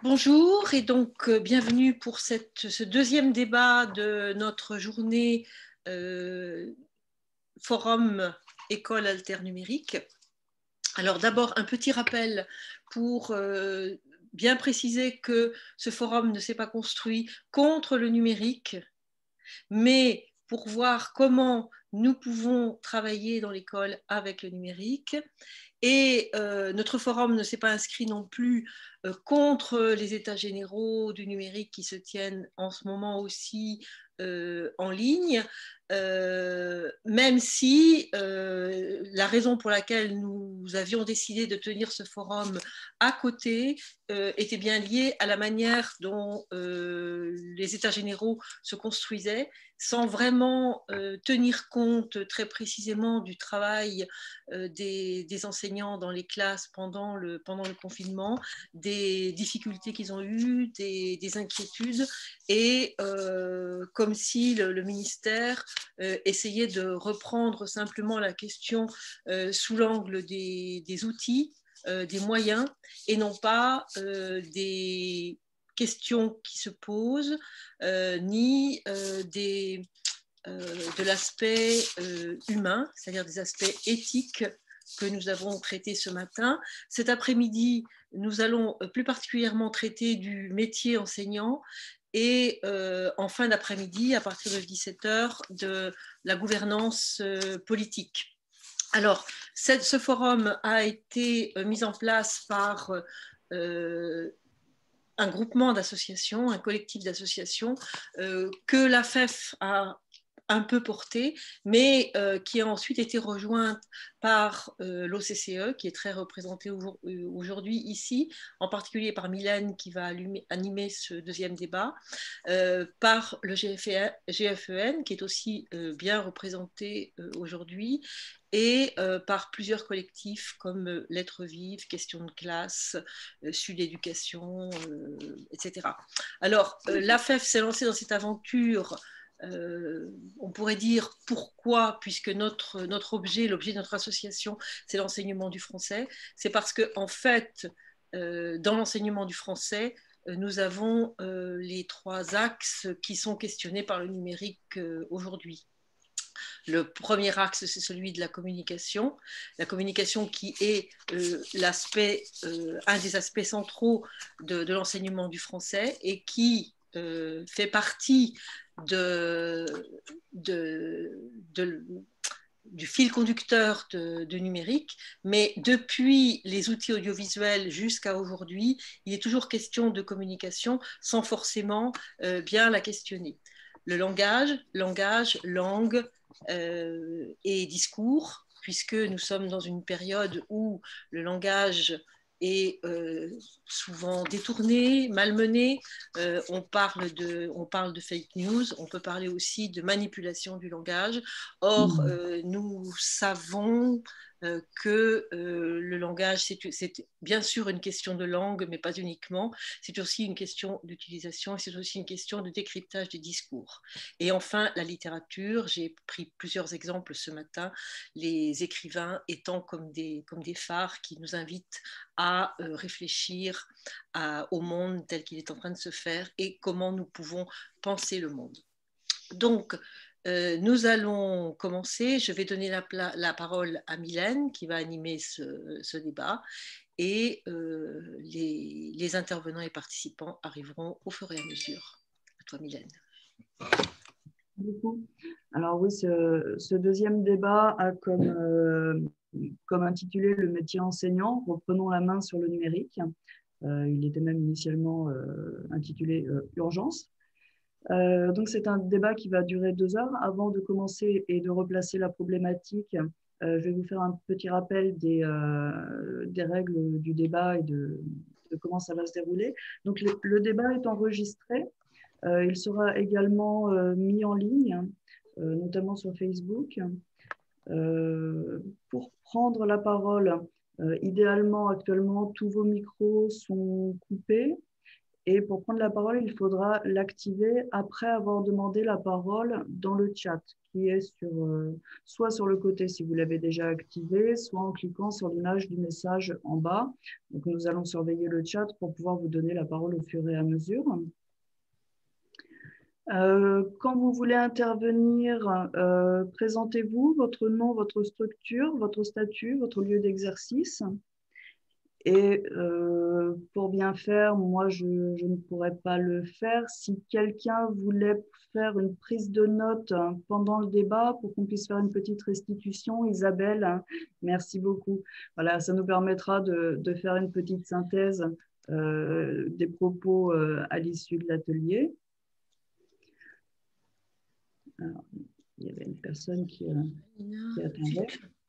Bonjour et donc bienvenue pour ce deuxième débat de notre journée Forum École Alternumérique. Alors d'abord un petit rappel pour bien préciser que ce forum ne s'est pas construit contre le numérique, mais pour voir comment nous pouvons travailler dans l'école avec le numérique. Et notre forum ne s'est pas inscrit non plus contre les états généraux du numérique qui se tiennent en ce moment aussi en ligne, même si la raison pour laquelle nous avions décidé de tenir ce forum à côté était bien liée à la manière dont les états généraux se construisaient, sans vraiment tenir compte très précisément du travail des enseignants dans les classes pendant le confinement, des difficultés qu'ils ont eues, des inquiétudes, et comme si le ministère essayait de reprendre simplement la question sous l'angle des outils, des moyens, et non pas des questions qui se posent, ni de l'aspect humain, c'est-à-dire des aspects éthiques que nous avons traités ce matin. Cet après-midi, nous allons plus particulièrement traiter du métier enseignant et en fin d'après-midi, à partir de 17h, de la gouvernance politique. Alors, ce forum a été mis en place par un groupement d'associations, un collectif d'associations que l'AFEF a un peu porté, mais qui a ensuite été rejointe par l'OCCE, qui est très représentée aujourd'hui ici, en particulier par Mylène, qui va animer ce deuxième débat, par le GFEN, qui est aussi bien représenté aujourd'hui, et par plusieurs collectifs comme Lettres Vives, Questions de classe, Sud Éducation, etc. Alors, l'AFEF s'est lancée dans cette aventure. On pourrait dire pourquoi, puisque notre objet, l'objet de notre association, c'est l'enseignement du français. C'est parce que, en fait, dans l'enseignement du français, nous avons les trois axes qui sont questionnés par le numérique aujourd'hui. Le premier axe, c'est celui de la communication qui est un des aspects centraux de l'enseignement du français et qui fait partie du fil conducteur de numérique, mais depuis les outils audiovisuels jusqu'à aujourd'hui, il est toujours question de communication sans forcément bien la questionner. Le langage, langue et discours, puisque nous sommes dans une période où le langage est souvent détourné, malmené. On parle de fake news, on peut parler aussi de manipulation du langage. Or, nous savons que le langage, c'est bien sûr une question de langue, mais pas uniquement. C'est aussi une question d'utilisation et c'est aussi une question de décryptage des discours. Et enfin, la littérature. J'ai pris plusieurs exemples ce matin, les écrivains étant comme des phares qui nous invitent à réfléchir au monde tel qu'il est en train de se faire et comment nous pouvons penser le monde. Donc, nous allons commencer. Je vais donner la parole à Mylène qui va animer ce débat et les intervenants et participants arriveront au fur et à mesure. À toi, Mylène. Beaucoup. Alors oui, ce deuxième débat a comme intitulé le métier enseignant, reprenons la main sur le numérique. Il était même initialement intitulé Urgence. Donc c'est un débat qui va durer 2 heures. Avant de commencer et de replacer la problématique, je vais vous faire un petit rappel des règles du débat et de comment ça va se dérouler. Donc le débat est enregistré. Il sera également mis en ligne, notamment sur Facebook. Pour prendre la parole, idéalement, actuellement, tous vos micros sont coupés Et pour prendre la parole, il faudra l'activer après avoir demandé la parole dans le chat, qui est soit sur le côté si vous l'avez déjà activé, soit en cliquant sur l'image du message en bas. Donc, nous allons surveiller le chat pour pouvoir vous donner la parole au fur et à mesure. Quand vous voulez intervenir, présentez-vous, votre nom, votre structure, votre statut, votre lieu d'exercice. Et pour bien faire, moi, je ne pourrais pas le faire. Si quelqu'un voulait faire une prise de notes pendant le débat pour qu'on puisse faire une petite restitution, Isabelle, merci beaucoup. Voilà, ça nous permettra de faire une petite synthèse des propos à l'issue de l'atelier. Il y avait une personne qui attendait.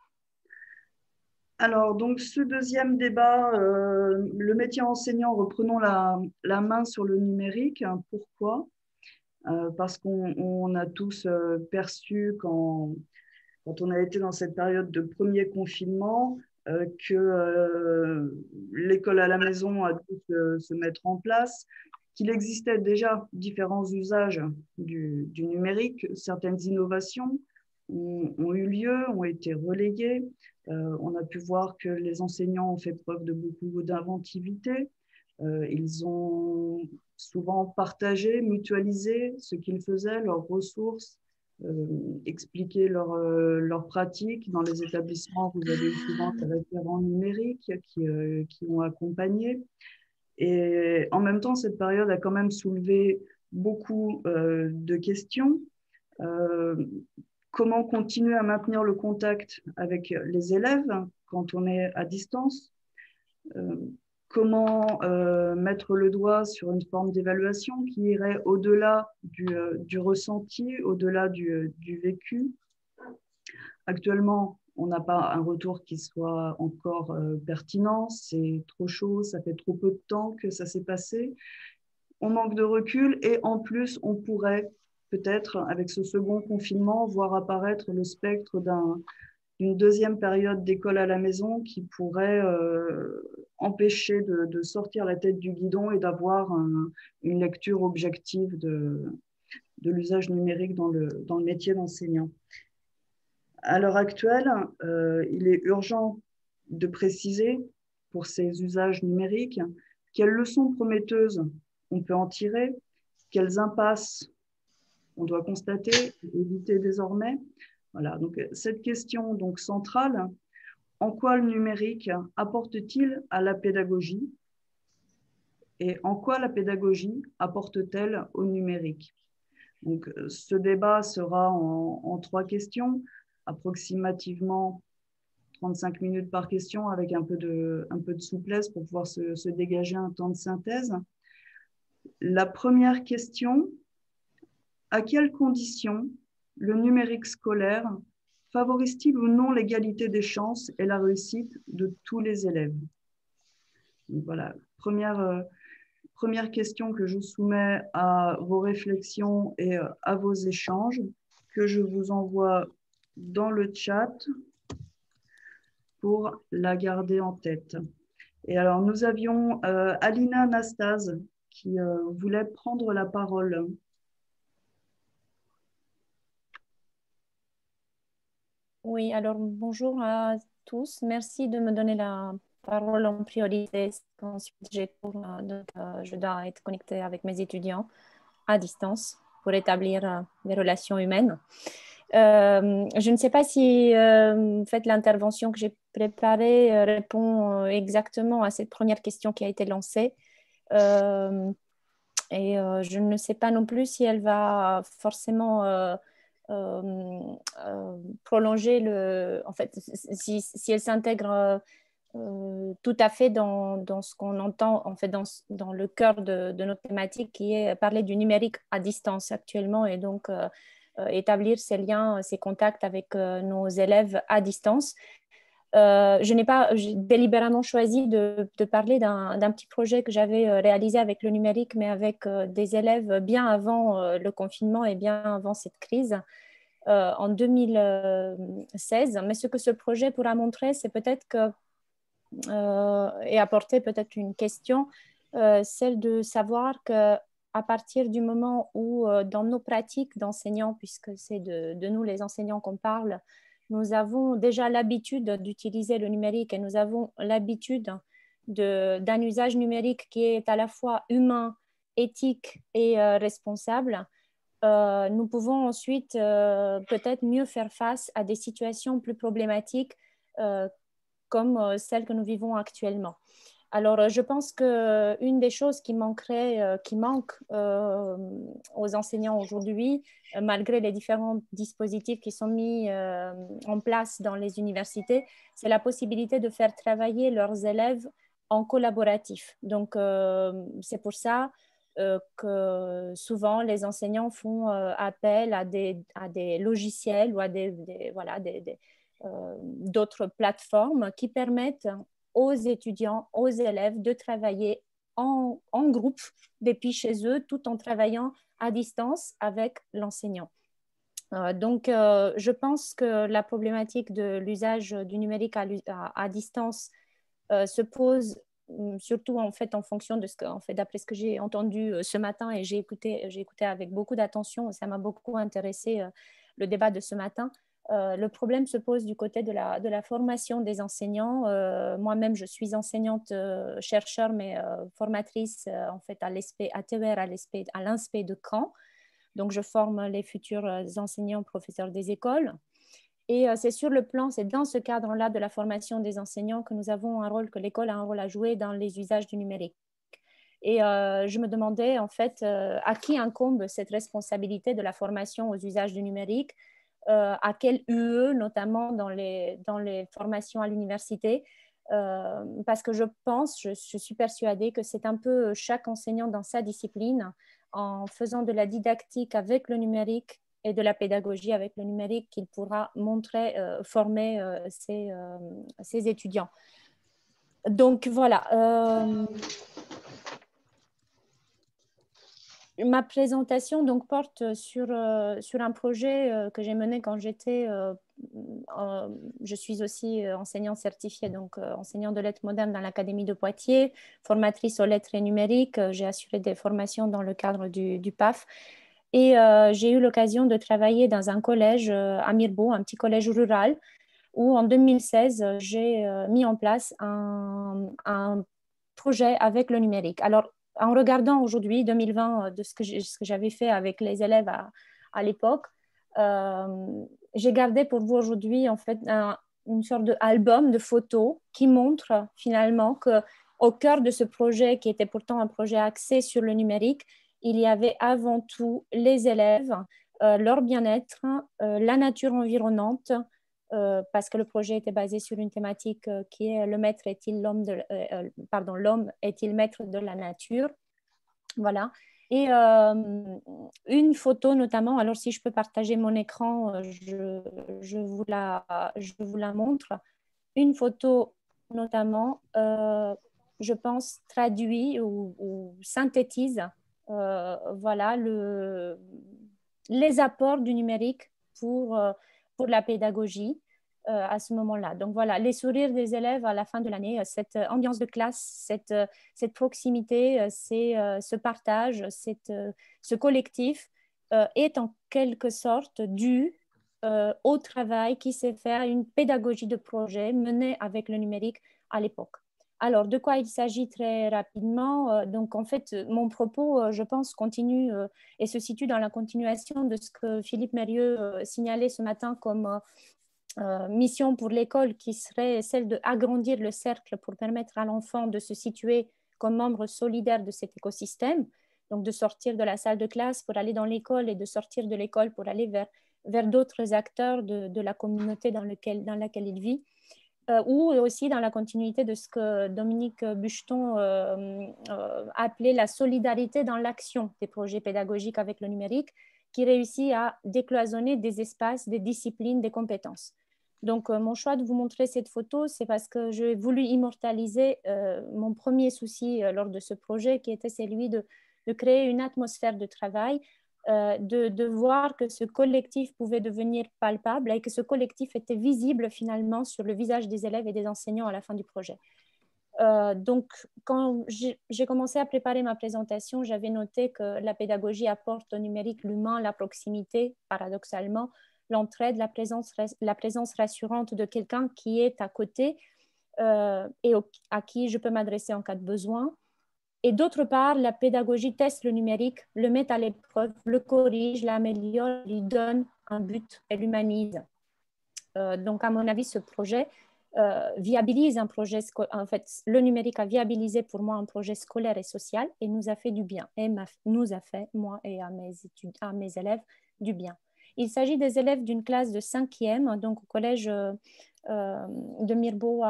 Alors, donc, ce deuxième débat, le métier enseignant, reprenons la main sur le numérique. Pourquoi? Parce qu'on a tous perçu, quand on a été dans cette période de premier confinement, que l'école à la maison a dû se mettre en place, qu'il existait déjà différents usages du numérique, certaines innovations ont eu lieu, ont été relayées. On a pu voir que les enseignants ont fait preuve de beaucoup d'inventivité. Ils ont souvent partagé, mutualisé ce qu'ils faisaient, leurs ressources, expliquer leurs pratiques. Dans les établissements, vous avez eu souvent des référents numériques qui ont accompagné. Et en même temps, cette période a quand même soulevé beaucoup de questions. Comment continuer à maintenir le contact avec les élèves quand on est à distance? Comment mettre le doigt sur une forme d'évaluation qui irait au-delà du ressenti, au-delà du vécu? Actuellement, on n'a pas un retour qui soit encore pertinent, c'est trop chaud, ça fait trop peu de temps que ça s'est passé. On manque de recul et en plus, on pourrait peut-être, avec ce second confinement, voir apparaître le spectre d'une deuxième période d'école à la maison qui pourrait empêcher de sortir la tête du guidon et d'avoir une lecture objective de l'usage numérique dans le métier d'enseignant. À l'heure actuelle, il est urgent de préciser pour ces usages numériques quelles leçons prometteuses on peut en tirer, quelles impasses on doit constater et éviter désormais. Voilà, donc cette question donc centrale, en quoi le numérique apporte-t-il à la pédagogie et en quoi la pédagogie apporte-t-elle au numérique? Donc, ce débat sera en 3 questions, approximativement 35 minutes par question, avec un peu de souplesse pour pouvoir se dégager un temps de synthèse. La première question, à quelles conditions le numérique scolaire favorise-t-il ou non l'égalité des chances et la réussite de tous les élèves? Donc, voilà, première question que je soumets à vos réflexions et à vos échanges, que je vous envoie dans le chat pour la garder en tête. Et alors, nous avions Alina Anastase qui voulait prendre la parole. Oui, alors bonjour à tous. Merci de me donner la parole en priorité. Ensuite, j'ai cours, donc, je dois être connectée avec mes étudiants à distance pour établir des relations humaines. Je ne sais pas si l'intervention que j'ai préparée répond exactement à cette première question qui a été lancée. Et je ne sais pas non plus si elle va forcément prolonger si elle s'intègre tout à fait dans ce qu'on entend en fait dans le cœur de notre thématique qui est parler du numérique à distance actuellement et donc établir ces liens, ces contacts avec nos élèves à distance. J'ai délibérément choisi de parler d'un petit projet que j'avais réalisé avec le numérique, mais avec des élèves bien avant le confinement et bien avant cette crise, en 2016. Mais ce que ce projet pourra montrer, c'est peut-être que, et apporter peut-être une question, celle de savoir que à partir du moment où, dans nos pratiques d'enseignants, puisque c'est de nous les enseignants qu'on parle, nous avons déjà l'habitude d'utiliser le numérique et nous avons l'habitude d'un usage numérique qui est à la fois humain, éthique et responsable. Nous pouvons ensuite peut-être mieux faire face à des situations plus problématiques comme celles que nous vivons actuellement. Alors, je pense qu'une des choses qui manque aux enseignants aujourd'hui, malgré les différents dispositifs qui sont mis en place dans les universités, c'est la possibilité de faire travailler leurs élèves en collaboratif. Donc, c'est pour ça que souvent les enseignants font appel à des logiciels ou à d'autres plateformes qui permettent aux étudiants, aux élèves de travailler en groupe depuis chez eux tout en travaillant à distance avec l'enseignant. Donc, je pense que la problématique de l'usage du numérique à distance se pose surtout en fait en fonction de d'après ce que j'ai entendu ce matin et j'ai écouté avec beaucoup d'attention, ça m'a beaucoup intéressé le débat de ce matin. Le problème se pose du côté de la formation des enseignants. Moi-même, je suis enseignante chercheur, mais formatrice en fait à TER, à l'INSPE de Caen. Donc, je forme les futurs enseignants, professeurs des écoles. Et c'est dans ce cadre-là de la formation des enseignants que l'école a un rôle à jouer dans les usages du numérique. Et je me demandais en fait à qui incombe cette responsabilité de la formation aux usages du numérique, à quel UE, notamment dans les formations à l'université, parce que je suis persuadée que c'est un peu chaque enseignant dans sa discipline, en faisant de la didactique avec le numérique et de la pédagogie avec le numérique qu'il pourra former ses étudiants. Donc voilà. Ma présentation donc porte sur un projet que j'ai mené quand je suis aussi enseignante certifiée, donc enseignante de lettres modernes dans l'Académie de Poitiers, formatrice aux lettres et numériques. J'ai assuré des formations dans le cadre du PAF. Et j'ai eu l'occasion de travailler dans un collège à Mirbeau, un petit collège rural, où en 2016, j'ai mis en place un projet avec le numérique. Alors, en regardant aujourd'hui, 2020, de ce que j'avais fait avec les élèves à l'époque, j'ai gardé pour vous aujourd'hui en fait une sorte d'album de photos qui montre finalement qu'au cœur de ce projet, qui était pourtant un projet axé sur le numérique, il y avait avant tout les élèves, leur bien-être, la nature environnante, parce que le projet était basé sur une thématique qui est l'homme est-il maître de la nature. Voilà. Et une photo notamment, alors si je peux partager mon écran, je vous la montre. Une photo notamment, je pense, traduit ou synthétise voilà, les apports du numérique pour la pédagogie à ce moment-là. Donc voilà, les sourires des élèves à la fin de l'année, cette ambiance de classe, cette proximité, ce partage, ce collectif est en quelque sorte dû au travail qui s'est fait à une pédagogie de projet menée avec le numérique à l'époque. Alors, de quoi il s'agit très rapidement? Donc, en fait, mon propos, je pense, continue et se situe dans la continuation de ce que Philippe Mérieux signalait ce matin comme mission pour l'école, qui serait celle d'agrandir le cercle pour permettre à l'enfant de se situer comme membre solidaire de cet écosystème, donc de sortir de la salle de classe pour aller dans l'école et de sortir de l'école pour aller vers d'autres acteurs de la communauté dans laquelle il vit. Ou aussi dans la continuité de ce que Dominique Bucheton appelait la solidarité dans l'action des projets pédagogiques avec le numérique, qui réussit à décloisonner des espaces, des disciplines, des compétences. Donc, mon choix de vous montrer cette photo, c'est parce que j'ai voulu immortaliser mon premier souci lors de ce projet, qui était celui de créer une atmosphère de travail, de voir que ce collectif pouvait devenir palpable et que ce collectif était visible finalement sur le visage des élèves et des enseignants à la fin du projet. Donc, quand j'ai commencé à préparer ma présentation, j'avais noté que la pédagogie apporte au numérique l'humain, la proximité, paradoxalement, l'entraide, la présence rassurante de quelqu'un qui est à côté et à qui je peux m'adresser en cas de besoin. Et d'autre part, la pédagogie teste le numérique, le met à l'épreuve, le corrige, l'améliore, lui donne un but et l'humanise. Donc, à mon avis, ce projet viabilise un projet, en fait, le numérique a viabilisé pour moi un projet scolaire et social et nous a fait du bien, et nous a fait, moi et à mes élèves, du bien. Il s'agit des élèves d'une classe de 5e, donc au collège de Mirbeau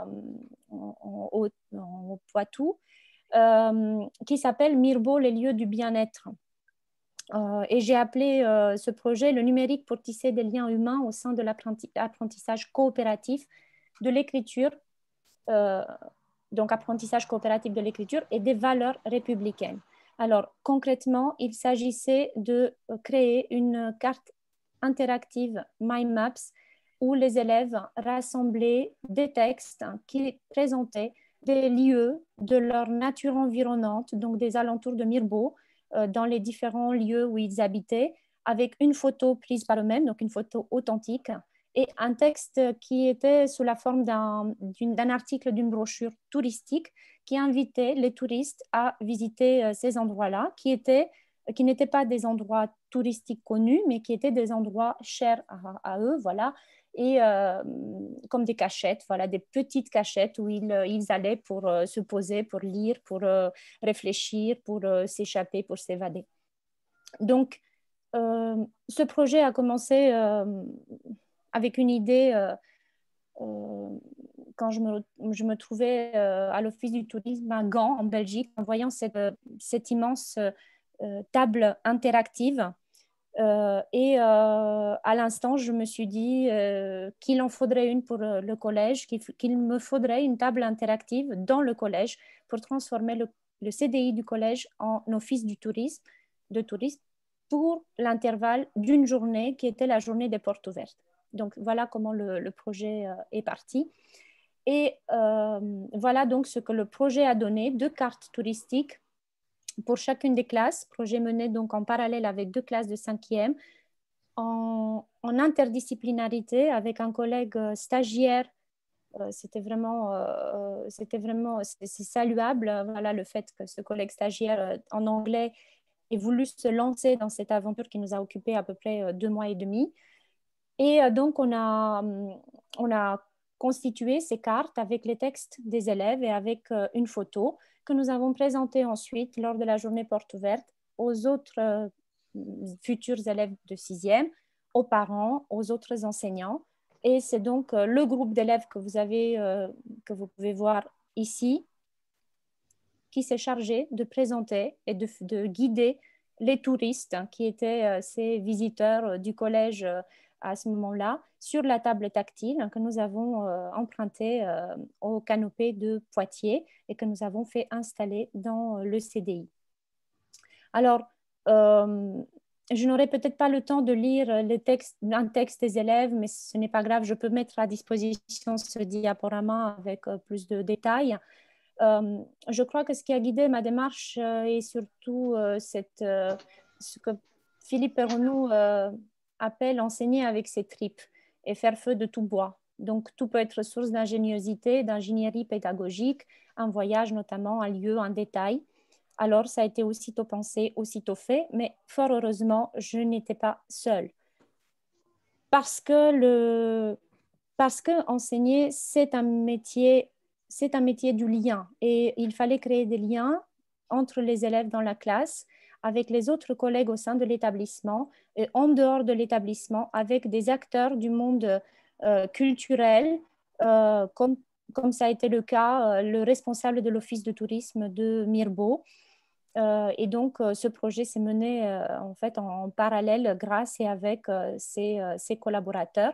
au Poitou, qui s'appelle Mirbeau, les lieux du bien-être. Et j'ai appelé ce projet le numérique pour tisser des liens humains au sein de l'apprentissage coopératif de l'écriture, donc apprentissage coopératif de l'écriture et des valeurs républicaines. Alors concrètement, il s'agissait de créer une carte interactive Mind Maps où les élèves rassemblaient des textes qui présentaient des lieux de leur nature environnante, donc des alentours de Mirbeau, dans les différents lieux où ils habitaient, avec une photo prise par eux-mêmes, donc une photo authentique, et un texte qui était sous la forme d'un article d'une brochure touristique qui invitait les touristes à visiter ces endroits-là, qui n'étaient pas des endroits touristiques connus, mais qui étaient des endroits chers à eux, voilà, et comme des cachettes, voilà, des petites cachettes où ils allaient pour se poser, pour lire, pour réfléchir, pour s'échapper, pour s'évader. Donc, ce projet a commencé avec une idée quand je me trouvais à l'Office du tourisme à Gand, en Belgique, en voyant cette immense table interactive. À l'instant, je me suis dit qu'il en faudrait une pour le collège, qu'il me faudrait une table interactive dans le collège pour transformer le CDI du collège en office de tourisme pour l'intervalle d'une journée qui était la journée des portes ouvertes. Donc, voilà comment le projet est parti. Et voilà donc ce que le projet a donné, 2 cartes touristiques pour chacune des classes, projet mené donc en parallèle avec 2 classes de 5e, en interdisciplinarité avec un collègue stagiaire. C'est saluable, voilà, le fait que ce collègue stagiaire en anglais ait voulu se lancer dans cette aventure qui nous a occupé à peu près 2 mois et demi. Et donc, on a constitué ces cartes avec les textes des élèves et avec une photo que nous avons présentée ensuite lors de la journée porte ouverte aux autres futurs élèves de 6e, aux parents, aux autres enseignants. Et c'est donc le groupe d'élèves que vous pouvez voir ici qui s'est chargé de présenter et de guider les touristes qui étaient ces visiteurs du collège à ce moment-là, sur la table tactile que nous avons empruntée au canopé de Poitiers et que nous avons fait installer dans le CDI. Alors, je n'aurai peut-être pas le temps de lire un texte des élèves, mais ce n'est pas grave, je peux mettre à disposition ce diaporama avec plus de détails. Je crois que ce qui a guidé ma démarche est surtout ce que Philippe Perronou appelle enseigner avec ses tripes et faire feu de tout bois. Donc, tout peut être source d'ingéniosité, d'ingénierie pédagogique, un voyage notamment, un lieu, un détail. Alors, ça a été aussitôt pensé, aussitôt fait, mais fort heureusement, je n'étais pas seule. Parce que enseigner, c'est un métier du lien et il fallait créer des liens entre les élèves dans la classe, avec les autres collègues au sein de l'établissement et en dehors de l'établissement, avec des acteurs du monde culturel, comme ça a été le cas, le responsable de l'office de tourisme de Mirbeau. Et donc, ce projet s'est mené en fait en parallèle grâce et avec ses collaborateurs.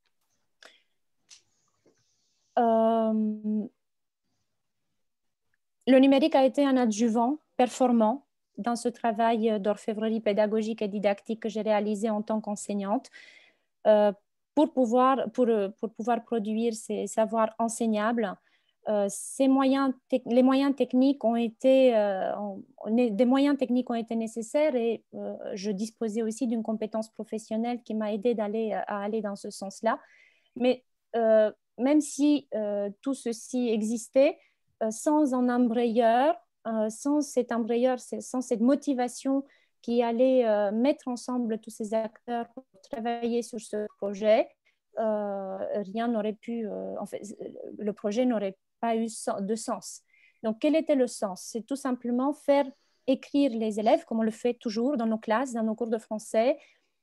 Le numérique a été un adjuvant performant dans ce travail d'orfèvrerie pédagogique et didactique que j'ai réalisé en tant qu'enseignante pour pouvoir produire ces savoirs enseignables les moyens techniques ont été, des moyens techniques ont été nécessaires et je disposais aussi d'une compétence professionnelle qui m'a aidé à aller dans ce sens-là. Mais même si tout ceci existait, sans un embrayeur, sans cet embrayeur, sans cette motivation qui allait mettre ensemble tous ces acteurs pour travailler sur ce projet, rien n'aurait pu, en fait, le projet n'aurait pas eu de sens. Donc, quel était le sens? C'est tout simplement faire écrire les élèves, comme on le fait toujours dans nos classes, dans nos cours de français.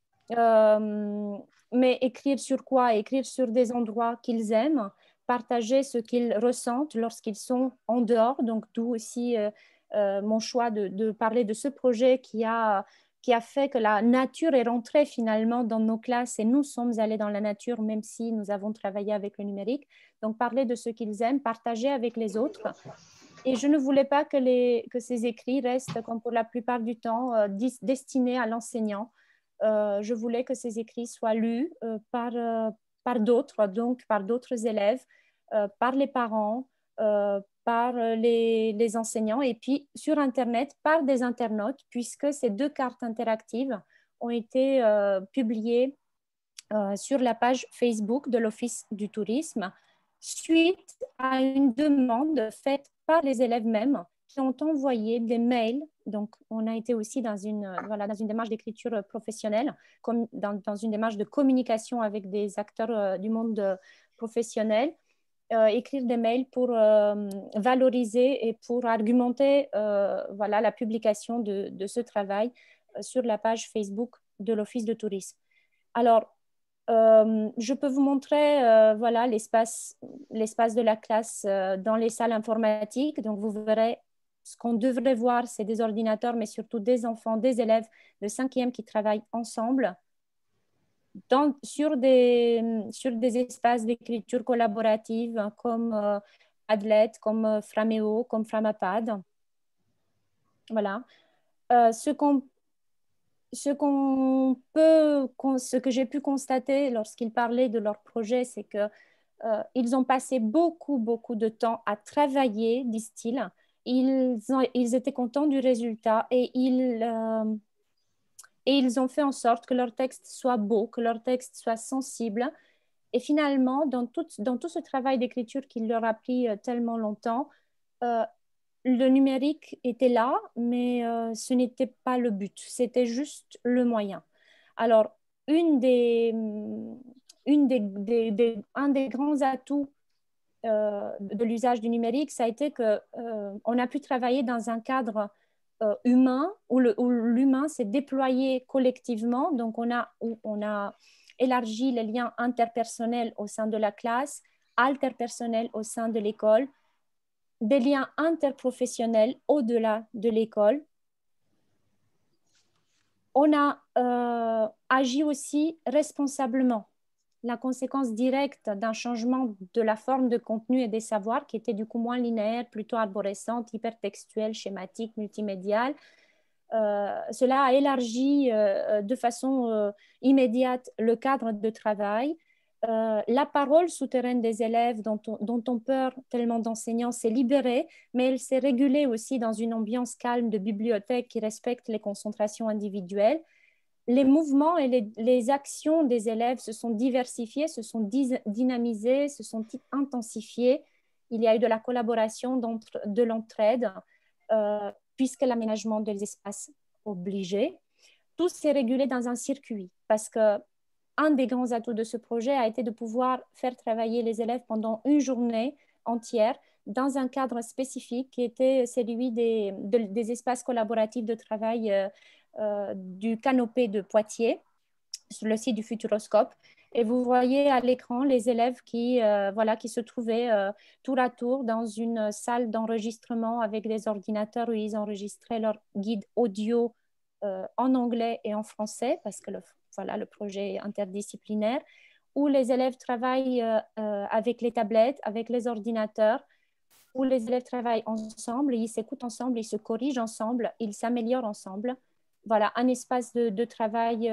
Mais écrire sur quoi? Écrire sur des endroits qu'ils aiment, partager ce qu'ils ressentent lorsqu'ils sont en dehors. Donc, d'où aussi mon choix de parler de ce projet qui a fait que la nature est rentrée finalement dans nos classes et nous sommes allés dans la nature, même si nous avons travaillé avec le numérique. Donc, parler de ce qu'ils aiment, partager avec les autres. Et je ne voulais pas que ces écrits restent, comme pour la plupart du temps, destinés à l'enseignant. Je voulais que ces écrits soient lus par d'autres, donc par d'autres élèves, par les parents, par les enseignants et puis sur Internet par des internautes, puisque ces 2 cartes interactives ont été publiées sur la page Facebook de l'Office du tourisme suite à une demande faite par les élèves mêmes qui ont envoyé des mails. Donc, on a été aussi dans une démarche d'écriture professionnelle, comme dans une démarche de communication avec des acteurs du monde professionnel, écrire des mails pour valoriser et pour argumenter la publication de ce travail sur la page Facebook de l'Office de tourisme. Alors, je peux vous montrer l'espace de la classe dans les salles informatiques. Donc, vous verrez ce qu'on devrait voir, c'est des ordinateurs, mais surtout des enfants, des élèves de 5e qui travaillent ensemble sur des espaces d'écriture collaborative comme Padlet, comme Frameo, comme Framapad. Voilà. Ce que j'ai pu constater lorsqu'ils parlaient de leur projet, c'est qu'ils ont passé beaucoup, beaucoup de temps à travailler, disent-ils. Ils étaient contents du résultat et ils ont fait en sorte que leur texte soit beau, que leur texte soit sensible. Et finalement, dans tout ce travail d'écriture qui leur a pris tellement longtemps, le numérique était là, mais ce n'était pas le but, c'était juste le moyen. Alors, un des grands atouts de l'usage du numérique, ça a été qu'on a pu travailler dans un cadre humain, où l'humain s'est déployé collectivement. Donc, on a élargi les liens interpersonnels au sein de la classe, alterpersonnels au sein de l'école, des liens interprofessionnels au-delà de l'école. On a agi aussi responsablement. La conséquence directe d'un changement de la forme de contenu et des savoirs qui était du coup moins linéaire, plutôt arborescente, hypertextuelle, schématique, multimédiale. Cela a élargi de façon immédiate le cadre de travail. La parole souterraine des élèves dont on peur tellement d'enseignants s'est libérée, mais elle s'est régulée aussi dans une ambiance calme de bibliothèque qui respecte les concentrations individuelles. Les mouvements et les actions des élèves se sont diversifiés, se sont dynamisés, se sont intensifiés. Il y a eu de la collaboration, de l'entraide, puisque l'aménagement des espaces obligeait. Tout s'est régulé dans un circuit, parce que un des grands atouts de ce projet a été de pouvoir faire travailler les élèves pendant une journée entière dans un cadre spécifique qui était celui des espaces collaboratifs de travail du Canopé de Poitiers, sur le site du Futuroscope. Et vous voyez à l'écran les élèves qui se trouvaient tour à tour dans une salle d'enregistrement avec des ordinateurs où ils enregistraient leur guide audio en anglais et en français, parce que le projet est interdisciplinaire, où les élèves travaillent avec les tablettes, avec les ordinateurs, où les élèves travaillent ensemble, ils s'écoutent ensemble, ils se corrigent ensemble, ils s'améliorent ensemble. Voilà, un espace de travail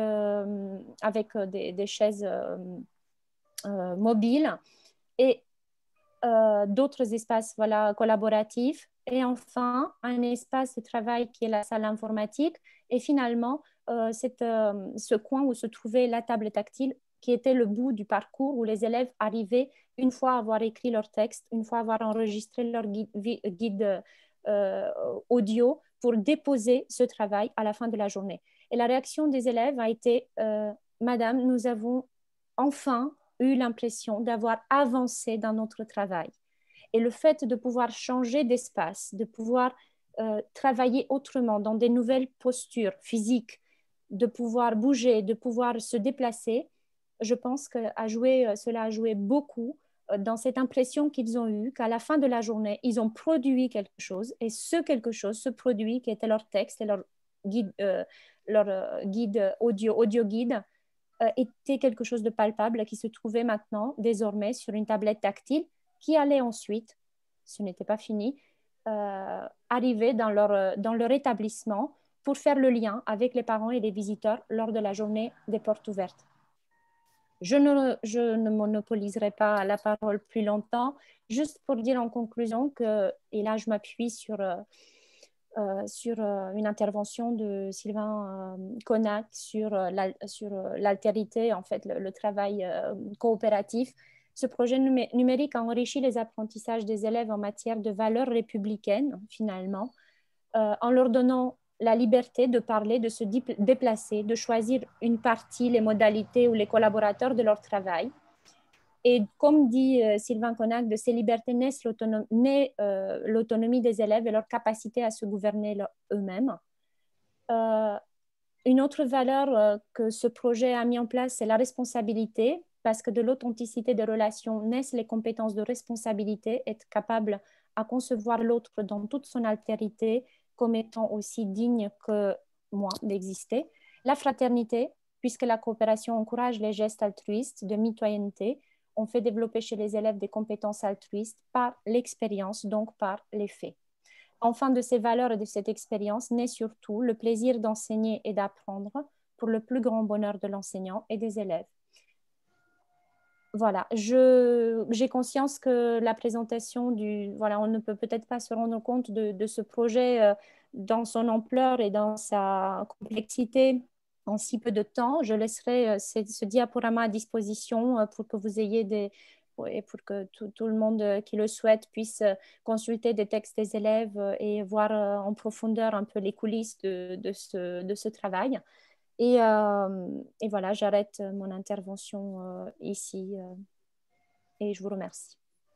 avec des chaises mobiles. Et d'autres espaces collaboratifs, et enfin un espace de travail qui est la salle informatique, et finalement ce coin où se trouvait la table tactile, qui était le bout du parcours où les élèves arrivaient une fois avoir écrit leur texte, une fois avoir enregistré leur guide audio, pour déposer ce travail à la fin de la journée. Et la réaction des élèves a été Madame, nous avons enfin eu l'impression d'avoir avancé dans notre travail. Et le fait de pouvoir changer d'espace, de pouvoir travailler autrement, dans des nouvelles postures physiques, de pouvoir bouger, de pouvoir se déplacer, je pense que cela a joué beaucoup dans cette impression qu'ils ont eue qu'à la fin de la journée, ils ont produit quelque chose, et ce quelque chose, ce produit qui était leur texte et leur guide audio guide, était quelque chose de palpable qui se trouvait maintenant, désormais, sur une tablette tactile, qui allait ensuite, ce n'était pas fini, arriver dans leur établissement pour faire le lien avec les parents et les visiteurs lors de la journée des portes ouvertes. Je ne monopoliserai pas la parole plus longtemps, juste pour dire en conclusion que, et là je m'appuie sur une intervention de Sylvain Connac sur l'altérité, en fait, le travail coopératif. Ce projet numérique a enrichi les apprentissages des élèves en matière de valeurs républicaines, finalement, en leur donnant la liberté de parler, de se déplacer, de choisir une partie, les modalités ou les collaborateurs de leur travail. Et comme dit Sylvain Connac, de ces libertés naît l'autonomie des élèves et leur capacité à se gouverner eux-mêmes. Une autre valeur que ce projet a mis en place, c'est la responsabilité, parce que de l'authenticité des relations naissent les compétences de responsabilité, être capable à concevoir l'autre dans toute son altérité, comme étant aussi digne que moi d'exister. La fraternité, puisque la coopération encourage les gestes altruistes de mitoyenneté, on fait développer chez les élèves des compétences altruistes par l'expérience, donc par les faits. Enfin, de ces valeurs et de cette expérience naît surtout le plaisir d'enseigner et d'apprendre pour le plus grand bonheur de l'enseignant et des élèves. Voilà, j'ai conscience que la présentation on ne peut peut-être pas se rendre compte de ce projet dans son ampleur et dans sa complexité en si peu de temps. Je laisserai ce diaporama à disposition pour que vous ayez et pour que tout le monde qui le souhaite puisse consulter des textes des élèves et voir en profondeur un peu les coulisses de ce travail. Et voilà, j'arrête mon intervention ici et je vous remercie.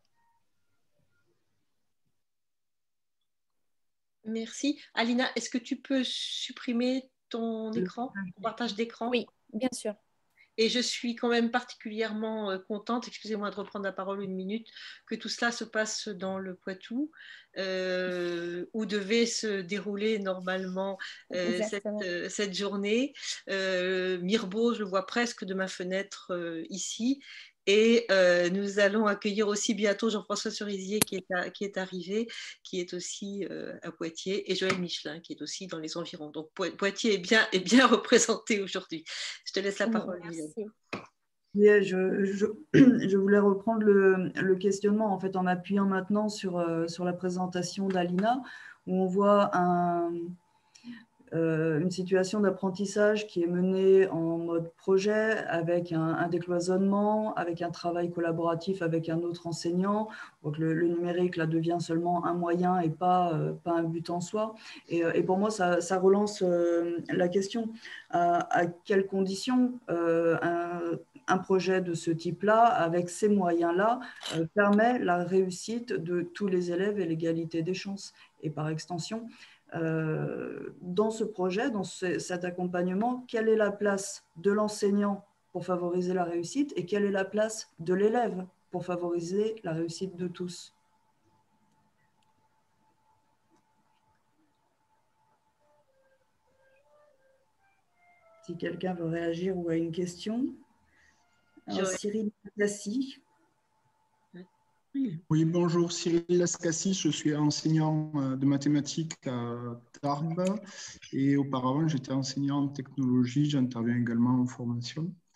Merci. Alina, est-ce que tu peux supprimer ton écran, ton partage d'écran? Oui, bien sûr. Et je suis quand même particulièrement contente, excusez-moi de reprendre la parole une minute, que tout cela se passe dans le Poitou, où devait se dérouler normalement cette journée. Mirbeau, je le vois presque de ma fenêtre ici. Et nous allons accueillir aussi bientôt Jean-François Cerisier qui est arrivé, qui est aussi à Poitiers, et Joël Michelin qui est aussi dans les environs. Donc Poitiers est bien représenté aujourd'hui. Je te laisse la parole. Merci. Yeah, je voulais reprendre le questionnement en fait, en m'appuyant maintenant sur la présentation d'Alina, où on voit une situation d'apprentissage qui est menée en mode projet, avec un décloisonnement, avec un travail collaboratif avec un autre enseignant. Donc le numérique là, devient seulement un moyen et pas un but en soi. Et pour moi, ça relance la question à quelles conditions un projet de ce type-là, avec ces moyens-là, permet la réussite de tous les élèves et l'égalité des chances. Et par extension, dans ce projet, dans cet accompagnement, quelle est la place de l'enseignant pour favoriser la réussite et quelle est la place de l'élève pour favoriser la réussite de tous? Si quelqu'un veut réagir ou a une question. Alors, Cyril Lascassi. Oui, bonjour, Cyril Lascassi, je suis enseignant de mathématiques à Tarbes et auparavant j'étais enseignant en technologie, j'interviens également en formation.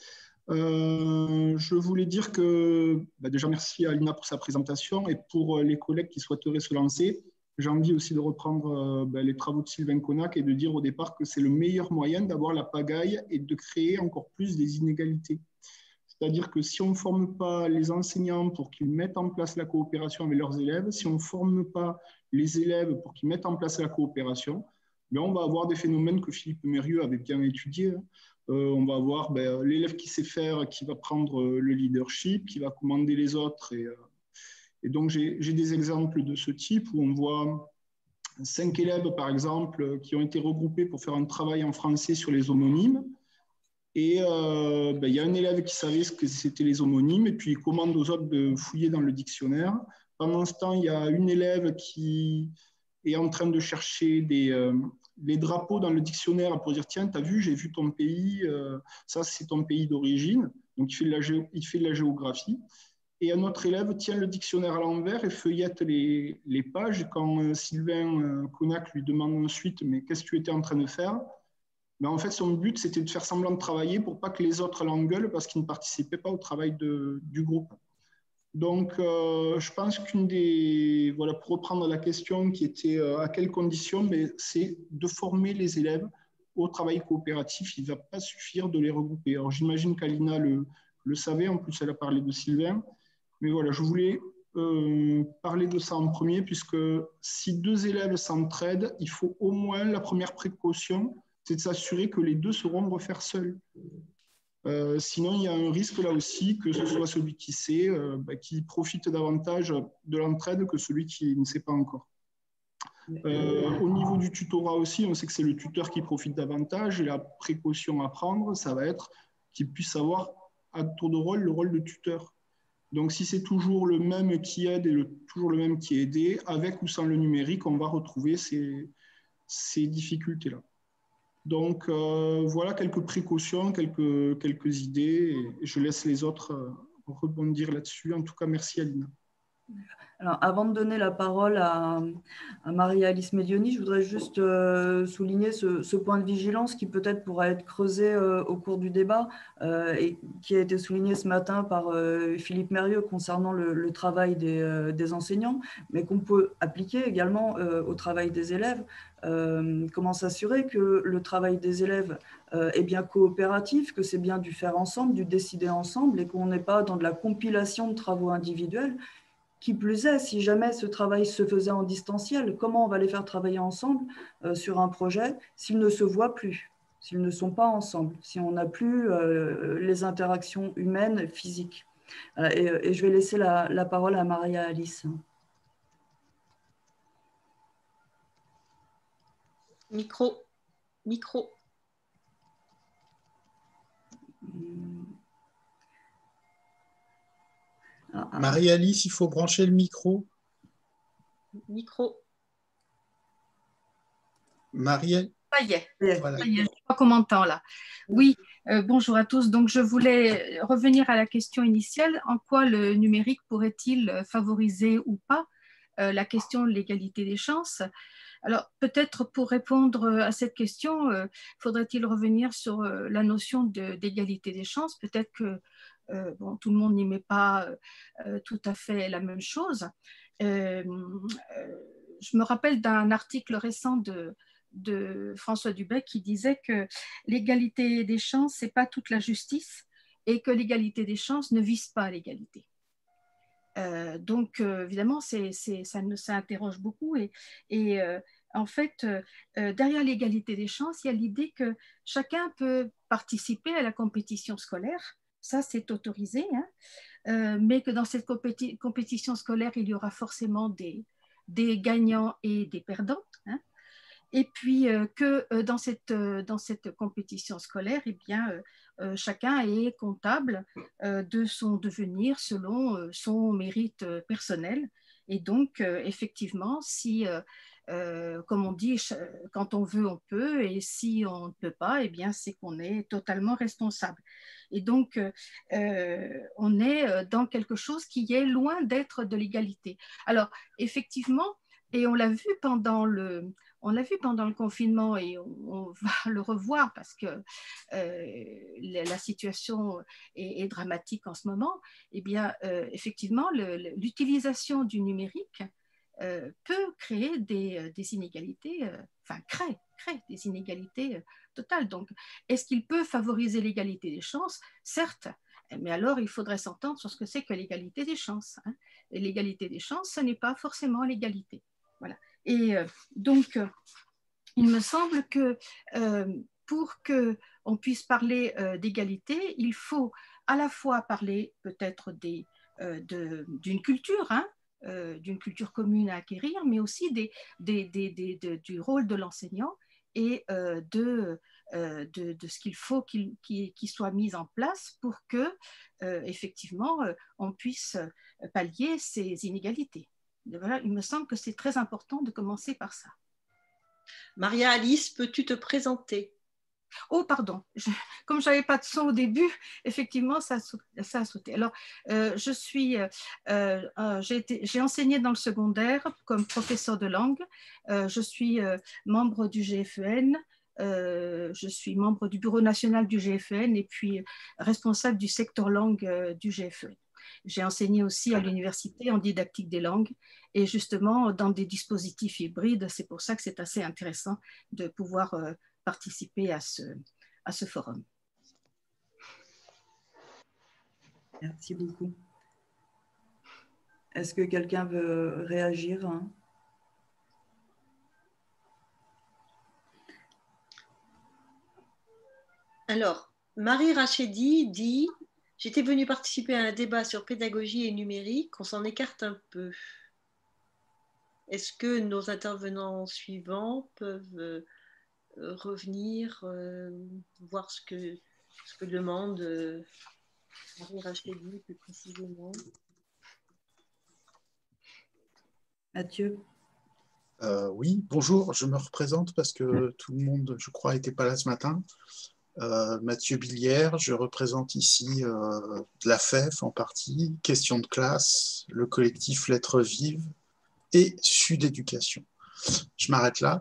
Je voulais dire que, déjà, merci à Alina pour sa présentation et pour les collègues qui souhaiteraient se lancer. J'ai envie aussi de reprendre les travaux de Sylvain Connac et de dire au départ que c'est le meilleur moyen d'avoir la pagaille et de créer encore plus des inégalités. C'est-à-dire que si on ne forme pas les enseignants pour qu'ils mettent en place la coopération avec leurs élèves, si on ne forme pas les élèves pour qu'ils mettent en place la coopération, on va avoir des phénomènes que Philippe Mérieux avait bien étudiés. On va avoir l'élève qui sait faire, qui va prendre le leadership, qui va commander les autres. Et donc, j'ai des exemples de ce type où on voit 5 élèves, par exemple, qui ont été regroupés pour faire un travail en français sur les homonymes. Et il y a un élève qui savait ce que c'était les homonymes et puis il commande aux autres de fouiller dans le dictionnaire. Pendant ce temps, il y a une élève qui est en train de chercher les drapeaux dans le dictionnaire pour dire tiens, tu as vu, j'ai vu ton pays, ça c'est ton pays d'origine. Donc il fait de la géographie. Et un autre élève tient le dictionnaire à l'envers et feuillette les pages. Quand Sylvain Connac lui demande ensuite mais qu'est-ce que tu étais en train de faire? En fait, son but, c'était de faire semblant de travailler pour pas que les autres l'engueulent parce qu'ils ne participaient pas au travail du groupe. Donc, je pense qu'une des... Voilà, pour reprendre la question qui était à quelles conditions, c'est de former les élèves au travail coopératif. Il ne va pas suffire de les regrouper. Alors, j'imagine qu'Alina le savait. En plus, elle a parlé de Sylvain. Mais voilà, je voulais parler de ça en premier puisque si 2 élèves s'entraident, il faut au moins la première précaution, c'est de s'assurer que les 2 sauront refaire seuls. Sinon, il y a un risque là aussi que ce soit celui qui sait, qui profite davantage de l'entraide que celui qui ne sait pas encore. Au niveau du tutorat aussi, on sait que c'est le tuteur qui profite davantage et la précaution à prendre, ça va être qu'il puisse avoir à tour de rôle le rôle de tuteur. Donc, si c'est toujours le même qui aide et toujours le même qui est aidé, avec ou sans le numérique, on va retrouver ces difficultés-là. Donc, voilà quelques précautions, quelques idées. Et je laisse les autres rebondir là-dessus. En tout cas, merci Alina. Alors, avant de donner la parole à Marie-Alice Medioni, je voudrais juste souligner ce point de vigilance qui peut-être pourra être creusé au cours du débat et qui a été souligné ce matin par Philippe Mérieux concernant le travail des enseignants, mais qu'on peut appliquer également au travail des élèves. Comment s'assurer que le travail des élèves est bien coopératif, que c'est bien du faire ensemble, du décider ensemble et qu'on n'est pas dans de la compilation de travaux individuels. Qui plus est, si jamais ce travail se faisait en distanciel, comment on va les faire travailler ensemble sur un projet s'ils ne se voient plus, s'ils ne sont pas ensemble, si on n'a plus les interactions humaines, physiques. Et je vais laisser la parole à Maria-Alice. Micro. Marie-Alice, il faut brancher le micro. Marie-Alice. Ça y est, Voilà. ça y est, je crois qu'on m'entend là. Oui, bonjour à tous. Donc, je voulais revenir à la question initiale. En quoi le numérique pourrait-il favoriser ou pas la question de l'égalité des chances? Alors, peut-être pour répondre à cette question, faudrait-il revenir sur la notion d'égalité des chances? Peut-être que tout le monde n'y met pas tout à fait la même chose. Je me rappelle d'un article récent de François Dubé qui disait que l'égalité des chances, ce n'est pas toute la justice et que l'égalité des chances ne vise pas l'égalité. Donc, évidemment, ça interroge beaucoup. Et en fait, derrière l'égalité des chances, il y a l'idée que chacun peut participer à la compétition scolaire. Ça, c'est autorisé, hein, mais que dans cette compétition scolaire, il y aura forcément des gagnants et des perdants. Hein. Et puis que dans cette compétition scolaire, eh bien, chacun est comptable de son devenir selon son mérite personnel. Et donc, effectivement, si, comme on dit, quand on veut, on peut, et si on ne peut pas, eh bien, c'est qu'on est totalement responsable. Et donc, on est dans quelque chose qui est loin d'être de l'égalité. Alors, effectivement, Et on l'a vu pendant le confinement et on va le revoir parce que la situation est dramatique en ce moment. Eh bien, effectivement, l'utilisation du numérique peut créer des inégalités, enfin crée des inégalités totales. Donc, est-ce qu'il peut favoriser l'égalité des chances? Certes, mais alors il faudrait s'entendre sur ce que c'est que l'égalité des chances. Hein. Et l'égalité des chances, ce n'est pas forcément l'égalité. Voilà. Et donc, il me semble que pour qu'on puisse parler d'égalité, il faut à la fois parler peut-être d'une culture, hein, d'une culture commune à acquérir, mais aussi du rôle de l'enseignant et de ce qu'il faut qu'il soit mis en place pour que, effectivement, on puisse pallier ces inégalités. Voilà, il me semble que c'est très important de commencer par ça. Maria-Alice, peux-tu te présenter? Oh, pardon, comme je n'avais pas de son au début, effectivement, ça a sauté. Alors, j'ai enseigné dans le secondaire comme professeur de langue. Je suis membre du GFEN, je suis membre du bureau national du GFEN et puis responsable du secteur langue du GFEN. J'ai enseigné aussi à l'université en didactique des langues et justement dans des dispositifs hybrides. C'est pour ça que c'est assez intéressant de pouvoir participer à ce forum. Merci beaucoup. Est-ce que quelqu'un veut réagir, hein? Alors, Marie Rachedi dit « J'étais venue participer à un débat sur pédagogie et numérique, on s'en écarte un peu. » Est-ce que nos intervenants suivants peuvent revenir, voir ce que demande Marie Rachedi plus précisément? Mathieu? Oui, bonjour, je me représente parce que tout le monde, je crois, n'était pas là ce matin. Mathieu Billière, je représente ici la FEF en partie, Question de classe, le collectif Lettres Vives et Sud Éducation. Je m'arrête là.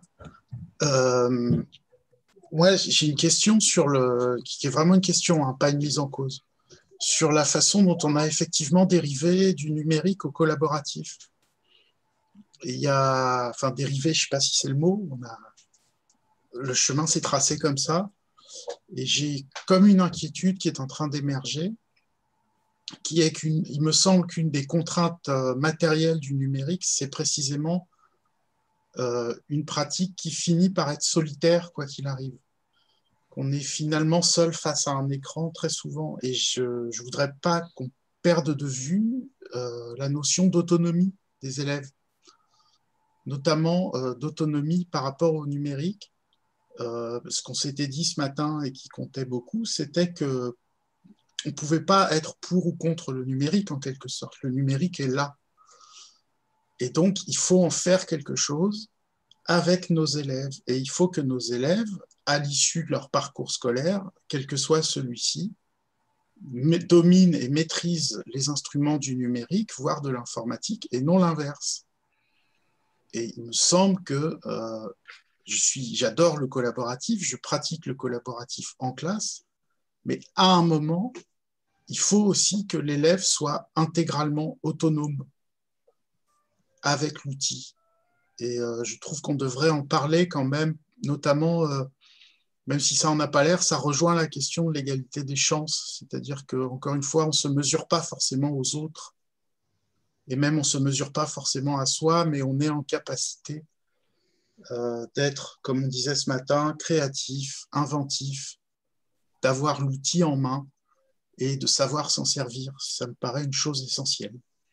Ouais, j'ai une question qui est vraiment une question, hein, pas une mise en cause, sur la façon dont on a effectivement dérivé du numérique au collaboratif. Et il y a, enfin dérivé, je ne sais pas si c'est le mot, le chemin s'est tracé comme ça, et j'ai comme une inquiétude qui est en train d'émerger, qui est il me semble qu'une des contraintes matérielles du numérique, c'est précisément une pratique qui finit par être solitaire, quoi qu'il arrive. Qu'on est finalement seul face à un écran très souvent, et je ne voudrais pas qu'on perde de vue la notion d'autonomie des élèves, notamment d'autonomie par rapport au numérique. Ce qu'on s'était dit ce matin et qui comptait beaucoup, c'était qu'on ne pouvait pas être pour ou contre le numérique en quelque sorte. Le numérique est là. Et donc, il faut en faire quelque chose avec nos élèves. Et il faut que nos élèves, à l'issue de leur parcours scolaire, quel que soit celui-ci, dominent et maîtrisent les instruments du numérique, voire de l'informatique, et non l'inverse. Et il me semble que j'adore le collaboratif, je pratique le collaboratif en classe, mais à un moment, il faut aussi que l'élève soit intégralement autonome avec l'outil. Et je trouve qu'on devrait en parler quand même, notamment, même si ça n'en a pas l'air, ça rejoint la question de l'égalité des chances. C'est-à-dire qu'encore une fois, on ne se mesure pas forcément aux autres. Et même, on ne se mesure pas forcément à soi, mais on est en capacité d'être, comme on disait ce matin, créatif, inventif, d'avoir l'outil en main et de savoir s'en servir. Ça me paraît une chose essentielle.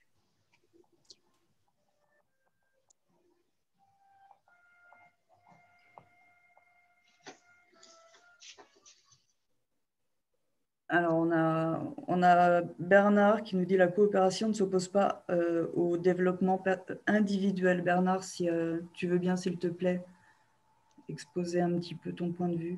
Alors, on a Bernard qui nous dit la coopération ne s'oppose pas au développement individuel. Bernard, si tu veux bien, s'il te plaît, exposer un petit peu ton point de vue.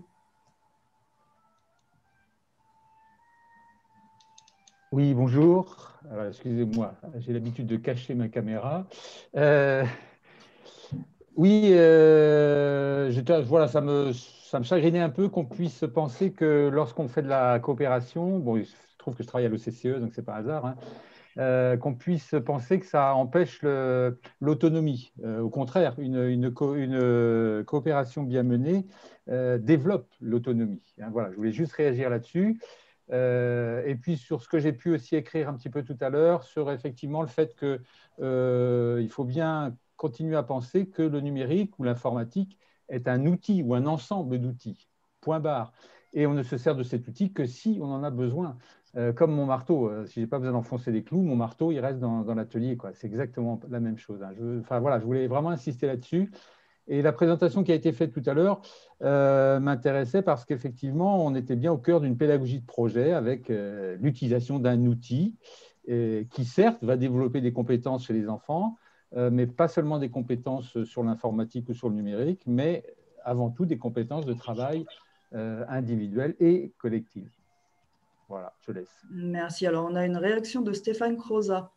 Oui, bonjour. Excusez-moi, j'ai l'habitude de cacher ma caméra. Oui, voilà, ça me chagrinait un peu qu'on puisse penser que lorsqu'on fait de la coopération, bon, il se trouve que je travaille à l'OCCE, donc c'est pas hasard, hein, qu'on puisse penser que ça empêche l'autonomie. Au contraire, une coopération bien menée développe l'autonomie. Hein, voilà, je voulais juste réagir là-dessus. Et puis sur ce que j'ai pu aussi écrire un petit peu tout à l'heure, sur effectivement le fait qu'il faut bien continuer à penser que le numérique ou l'informatique est un outil ou un ensemble d'outils, point barre. Et on ne se sert de cet outil que si on en a besoin. Comme mon marteau, si je n'ai pas besoin d'enfoncer des clous, mon marteau, il reste dans l'atelier. C'est exactement la même chose. Hein. Voilà, je voulais vraiment insister là-dessus. Et la présentation qui a été faite tout à l'heure m'intéressait parce qu'effectivement, on était bien au cœur d'une pédagogie de projet avec l'utilisation d'un outil qui, certes, va développer des compétences chez les enfants, mais pas seulement des compétences sur l'informatique ou sur le numérique, mais avant tout des compétences de travail individuelles et collectives. Voilà, je laisse. Merci. Alors, on a une réaction de Stéphane Croza,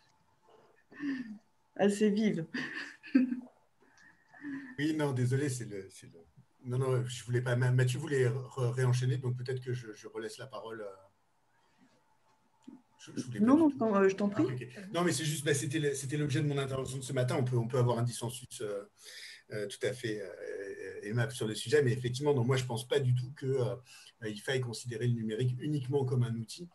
assez vive. Oui, non, désolé, Non, non, je voulais pas. Mathieu voulait réenchaîner, donc peut-être que je relaisse la parole. Non, je t'en prie. Okay. Non, mais c'est juste, c'était l'objet de mon intervention de ce matin. On peut avoir un dissensus tout à fait aimable sur le sujet, mais effectivement, non, moi, je ne pense pas du tout qu'il faille considérer le numérique uniquement comme un outil.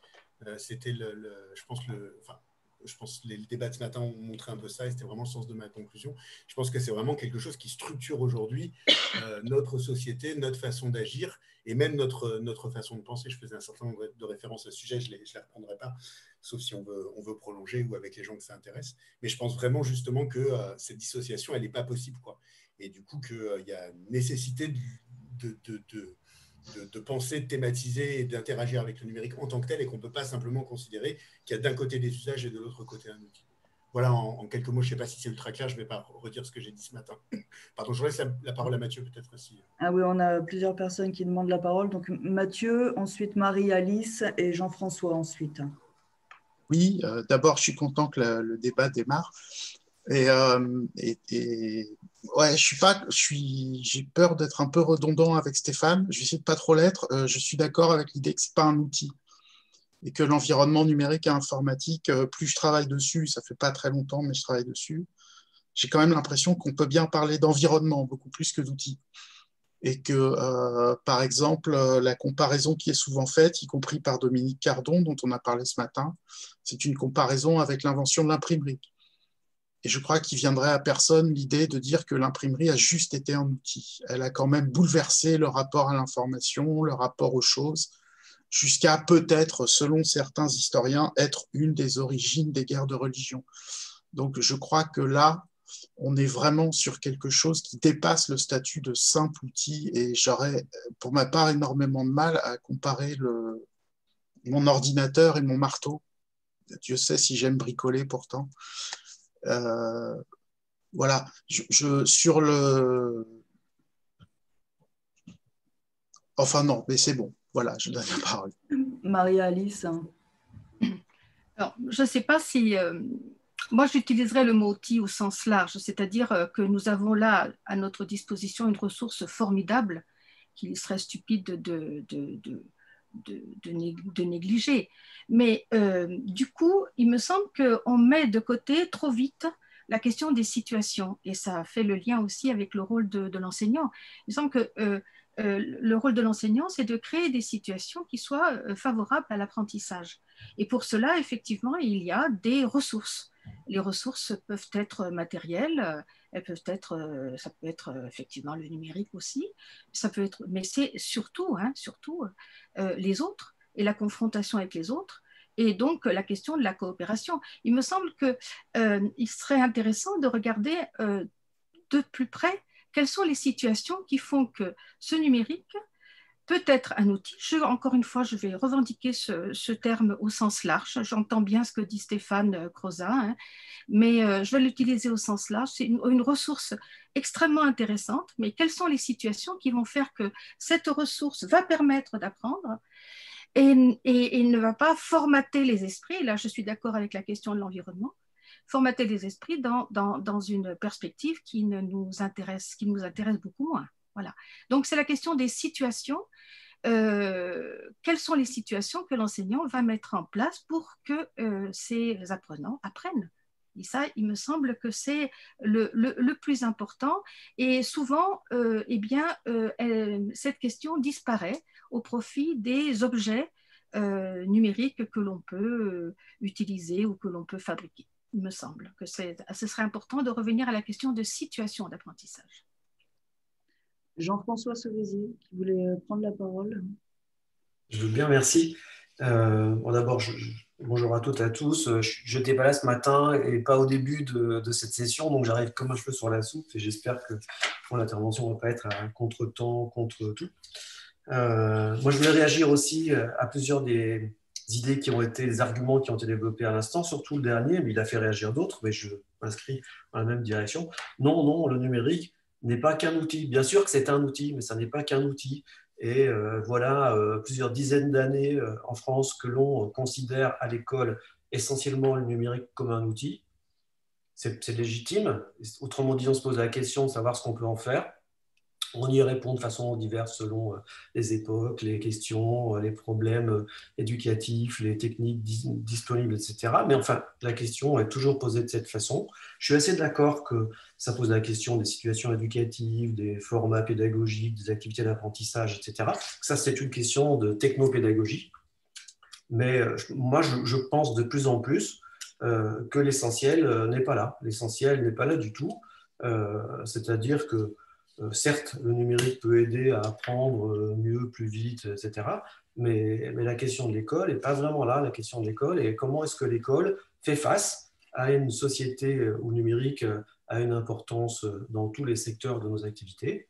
Je pense que les débats de ce matin ont montré un peu ça et c'était vraiment le sens de ma conclusion. Je pense que c'est vraiment quelque chose qui structure aujourd'hui notre société, notre façon d'agir et même notre façon de penser. Je faisais un certain nombre de références à ce sujet, je ne les reprendrai pas, sauf si on veut prolonger ou avec les gens que ça intéresse. Mais je pense vraiment justement que cette dissociation, elle n'est pas possible, quoi. Et du coup, qu'il y a nécessité de penser, de thématiser et d'interagir avec le numérique en tant que tel et qu'on ne peut pas simplement considérer qu'il y a d'un côté des usages et de l'autre côté un outil. Voilà, en quelques mots, je ne sais pas si c'est ultra clair, je ne vais pas redire ce que j'ai dit ce matin. Pardon, je laisse la parole à Mathieu peut-être aussi. Ah oui, on a plusieurs personnes qui demandent la parole. Donc Mathieu, ensuite Marie-Alice et Jean-François ensuite. Oui, d'abord, je suis content que le débat démarre. Ouais, j'ai peur d'être un peu redondant avec Stéphane. Je vais essayer de pas trop l'être. Je suis d'accord avec l'idée que c'est pas un outil et que l'environnement numérique et informatique, plus je travaille dessus, ça fait pas très longtemps, mais je travaille dessus. J'ai quand même l'impression qu'on peut bien parler d'environnement beaucoup plus que d'outils. Et que, par exemple, la comparaison qui est souvent faite, y compris par Dominique Cardon, dont on a parlé ce matin, c'est une comparaison avec l'invention de l'imprimerie. Et je crois qu'il viendrait à personne l'idée de dire que l'imprimerie a juste été un outil. Elle a quand même bouleversé le rapport à l'information, le rapport aux choses, jusqu'à peut-être, selon certains historiens, être une des origines des guerres de religion. Donc je crois que là, on est vraiment sur quelque chose qui dépasse le statut de simple outil et j'aurais, pour ma part, énormément de mal à comparer mon ordinateur et mon marteau. Dieu sait si j'aime bricoler pourtant. Voilà, sur le... Enfin non, mais c'est bon. Voilà, je donne la parole. Marie-Alice. Alors, je ne sais pas si... moi, j'utiliserais le mot outil au sens large, c'est-à-dire que nous avons là à notre disposition une ressource formidable qu'il serait stupide de négliger. Mais du coup, il me semble qu'on met de côté trop vite la question des situations et ça fait le lien aussi avec le rôle de l'enseignant. Il me semble que le rôle de l'enseignant, c'est de créer des situations qui soient favorables à l'apprentissage. Et pour cela, effectivement, il y a des ressources. Les ressources peuvent être matérielles, elles peuvent être, ça peut être effectivement le numérique aussi, ça peut être, mais c'est surtout les autres et la confrontation avec les autres et donc la question de la coopération. Il me semble qu'il serait intéressant de regarder de plus près quelles sont les situations qui font que ce numérique peut être un outil. Encore une fois, je vais revendiquer ce terme au sens large. J'entends bien ce que dit Stéphane Croza, hein, mais je vais l'utiliser au sens large. C'est une ressource extrêmement intéressante, mais quelles sont les situations qui vont faire que cette ressource va permettre d'apprendre et ne va pas formater les esprits. Là, je suis d'accord avec la question de l'environnement, formater les esprits dans une perspective qui nous intéresse beaucoup moins. Voilà. Donc, c'est la question des situations. Quelles sont les situations que l'enseignant va mettre en place pour que ces apprenants apprennent? Et ça, il me semble que c'est le plus important. Et souvent, cette question disparaît au profit des objets numériques que l'on peut utiliser ou que l'on peut fabriquer. Il me semble que ce serait important de revenir à la question de situation d'apprentissage. Jean-François Sauvésier, qui voulait prendre la parole. Je veux bien, merci. Bon, d'abord, bonjour à toutes et à tous. Je n'étais pas là ce matin et pas au début de cette session, donc j'arrive comme un cheveu sur la soupe et j'espère que l'intervention ne va pas être à contre-temps, contre tout. Moi, je voulais réagir aussi à plusieurs des idées qui ont été, des arguments qui ont été développés à l'instant, surtout le dernier, mais il a fait réagir d'autres, mais je m'inscris dans la même direction. Non, le numérique n'est pas qu'un outil. Bien sûr que c'est un outil, mais ça n'est pas qu'un outil. Et voilà plusieurs dizaines d'années en France que l'on considère à l'école essentiellement le numérique comme un outil. C'est légitime. Autrement dit, on se pose la question de savoir ce qu'on peut en faire. On y répond de façon diverse selon les époques, les questions, les problèmes éducatifs, les techniques disponibles, etc. Mais enfin, la question est toujours posée de cette façon. Je suis assez d'accord que ça pose la question des situations éducatives, des formats pédagogiques, des activités d'apprentissage, etc. Ça, c'est une question de technopédagogie. Mais moi, je pense de plus en plus que l'essentiel n'est pas là. L'essentiel n'est pas là du tout. C'est-à-dire que certes, le numérique peut aider à apprendre mieux, plus vite, etc. Mais la question de l'école n'est pas vraiment là. La question de l'école est comment est-ce que l'école fait face à une société où le numérique a une importance dans tous les secteurs de nos activités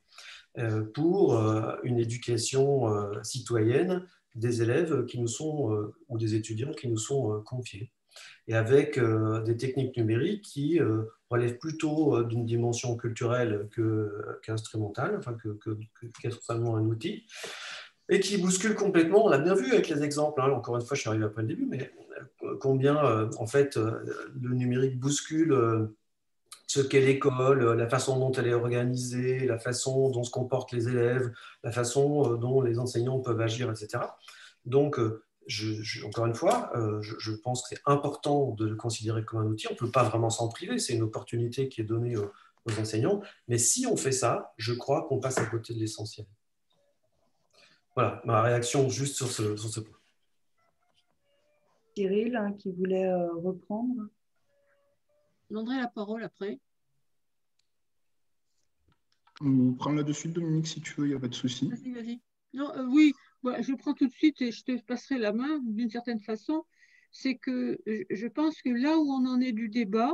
pour une éducation citoyenne des élèves qui nous sont, ou des étudiants qui nous sont confiés. Et avec des techniques numériques qui relèvent plutôt d'une dimension culturelle qu'instrumentale, enfin qu'être seulement un outil, et qui bousculent complètement, on l'a bien vu avec les exemples, hein, encore une fois je suis arrivé après le début, mais combien en fait le numérique bouscule ce qu'est l'école, la façon dont elle est organisée, la façon dont se comportent les élèves, la façon dont les enseignants peuvent agir, etc. Donc, encore une fois, je pense que c'est important de le considérer comme un outil. On ne peut pas vraiment s'en priver, c'est une opportunité qui est donnée aux enseignants. Mais si on fait ça, je crois qu'on passe à côté de l'essentiel. Voilà, ma réaction juste sur ce point. Cyril, hein, qui voulait reprendre. Je donnerai la parole après. On prend là-dessus, Dominique, si tu veux, il n'y a pas de souci. Vas-y. Non, oui, voilà, je prends tout de suite et je te passerai la main d'une certaine façon. C'est que je pense que là où on en est du débat,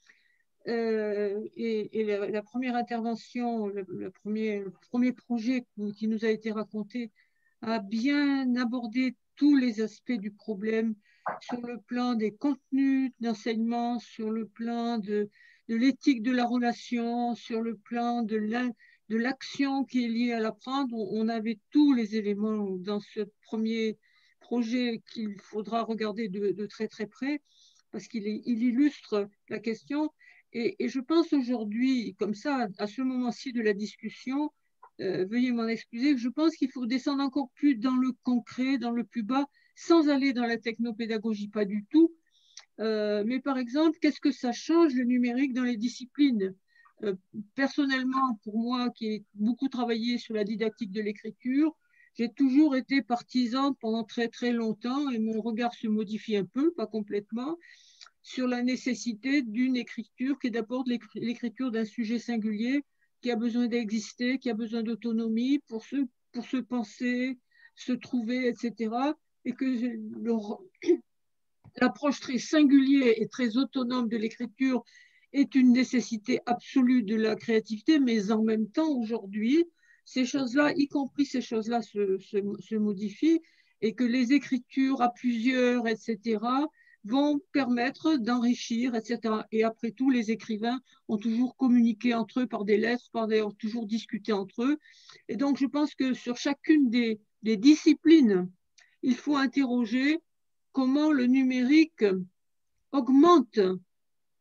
et la première intervention, le premier projet qui nous a été raconté a bien abordé tous les aspects du problème sur le plan des contenus d'enseignement, sur le plan de l'éthique de la relation, sur le plan de l'action qui est liée à l'apprendre. On avait tous les éléments dans ce premier projet qu'il faudra regarder de très très près parce qu'il illustre la question. Et je pense aujourd'hui, comme ça, à ce moment-ci de la discussion, veuillez m'en excuser, je pense qu'il faut descendre encore plus dans le concret, dans le plus bas, sans aller dans la technopédagogie, pas du tout. Mais par exemple, qu'est-ce que ça change le numérique dans les disciplines? Personnellement, pour moi, qui ai beaucoup travaillé sur la didactique de l'écriture, j'ai toujours été partisan pendant très très longtemps, et mon regard se modifie un peu, pas complètement, sur la nécessité d'une écriture qui est d'abord l'écriture d'un sujet singulier, qui a besoin d'exister, qui a besoin d'autonomie pour se penser, se trouver, etc. Et que l'approche très singulière et très autonome de l'écriture est une nécessité absolue de la créativité, mais en même temps, aujourd'hui, ces choses-là, y compris ces choses-là, se modifient et que les écritures à plusieurs, etc., vont permettre d'enrichir, etc. Et après tout, les écrivains ont toujours communiqué entre eux par des lettres, ont toujours discuté entre eux. Et donc, je pense que sur chacune des disciplines, il faut interroger comment le numérique augmente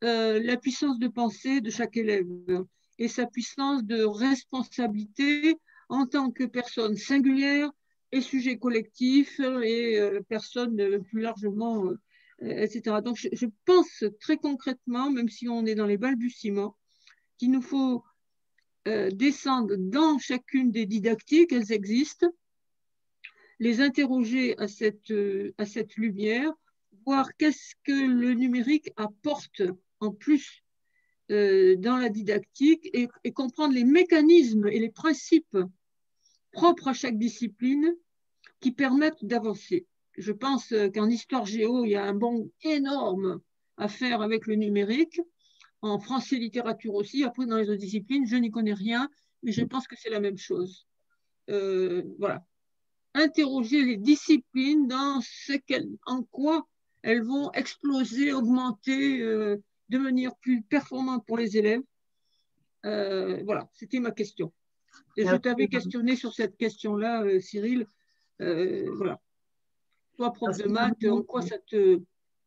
la puissance de pensée de chaque élève et sa puissance de responsabilité en tant que personne singulière et sujet collectif et personne plus largement, etc. Donc, je pense très concrètement, même si on est dans les balbutiements, qu'il nous faut descendre dans chacune des didactiques, elles existent, les interroger à cette lumière, voir qu'est-ce que le numérique apporte en plus dans la didactique et comprendre les mécanismes et les principes propres à chaque discipline qui permettent d'avancer. Je pense qu'en histoire géo, il y a un bond énorme à faire avec le numérique, en français littérature aussi. Après, dans les autres disciplines, je n'y connais rien, mais je pense que c'est la même chose. Voilà. Interroger les disciplines dans en quoi elles vont exploser, augmenter, devenir plus performantes pour les élèves. Voilà, c'était ma question. Et je t'avais questionné sur cette question-là, Cyril. Voilà. Toi, prof de maths, en quoi ça te...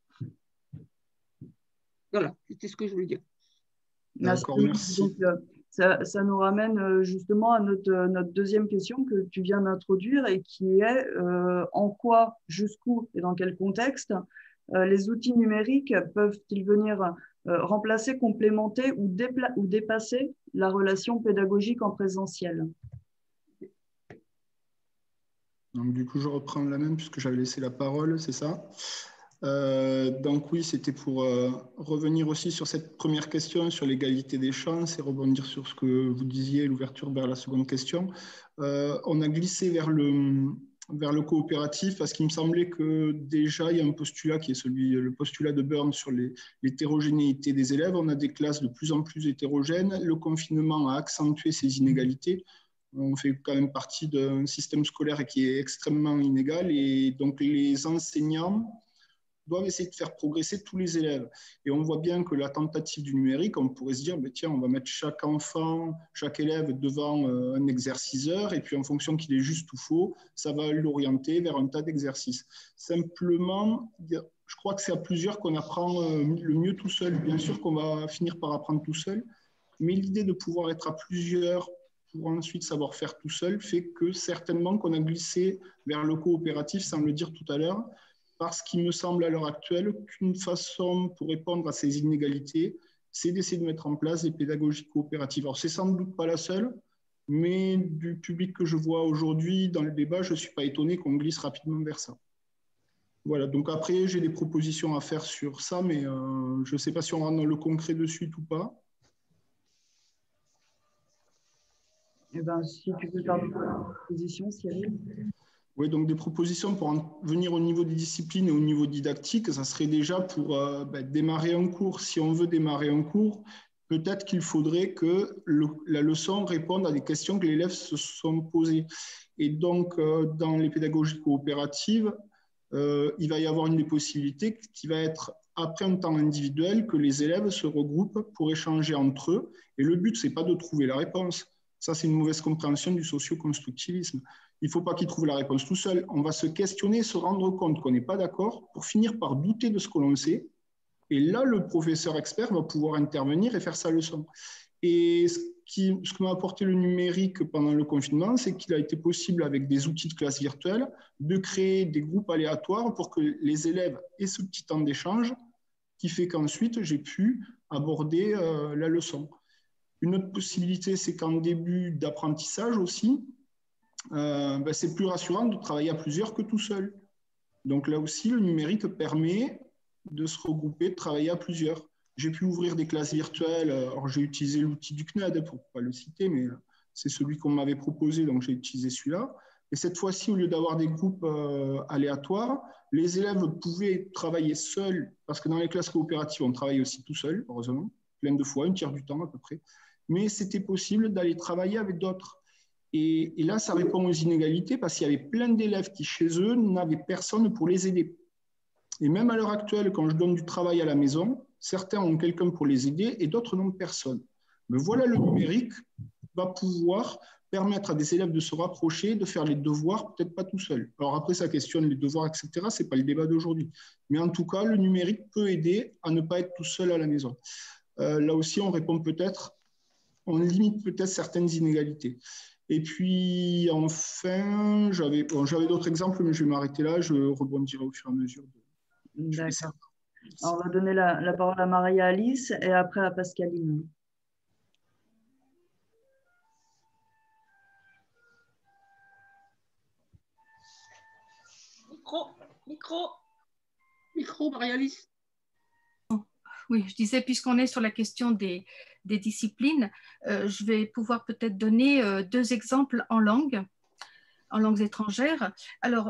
Voilà, c'était ce que je voulais dire. D'accord, merci. Donc, ça nous ramène justement à notre deuxième question que tu viens d'introduire et qui est en quoi, jusqu'où et dans quel contexte les outils numériques peuvent-ils venir remplacer, complémenter ou dépasser la relation pédagogique en présentiel? Donc, du coup, je reprends la même puisque j'avais laissé la parole, c'est ça? Donc oui, c'était pour revenir aussi sur cette première question, sur l'égalité des chances et rebondir sur ce que vous disiez, l'ouverture vers la seconde question. On a glissé vers le coopératif parce qu'il me semblait que déjà, il y a un postulat qui est le postulat de Burns sur l'hétérogénéité des élèves. On a des classes de plus en plus hétérogènes. Le confinement a accentué ces inégalités. On fait quand même partie d'un système scolaire qui est extrêmement inégal et donc les enseignants doivent essayer de faire progresser tous les élèves. Et on voit bien que la tentative du numérique, on pourrait se dire, tiens, on va mettre chaque enfant, chaque élève devant un exerciceur, et puis en fonction qu'il est juste ou faux, ça va l'orienter vers un tas d'exercices. Simplement, je crois que c'est à plusieurs qu'on apprend le mieux tout seul. Bien sûr qu'on va finir par apprendre tout seul, mais l'idée de pouvoir être à plusieurs pour ensuite savoir faire tout seul fait que certainement qu'on a glissé vers le coopératif, sans le dire tout à l'heure, parce qu'il me semble à l'heure actuelle qu'une façon pour répondre à ces inégalités, c'est d'essayer de mettre en place des pédagogies coopératives. Alors, c'est sans doute pas la seule, mais du public que je vois aujourd'hui dans le débat, je ne suis pas étonné qu'on glisse rapidement vers ça. Voilà, donc après, j'ai des propositions à faire sur ça, mais je ne sais pas si on rentre dans le concret de suite ou pas. Eh bien, si tu veux faire des propositions, Cyril. Oui, donc des propositions pour en venir au niveau des disciplines et au niveau didactique, ça serait déjà pour démarrer un cours. Si on veut démarrer un cours, peut-être qu'il faudrait que la leçon réponde à des questions que les élèves se sont posées. Et donc, dans les pédagogies coopératives, il va y avoir une des possibilités qui va être, après un temps individuel, que les élèves se regroupent pour échanger entre eux. Et le but, ce n'est pas de trouver la réponse. Ça, c'est une mauvaise compréhension du socio-constructivisme. Il ne faut pas qu'ils trouvent la réponse tout seul. On va se questionner, se rendre compte qu'on n'est pas d'accord pour finir par douter de ce que l'on sait. Et là, le professeur expert va pouvoir intervenir et faire sa leçon. Et ce que m'a apporté le numérique pendant le confinement, c'est qu'il a été possible, avec des outils de classe virtuelle, de créer des groupes aléatoires pour que les élèves aient ce petit temps d'échange qui fait qu'ensuite, j'ai pu aborder la leçon. Une autre possibilité, c'est qu'en début d'apprentissage aussi, c'est plus rassurant de travailler à plusieurs que tout seul. Donc là aussi, le numérique permet de se regrouper, de travailler à plusieurs. J'ai pu ouvrir des classes virtuelles. Alors, j'ai utilisé l'outil du CNED, pour ne pas le citer, mais c'est celui qu'on m'avait proposé, donc j'ai utilisé celui-là. Et cette fois-ci, au lieu d'avoir des groupes aléatoires, les élèves pouvaient travailler seuls, parce que dans les classes coopératives, on travaille aussi tout seul, heureusement, plein de fois, un tiers du temps à peu près. Mais c'était possible d'aller travailler avec d'autres. Et là, ça répond aux inégalités parce qu'il y avait plein d'élèves qui, chez eux, n'avaient personne pour les aider. Et même à l'heure actuelle, quand je donne du travail à la maison, certains ont quelqu'un pour les aider et d'autres n'ont personne. Mais voilà le numérique va pouvoir permettre à des élèves de se rapprocher, de faire les devoirs, peut-être pas tout seul. Alors après, ça questionne les devoirs, etc. Ce n'est pas le débat d'aujourd'hui. Mais en tout cas, le numérique peut aider à ne pas être tout seul à la maison. Là aussi, on répond peut-être, on limite peut-être certaines inégalités. Et puis, enfin, j'avais d'autres exemples, mais je vais m'arrêter là. Je rebondirai au fur et à mesure. D'accord. On va donner la parole à Maria-Alice et après à Pascaline. Micro, Maria-Alice. Oui, je disais, puisqu'on est sur la question des disciplines, je vais pouvoir peut-être donner 2 exemples en langues étrangères. Alors,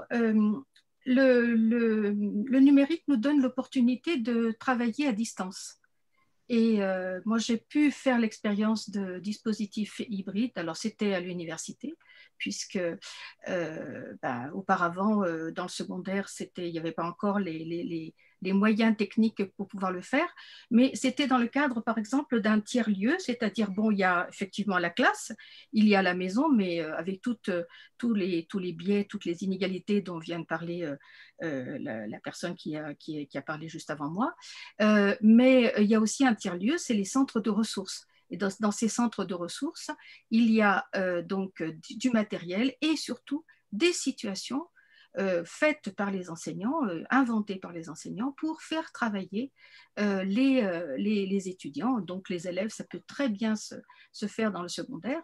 le numérique nous donne l'opportunité de travailler à distance. Et moi, j'ai pu faire l'expérience de dispositifs hybrides. Alors, c'était à l'université, puisque auparavant, dans le secondaire, il n'y avait pas encore les moyens techniques pour pouvoir le faire, mais c'était dans le cadre, par exemple, d'un tiers-lieu, c'est-à-dire, bon, il y a effectivement la classe, il y a la maison, mais avec tous les biais, toutes les inégalités dont vient de parler la personne qui a parlé juste avant moi. Mais il y a aussi un tiers-lieu, c'est les centres de ressources. Et dans ces centres de ressources, il y a donc du matériel et surtout des situations faites par les enseignants, inventées par les enseignants pour faire travailler les étudiants. Donc les élèves, ça peut très bien se faire dans le secondaire.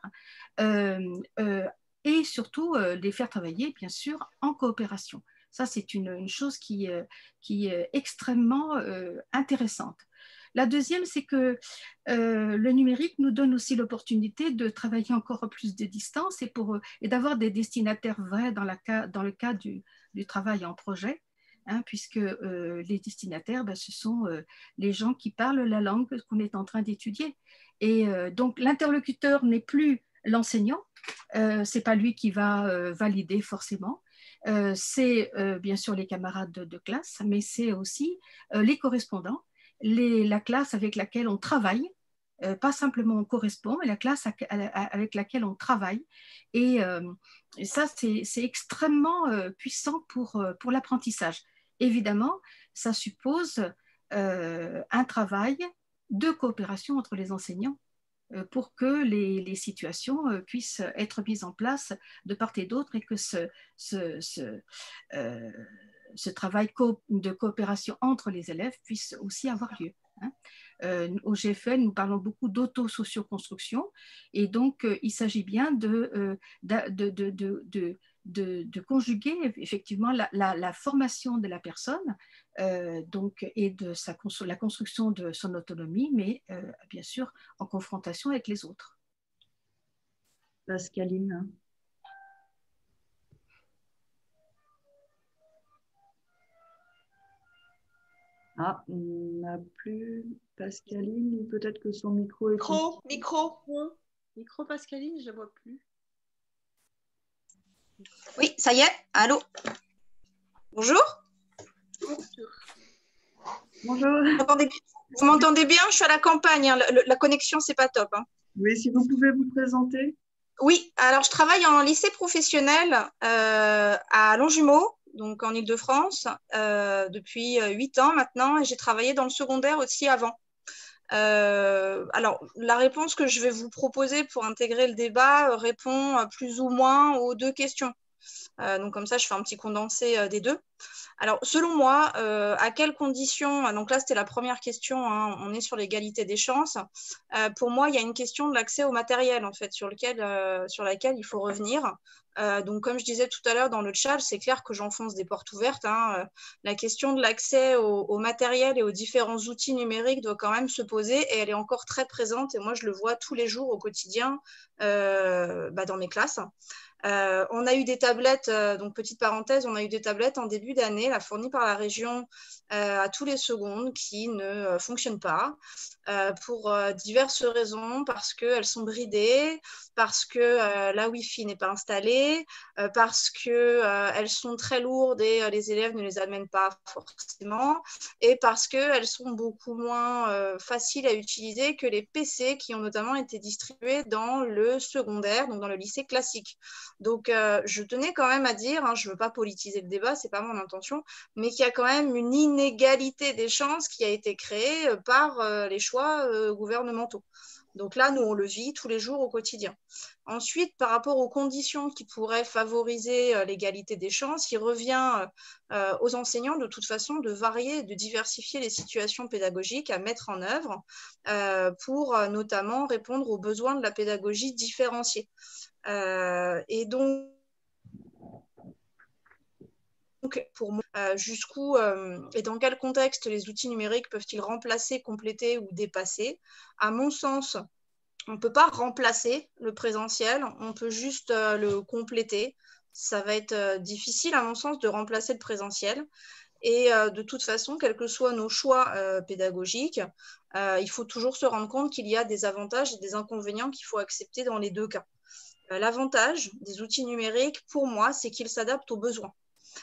Et surtout les faire travailler, bien sûr, en coopération. Ça, c'est une chose qui est extrêmement intéressante. La deuxième, c'est que le numérique nous donne aussi l'opportunité de travailler encore plus de distance et d'avoir des destinataires vrais dans le cas du travail en projet, hein, puisque les destinataires, ce sont les gens qui parlent la langue qu'on est en train d'étudier. Et donc, l'interlocuteur n'est plus l'enseignant, ce n'est pas lui qui va valider forcément. C'est bien sûr les camarades de classe, mais c'est aussi les correspondants, la classe avec laquelle on travaille, pas simplement on correspond, mais la classe avec laquelle on travaille. Et ça, c'est extrêmement puissant pour l'apprentissage. Évidemment, ça suppose un travail de coopération entre les enseignants pour que les situations puissent être mises en place de part et d'autre et que ce travail de coopération entre les élèves puisse aussi avoir lieu. Hein. Au GFL, nous parlons beaucoup d'auto-socioconstruction et donc il s'agit bien de conjuguer effectivement la formation de la personne et de la construction de son autonomie, mais bien sûr en confrontation avec les autres. Pascaline. Ah, on n'a plus Pascaline, ou peut-être que son micro est... Micro Pascaline, je ne vois plus. Oui, ça y est. Allô. Bonjour. Bonjour. Vous m'entendez bien? Je suis à la campagne. Hein. La connexion, c'est pas top. Hein. Oui, si vous pouvez vous présenter. Oui, alors je travaille en lycée professionnel à Longjumeau, donc en Île-de-France, depuis 8 ans maintenant, et j'ai travaillé dans le secondaire aussi avant. Alors, la réponse que je vais vous proposer pour intégrer le débat répond plus ou moins aux 2 questions. Donc, comme ça, je fais un petit condensé des 2. Alors, selon moi, à quelles conditions, donc là, c'était la première question, hein, on est sur l'égalité des chances. Pour moi, il y a une question de l'accès au matériel, en fait, sur laquelle il faut revenir. Donc, comme je disais tout à l'heure dans le chat, c'est clair que j'enfonce des portes ouvertes. Hein. La question de l'accès au matériel et aux différents outils numériques doit quand même se poser et elle est encore très présente. Et moi, je le vois tous les jours au quotidien dans mes classes. On a eu des tablettes, donc petite parenthèse, on a eu des tablettes en début d'année, fournies par la région à tous les secondes qui ne fonctionnent pas pour diverses raisons, parce qu'elles sont bridées, parce que la Wi-Fi n'est pas installée, journée, parce qu'elles sont très lourdes et les élèves ne les amènent pas forcément, et parce qu'elles sont beaucoup moins faciles à utiliser que les PC qui ont notamment été distribués dans le secondaire, donc dans le lycée classique. Donc, je tenais quand même à dire, hein, je ne veux pas politiser le débat, ce n'est pas mon intention, mais qu'il y a quand même une inégalité des chances qui a été créée par les choix gouvernementaux. Donc là, nous, on le vit tous les jours au quotidien. Ensuite, par rapport aux conditions qui pourraient favoriser l'égalité des chances, il revient aux enseignants, de toute façon, de varier, de diversifier les situations pédagogiques à mettre en œuvre pour notamment répondre aux besoins de la pédagogie différenciée. Et donc, pour moi, jusqu'où et dans quel contexte les outils numériques peuvent-ils remplacer, compléter ou dépasser? À mon sens, on ne peut pas remplacer le présentiel, on peut juste le compléter. Ça va être difficile, à mon sens, de remplacer le présentiel. Et de toute façon, quels que soient nos choix pédagogiques, il faut toujours se rendre compte qu'il y a des avantages et des inconvénients qu'il faut accepter dans les deux cas. L'avantage des outils numériques, pour moi, c'est qu'ils s'adaptent aux besoins.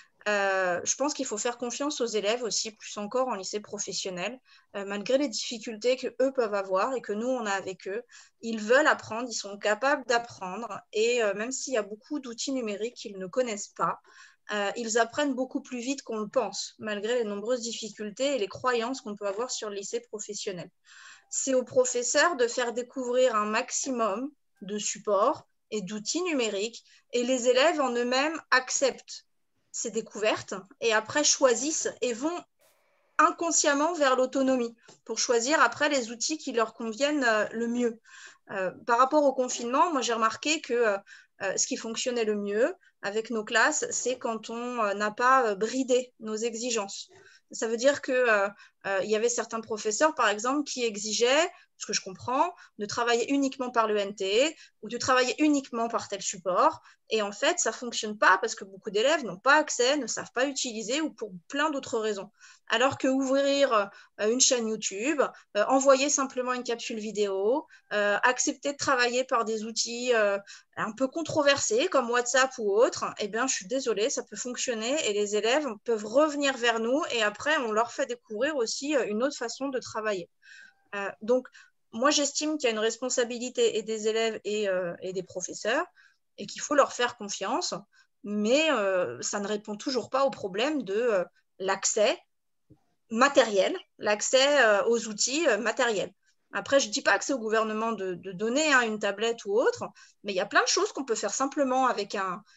Je pense qu'il faut faire confiance aux élèves aussi, plus encore en lycée professionnel, malgré les difficultés qu'eux peuvent avoir et que nous, on a avec eux. Ils veulent apprendre, ils sont capables d'apprendre et même s'il y a beaucoup d'outils numériques qu'ils ne connaissent pas, ils apprennent beaucoup plus vite qu'on le pense, malgré les nombreuses difficultés et les croyances qu'on peut avoir sur le lycée professionnel. C'est aux professeurs de faire découvrir un maximum de supports et d'outils numériques et les élèves en eux-mêmes acceptent ces découvertes et après choisissent et vont inconsciemment vers l'autonomie pour choisir après les outils qui leur conviennent le mieux. Par rapport au confinement, moi j'ai remarqué que ce qui fonctionnait le mieux avec nos classes, c'est quand on n'a pas bridé nos exigences. Ça veut dire qu'il y avait certains professeurs, par exemple, qui exigeaient, ce que je comprends, de travailler uniquement par le NT ou de travailler uniquement par tel support. Et en fait, ça ne fonctionne pas parce que beaucoup d'élèves n'ont pas accès, ne savent pas utiliser ou pour plein d'autres raisons. Alors qu'ouvrir une chaîne YouTube, envoyer simplement une capsule vidéo, accepter de travailler par des outils un peu controversés comme WhatsApp ou autre, eh bien, je suis désolée, ça peut fonctionner et les élèves peuvent revenir vers nous et après, on leur fait découvrir aussi une autre façon de travailler. Donc, moi, j'estime qu'il y a une responsabilité et des élèves et des professeurs et qu'il faut leur faire confiance, mais ça ne répond toujours pas au problème de l'accès matériel, l'accès aux outils matériels. Après, je ne dis pas que c'est au gouvernement de donner une tablette ou autre, mais il y a plein de choses qu'on peut faire simplement avec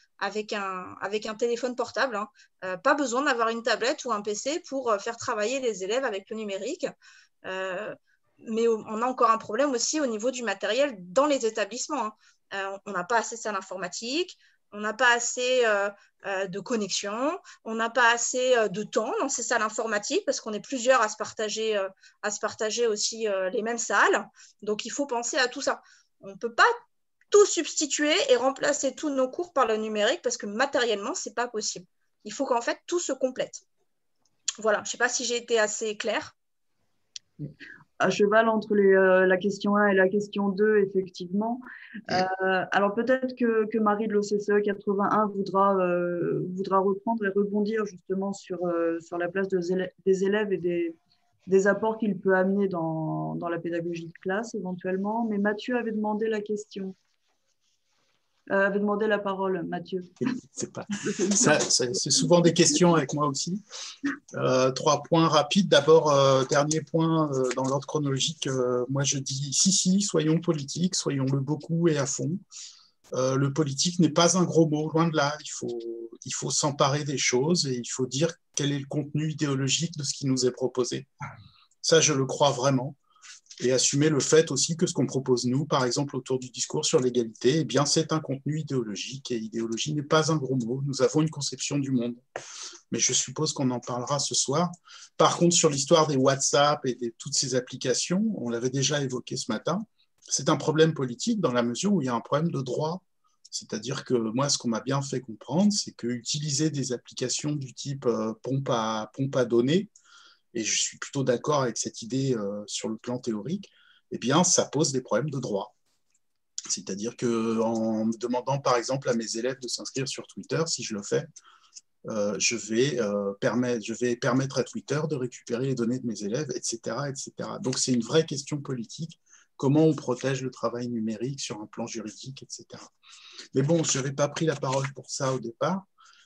un téléphone portable. Pas besoin d'avoir une tablette ou un PC pour faire travailler les élèves avec le numérique. Mais on a encore un problème aussi au niveau du matériel dans les établissements. On n'a pas assez de salles informatiques, on n'a pas assez de connexion, on n'a pas assez de temps dans ces salles informatiques parce qu'on est plusieurs à se partager aussi les mêmes salles. Donc, il faut penser à tout ça. On ne peut pas tout substituer et remplacer tous nos cours par le numérique parce que matériellement, ce n'est pas possible. Il faut qu'en fait, tout se complète. Voilà, je ne sais pas si j'ai été assez claire. À cheval entre la question 1 et la question 2, effectivement. Alors peut-être que Marie de l'OCCE 81 voudra reprendre et rebondir justement sur la place des élèves et des apports qu'il peut amener dans la pédagogie de classe éventuellement. Mais Mathieu avait demandé la question. Avait demandé la parole, Mathieu. C'est souvent des questions avec moi aussi. 3 points rapides. D'abord, dernier point dans l'ordre chronologique, moi je dis si, soyons politiques, soyons-le beaucoup et à fond. Le politique n'est pas un gros mot, loin de là. Il faut s'emparer des choses et il faut dire quel est le contenu idéologique de ce qui nous est proposé. Ça, je le crois vraiment. Et assumer le fait aussi que ce qu'on propose nous, par exemple autour du discours sur l'égalité, eh bien c'est un contenu idéologique et idéologie n'est pas un gros mot. Nous avons une conception du monde. Mais je suppose qu'on en parlera ce soir. Par contre, sur l'histoire des WhatsApp et de toutes ces applications, on l'avait déjà évoqué ce matin, c'est un problème politique dans la mesure où il y a un problème de droit. C'est-à-dire que moi, ce qu'on m'a bien fait comprendre, c'est qu'utiliser des applications du type pompe à données, et je suis plutôt d'accord avec cette idée sur le plan théorique, eh bien, ça pose des problèmes de droit. C'est-à-dire qu'en me demandant, par exemple, à mes élèves de s'inscrire sur Twitter, si je le fais, je vais permettre à Twitter de récupérer les données de mes élèves, etc., etc. Donc, c'est une vraie question politique. Comment on protège le travail numérique sur un plan juridique, etc. Mais bon, je n'avais pas pris la parole pour ça au départ.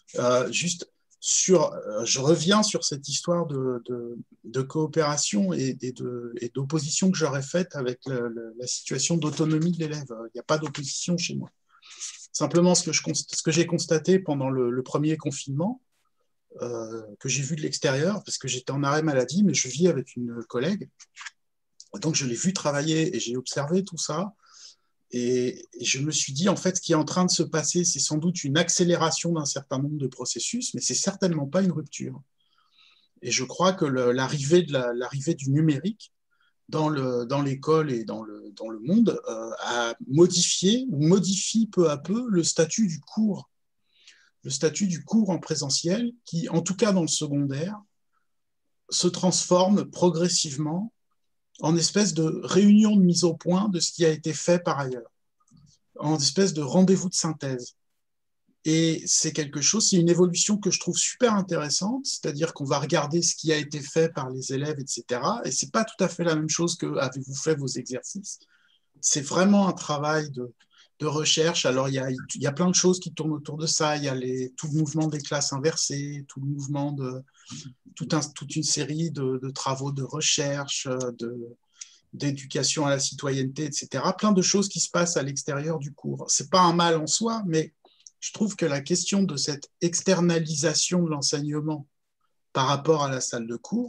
Je reviens sur cette histoire de coopération et d'opposition que j'aurais faite avec la situation d'autonomie de l'élève. Il n'y a pas d'opposition chez moi. Simplement, ce que j'ai constaté pendant le premier confinement, que j'ai vu de l'extérieur, parce que j'étais en arrêt maladie, mais je vis avec une collègue. Donc, je l'ai vu travailler et j'ai observé tout ça. Et je me suis dit, en fait, ce qui est en train de se passer, c'est sans doute une accélération d'un certain nombre de processus, mais ce n'est certainement pas une rupture. Et je crois que l'arrivée du numérique dans l'école et dans le monde a modifié ou modifie peu à peu le statut du cours. Le statut du cours en présentiel qui, en tout cas dans le secondaire, se transforme progressivement en espèce de réunion de mise au point de ce qui a été fait par ailleurs, en espèce de rendez-vous de synthèse. Et c'est une évolution que je trouve super intéressante, c'est-à-dire qu'on va regarder ce qui a été fait par les élèves, etc. Et ce n'est pas tout à fait la même chose que avez-vous fait vos exercices. C'est vraiment un travail de recherche. Alors, il y a plein de choses qui tournent autour de ça. Il y a tout le mouvement des classes inversées, tout le mouvement toute une série de travaux de recherche, d'éducation à la citoyenneté, etc. Plein de choses qui se passent à l'extérieur du cours. Ce n'est pas un mal en soi, mais je trouve que la question de cette externalisation de l'enseignement par rapport à la salle de cours,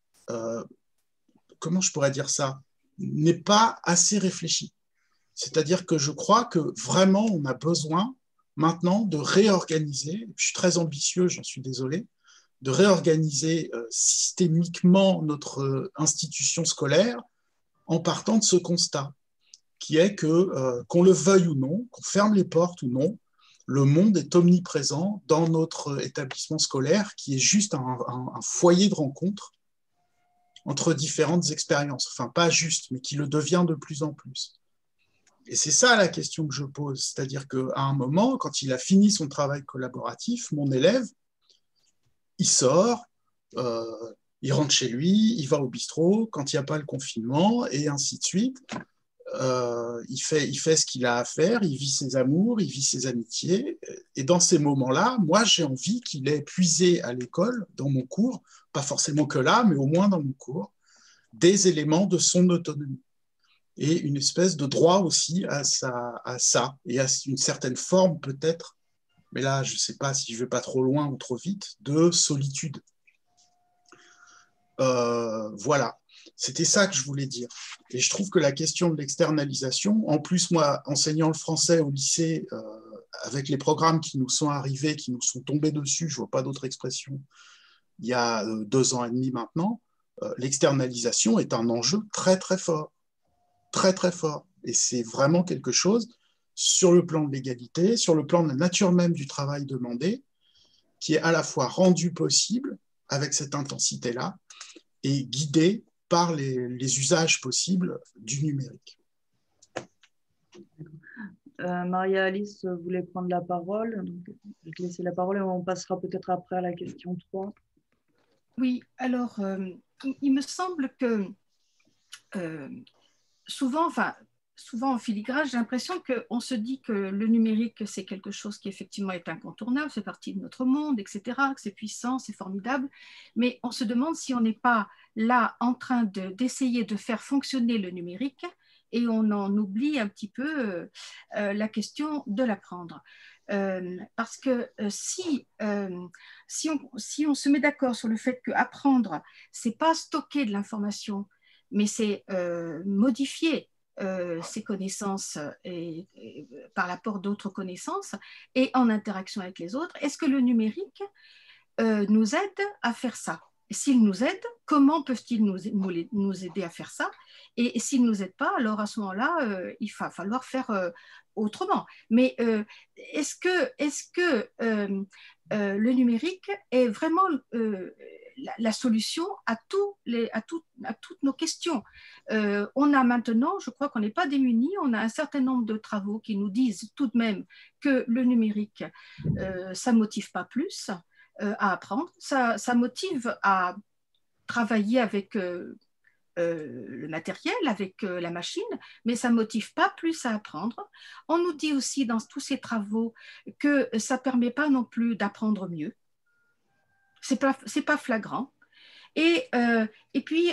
comment je pourrais dire ça, n'est pas assez réfléchie. C'est-à-dire que je crois que vraiment, on a besoin maintenant de réorganiser, je suis très ambitieux, j'en suis désolé, de réorganiser systémiquement notre institution scolaire en partant de ce constat, qui est que, qu'on le veuille ou non, qu'on ferme les portes ou non, le monde est omniprésent dans notre établissement scolaire, qui est juste un foyer de rencontre entre différentes expériences. Enfin, pas juste, mais qui le devient de plus en plus. Et c'est ça la question que je pose. C'est-à-dire qu'à un moment, quand il a fini son travail collaboratif, mon élève, il sort, il rentre chez lui, il va au bistrot quand il n'y a pas le confinement, et ainsi de suite. Il fait ce qu'il a à faire, il vit ses amours, il vit ses amitiés. Et dans ces moments-là, moi, j'ai envie qu'il ait puisé à l'école, dans mon cours, pas forcément que là, mais au moins dans mon cours, des éléments de son autonomie. Et une espèce de droit aussi à ça, et à une certaine forme peut-être, mais là, je ne sais pas si je ne vais pas trop loin ou trop vite, de solitude. Voilà, c'était ça que je voulais dire. Et je trouve que la question de l'externalisation, en plus, moi, enseignant le français au lycée, avec les programmes qui nous sont arrivés, qui nous sont tombés dessus, je ne vois pas d'autre expression, il y a 2 ans et demi maintenant, l'externalisation est un enjeu très, très fort. Très, très fort. Et c'est vraiment quelque chose, sur le plan de l'égalité, sur le plan de la nature même du travail demandé, qui est à la fois rendu possible avec cette intensité-là et guidé par les usages possibles du numérique. Maria-Alice voulait prendre la parole. Donc, je vais te laisser la parole et on passera peut-être après à la question 3. Oui, alors, il me semble que souvent en filigrane, j'ai l'impression qu'on se dit que le numérique, c'est quelque chose qui effectivement est incontournable, fait partie de notre monde, etc., que c'est puissant, c'est formidable, mais on se demande si on n'est pas là en train d'essayer de faire fonctionner le numérique et on en oublie un petit peu la question de l'apprendre. Parce que si on se met d'accord sur le fait qu'apprendre, c'est pas stocker de l'information, mais c'est modifier ces connaissances par l'apport d'autres connaissances et en interaction avec les autres, est-ce que le numérique nous aide à faire ça? S'il nous aide, comment peuvent-ils nous aider à faire ça? Et s'ils ne nous aident pas, alors à ce moment-là, il va falloir faire autrement. Mais est-ce que le numérique est vraiment la solution à toutes nos questions. On a maintenant, je crois qu'on n'est pas démunis, on a un certain nombre de travaux qui nous disent tout de même que le numérique, ça ne motive pas plus à apprendre, ça motive à travailler avec le matériel, avec la machine, mais ça ne motive pas plus à apprendre. On nous dit aussi dans tous ces travaux que ça ne permet pas non plus d'apprendre mieux. C'est pas flagrant. Et puis,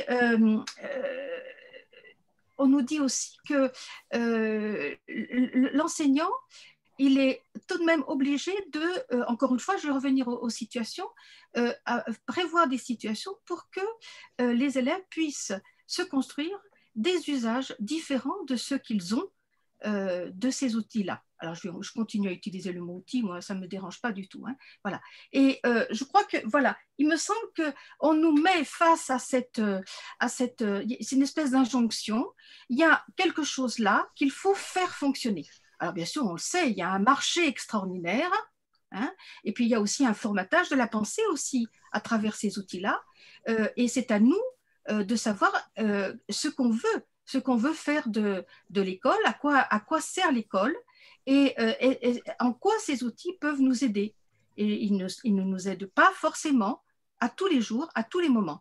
on nous dit aussi que l'enseignant, il est tout de même obligé de, encore une fois, je vais revenir aux situations, à prévoir des situations pour que les élèves puissent se construire des usages différents de ceux qu'ils ont de ces outils-là. Alors, je continue à utiliser le mot outil, moi, ça ne me dérange pas du tout. Hein, voilà. Et je crois que, voilà, il me semble qu'on nous met face à cette c'est une espèce d'injonction. Il y a quelque chose là qu'il faut faire fonctionner. Alors, bien sûr, on le sait, il y a un marché extraordinaire, hein, et puis il y a aussi un formatage de la pensée aussi à travers ces outils-là. Et c'est à nous de savoir ce qu'on veut faire de l'école, à quoi sert l'école et en quoi ces outils peuvent nous aider. Et ils ne nous aident pas forcément à tous les jours, à tous les moments.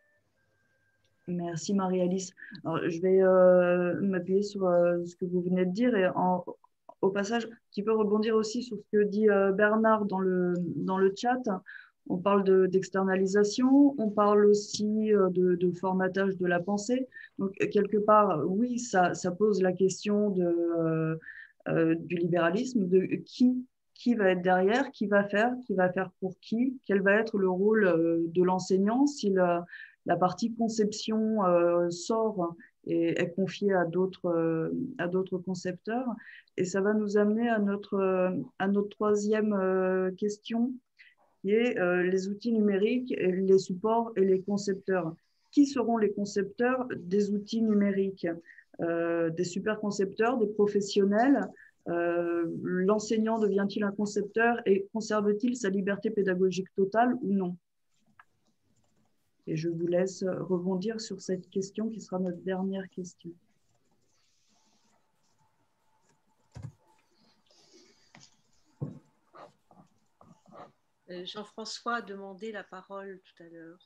Merci Marie-Alice. Je vais m'appuyer sur ce que vous venez de dire et au passage, un petit peu rebondir aussi sur ce que dit Bernard dans le chat. On parle d'externalisation, on parle aussi de formatage de la pensée. Donc, quelque part, oui, ça pose la question du libéralisme, de qui va être derrière, qui va faire pour qui, quel va être le rôle de l'enseignant si la partie conception sort et est confiée à d'autres concepteurs. Et ça va nous amener à notre troisième question, qui est les outils numériques, les supports et les concepteurs. Qui seront les concepteurs des outils numériques? Des super concepteurs, des professionnels? L'enseignant devient-il un concepteur et conserve-t-il sa liberté pédagogique totale ou non? Et je vous laisse rebondir sur cette question qui sera notre dernière question. Jean-François a demandé la parole tout à l'heure.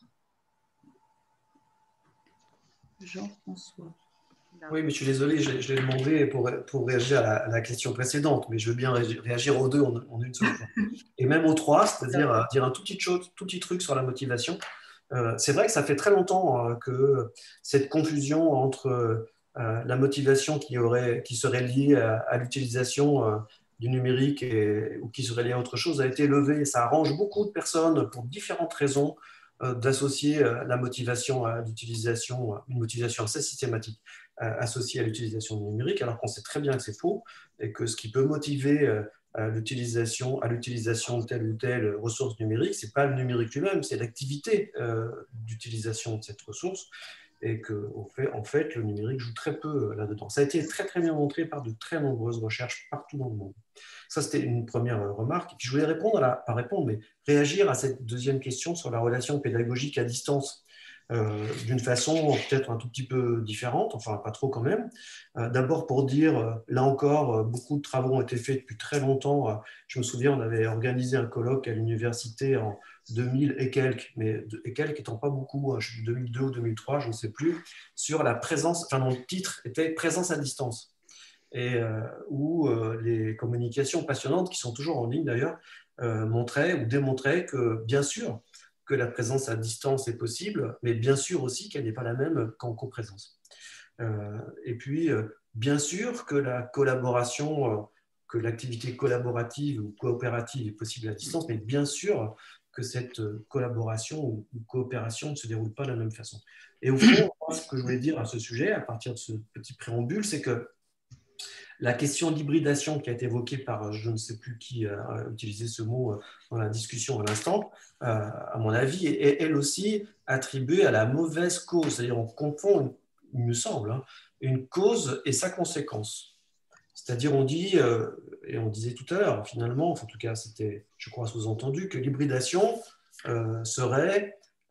Jean-François. Oui, mais je suis désolé, je l'ai demandé pour réagir à la question précédente, mais je veux bien réagir aux deux en une seule fois. Et même aux trois, c'est-à-dire dire un tout petit truc sur la motivation. C'est vrai que ça fait très longtemps que cette confusion entre la motivation qui serait liée à l'utilisation du numérique ou qui serait liée à autre chose a été levée. Ça arrange beaucoup de personnes pour différentes raisons d'associer la motivation à l'utilisation, une motivation assez systématique associée à l'utilisation du numérique, alors qu'on sait très bien que c'est faux et que ce qui peut motiver à l'utilisation de telle ou telle ressource numérique, ce n'est pas le numérique lui-même, c'est l'activité d'utilisation de cette ressource et qu'en fait, le numérique joue très peu là-dedans. Ça a été très, très bien montré par de très nombreuses recherches partout dans le monde. Ça, c'était une première remarque. Et puis, je voulais mais réagir à cette deuxième question sur la relation pédagogique à distance. D'une façon peut-être un tout petit peu différente, enfin pas trop quand même. D'abord pour dire, là encore, beaucoup de travaux ont été faits depuis très longtemps. Je me souviens, on avait organisé un colloque à l'université en 2000 et quelques, mais et quelques étant pas beaucoup, 2002 ou 2003, je ne sais plus, sur la présence, enfin mon titre était « Présence à distance ». Et où les communications passionnantes, qui sont toujours en ligne d'ailleurs, montraient ou démontraient que, bien sûr, que la présence à distance est possible, mais bien sûr aussi qu'elle n'est pas la même qu'en coprésence. Et puis, bien sûr que la collaboration, que l'activité collaborative ou coopérative est possible à distance, mais bien sûr que cette collaboration ou coopération ne se déroule pas de la même façon. Et au fond, ce que je voulais dire à ce sujet, à partir de ce petit préambule, c'est que la question d'hybridation qui a été évoquée par je ne sais plus qui a utilisé ce mot dans la discussion à l'instant, à mon avis, est elle aussi attribuée à la mauvaise cause. C'est-à-dire on confond, il me semble, une cause et sa conséquence. C'est-à-dire on dit, et on disait tout à l'heure finalement, en tout cas c'était, je crois, sous-entendu, que l'hybridation serait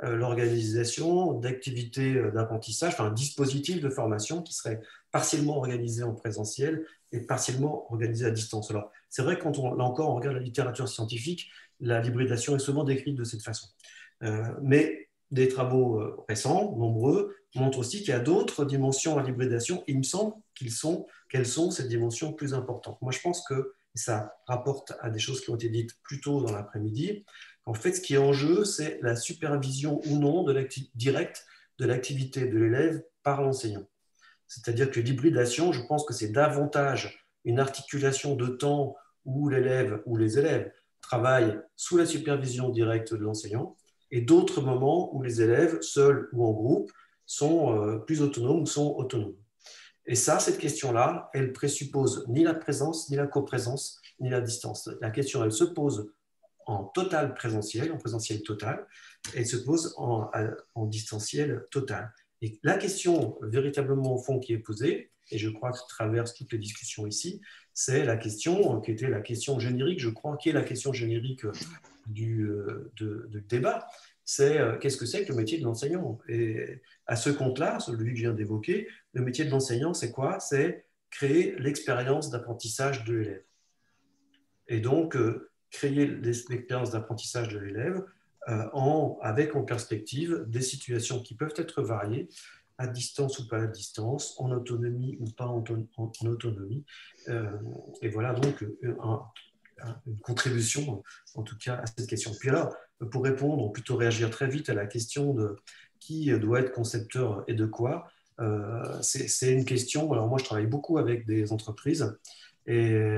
l'organisation d'activités d'apprentissage, enfin un dispositif de formation qui serait partiellement organisé en présentiel et partiellement organisé à distance. Alors, c'est vrai que quand là encore, on regarde la littérature scientifique, l'hybridation est souvent décrite de cette façon. Mais des travaux récents, nombreux, montrent aussi qu'il y a d'autres dimensions à l'hybridation. Il me semble qu'elles sont ces dimensions plus importantes. Moi, je pense que ça rapporte à des choses qui ont été dites plus tôt dans l'après-midi. En fait, ce qui est en jeu, c'est la supervision ou non directe de l'activité de l'élève par l'enseignant. C'est-à-dire que l'hybridation, je pense que c'est davantage une articulation de temps où l'élève ou les élèves travaillent sous la supervision directe de l'enseignant et d'autres moments où les élèves, seuls ou en groupe, sont plus autonomes ou sont autonomes. Et ça, cette question-là, elle présuppose ni la présence, ni la coprésence, ni la distance. La question, elle se pose en total présentiel, en présentiel total, et elle se pose en distanciel total. Et la question véritablement au fond qui est posée, et je crois que traverse toutes les discussions ici, c'est la question qui était la question générique, je crois, qui est la question générique du débat, c'est qu'est-ce que c'est que le métier de l'enseignant? Et à ce compte-là, celui que je viens d'évoquer, le métier de l'enseignant, c'est quoi? C'est créer l'expérience d'apprentissage de l'élève. Et donc, créer l'expérience d'apprentissage de l'élève avec en perspective des situations qui peuvent être variées, à distance ou pas à distance, en autonomie ou pas en autonomie. Et voilà donc une contribution, en tout cas, à cette question. Puis alors, pour répondre, ou plutôt réagir très vite à la question de qui doit être concepteur et de quoi, c'est une question. Alors moi, je travaille beaucoup avec des entreprises et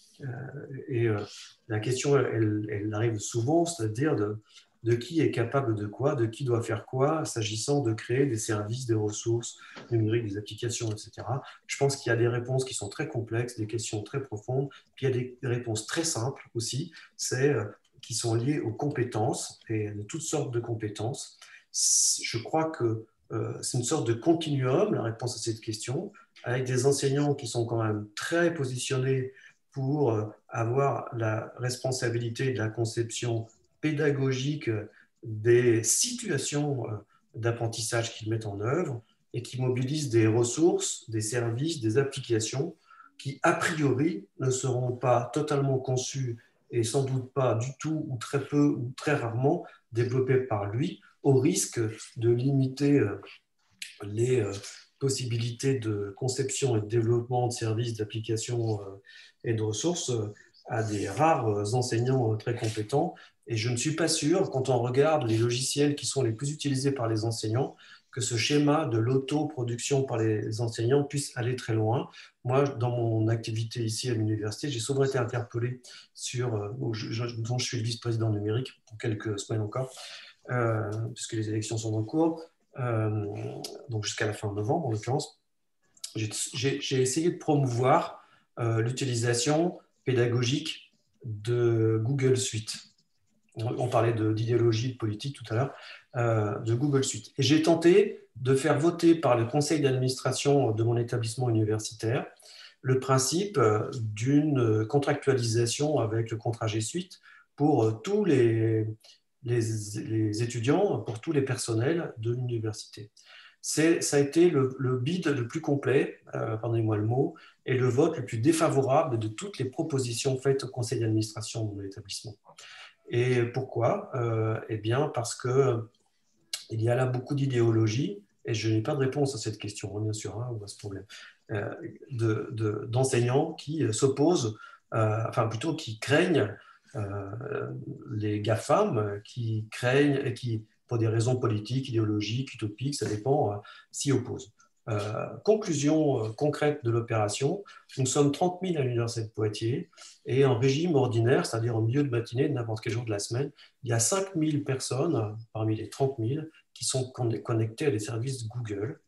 la question, elle arrive souvent, c'est-à-dire de qui est capable de quoi, de qui doit faire quoi, s'agissant de créer des services, des ressources numériques, des applications, etc. Je pense qu'il y a des réponses qui sont très complexes, des questions très profondes, puis il y a des réponses très simples aussi, qui sont liées aux compétences, et de toutes sortes de compétences. Je crois que c'est une sorte de continuum, la réponse à cette question, avec des enseignants qui sont quand même très positionnés pour avoir la responsabilité de la conception pédagogique des situations d'apprentissage qu'ils mettent en œuvre et qui mobilisent des ressources, des services, des applications qui, a priori, ne seront pas totalement conçues et sans doute pas du tout ou très peu ou très rarement développées par lui, au risque de limiter les possibilités de conception et de développement de services, d'applications et de ressources à des rares enseignants très compétents. Et je ne suis pas sûr, quand on regarde les logiciels qui sont les plus utilisés par les enseignants, que ce schéma de l'autoproduction par les enseignants puisse aller très loin. Moi, dans mon activité ici à l'université, j'ai souvent été interpellé dont je suis le vice-président numérique pour quelques semaines encore, puisque les élections sont en cours, donc jusqu'à la fin novembre en l'occurrence. J'ai essayé de promouvoir l'utilisation pédagogique de Google Suite. On parlait d'idéologie, de politique tout à l'heure, de Google Suite. Et j'ai tenté de faire voter par le conseil d'administration de mon établissement universitaire le principe d'une contractualisation avec le contrat G Suite pour tous les étudiants, pour tous les personnels de l'université. Ça a été le bid le plus complet, pardonnez-moi le mot, et le vote le plus défavorable de toutes les propositions faites au conseil d'administration de mon établissement. Et pourquoi? Eh bien, parce qu'il y a là beaucoup d'idéologie, et je n'ai pas de réponse à cette question, bien sûr, hein, à ce problème, d'enseignants qui s'opposent, enfin plutôt qui craignent les GAFAM, qui craignent et qui, pour des raisons politiques, idéologiques, utopiques, ça dépend, s'y opposent. Conclusion concrète de l'opération, nous sommes 30 000 à l'Université de Poitiers et en régime ordinaire, c'est-à-dire en milieu de matinée, de n'importe quel jour de la semaine, il y a 5 000 personnes parmi les 30 000 qui sont connectées à des services Google.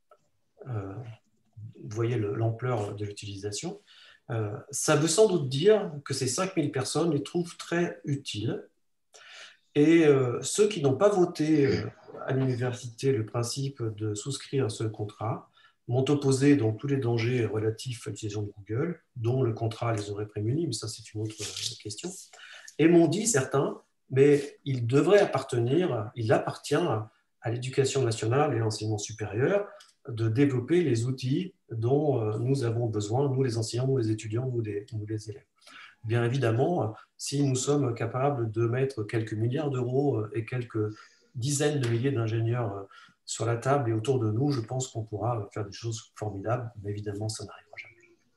Vous voyez l'ampleur de l'utilisation. Ça veut sans doute dire que ces 5 000 personnes les trouvent très utiles. Et ceux qui n'ont pas voté à l'université le principe de souscrire à ce contrat m'ont opposé dans tous les dangers relatifs à l'utilisation de Google, dont le contrat les aurait prémunis, mais ça c'est une autre question, et m'ont dit certains, mais il devrait appartenir, il appartient à l'éducation nationale et à l'enseignement supérieur de développer les outils dont nous avons besoin, nous les enseignants, nous les étudiants, nous les élèves. Bien évidemment, si nous sommes capables de mettre quelques milliards d'euros et quelques dizaines de milliers d'ingénieurs sur la table et autour de nous, je pense qu'on pourra faire des choses formidables, mais évidemment, ça n'arrivera jamais.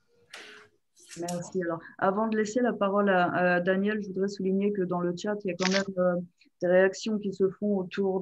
Merci. Alors, avant de laisser la parole à Daniel, je voudrais souligner que dans le chat, il y a quand même des réactions qui se font autour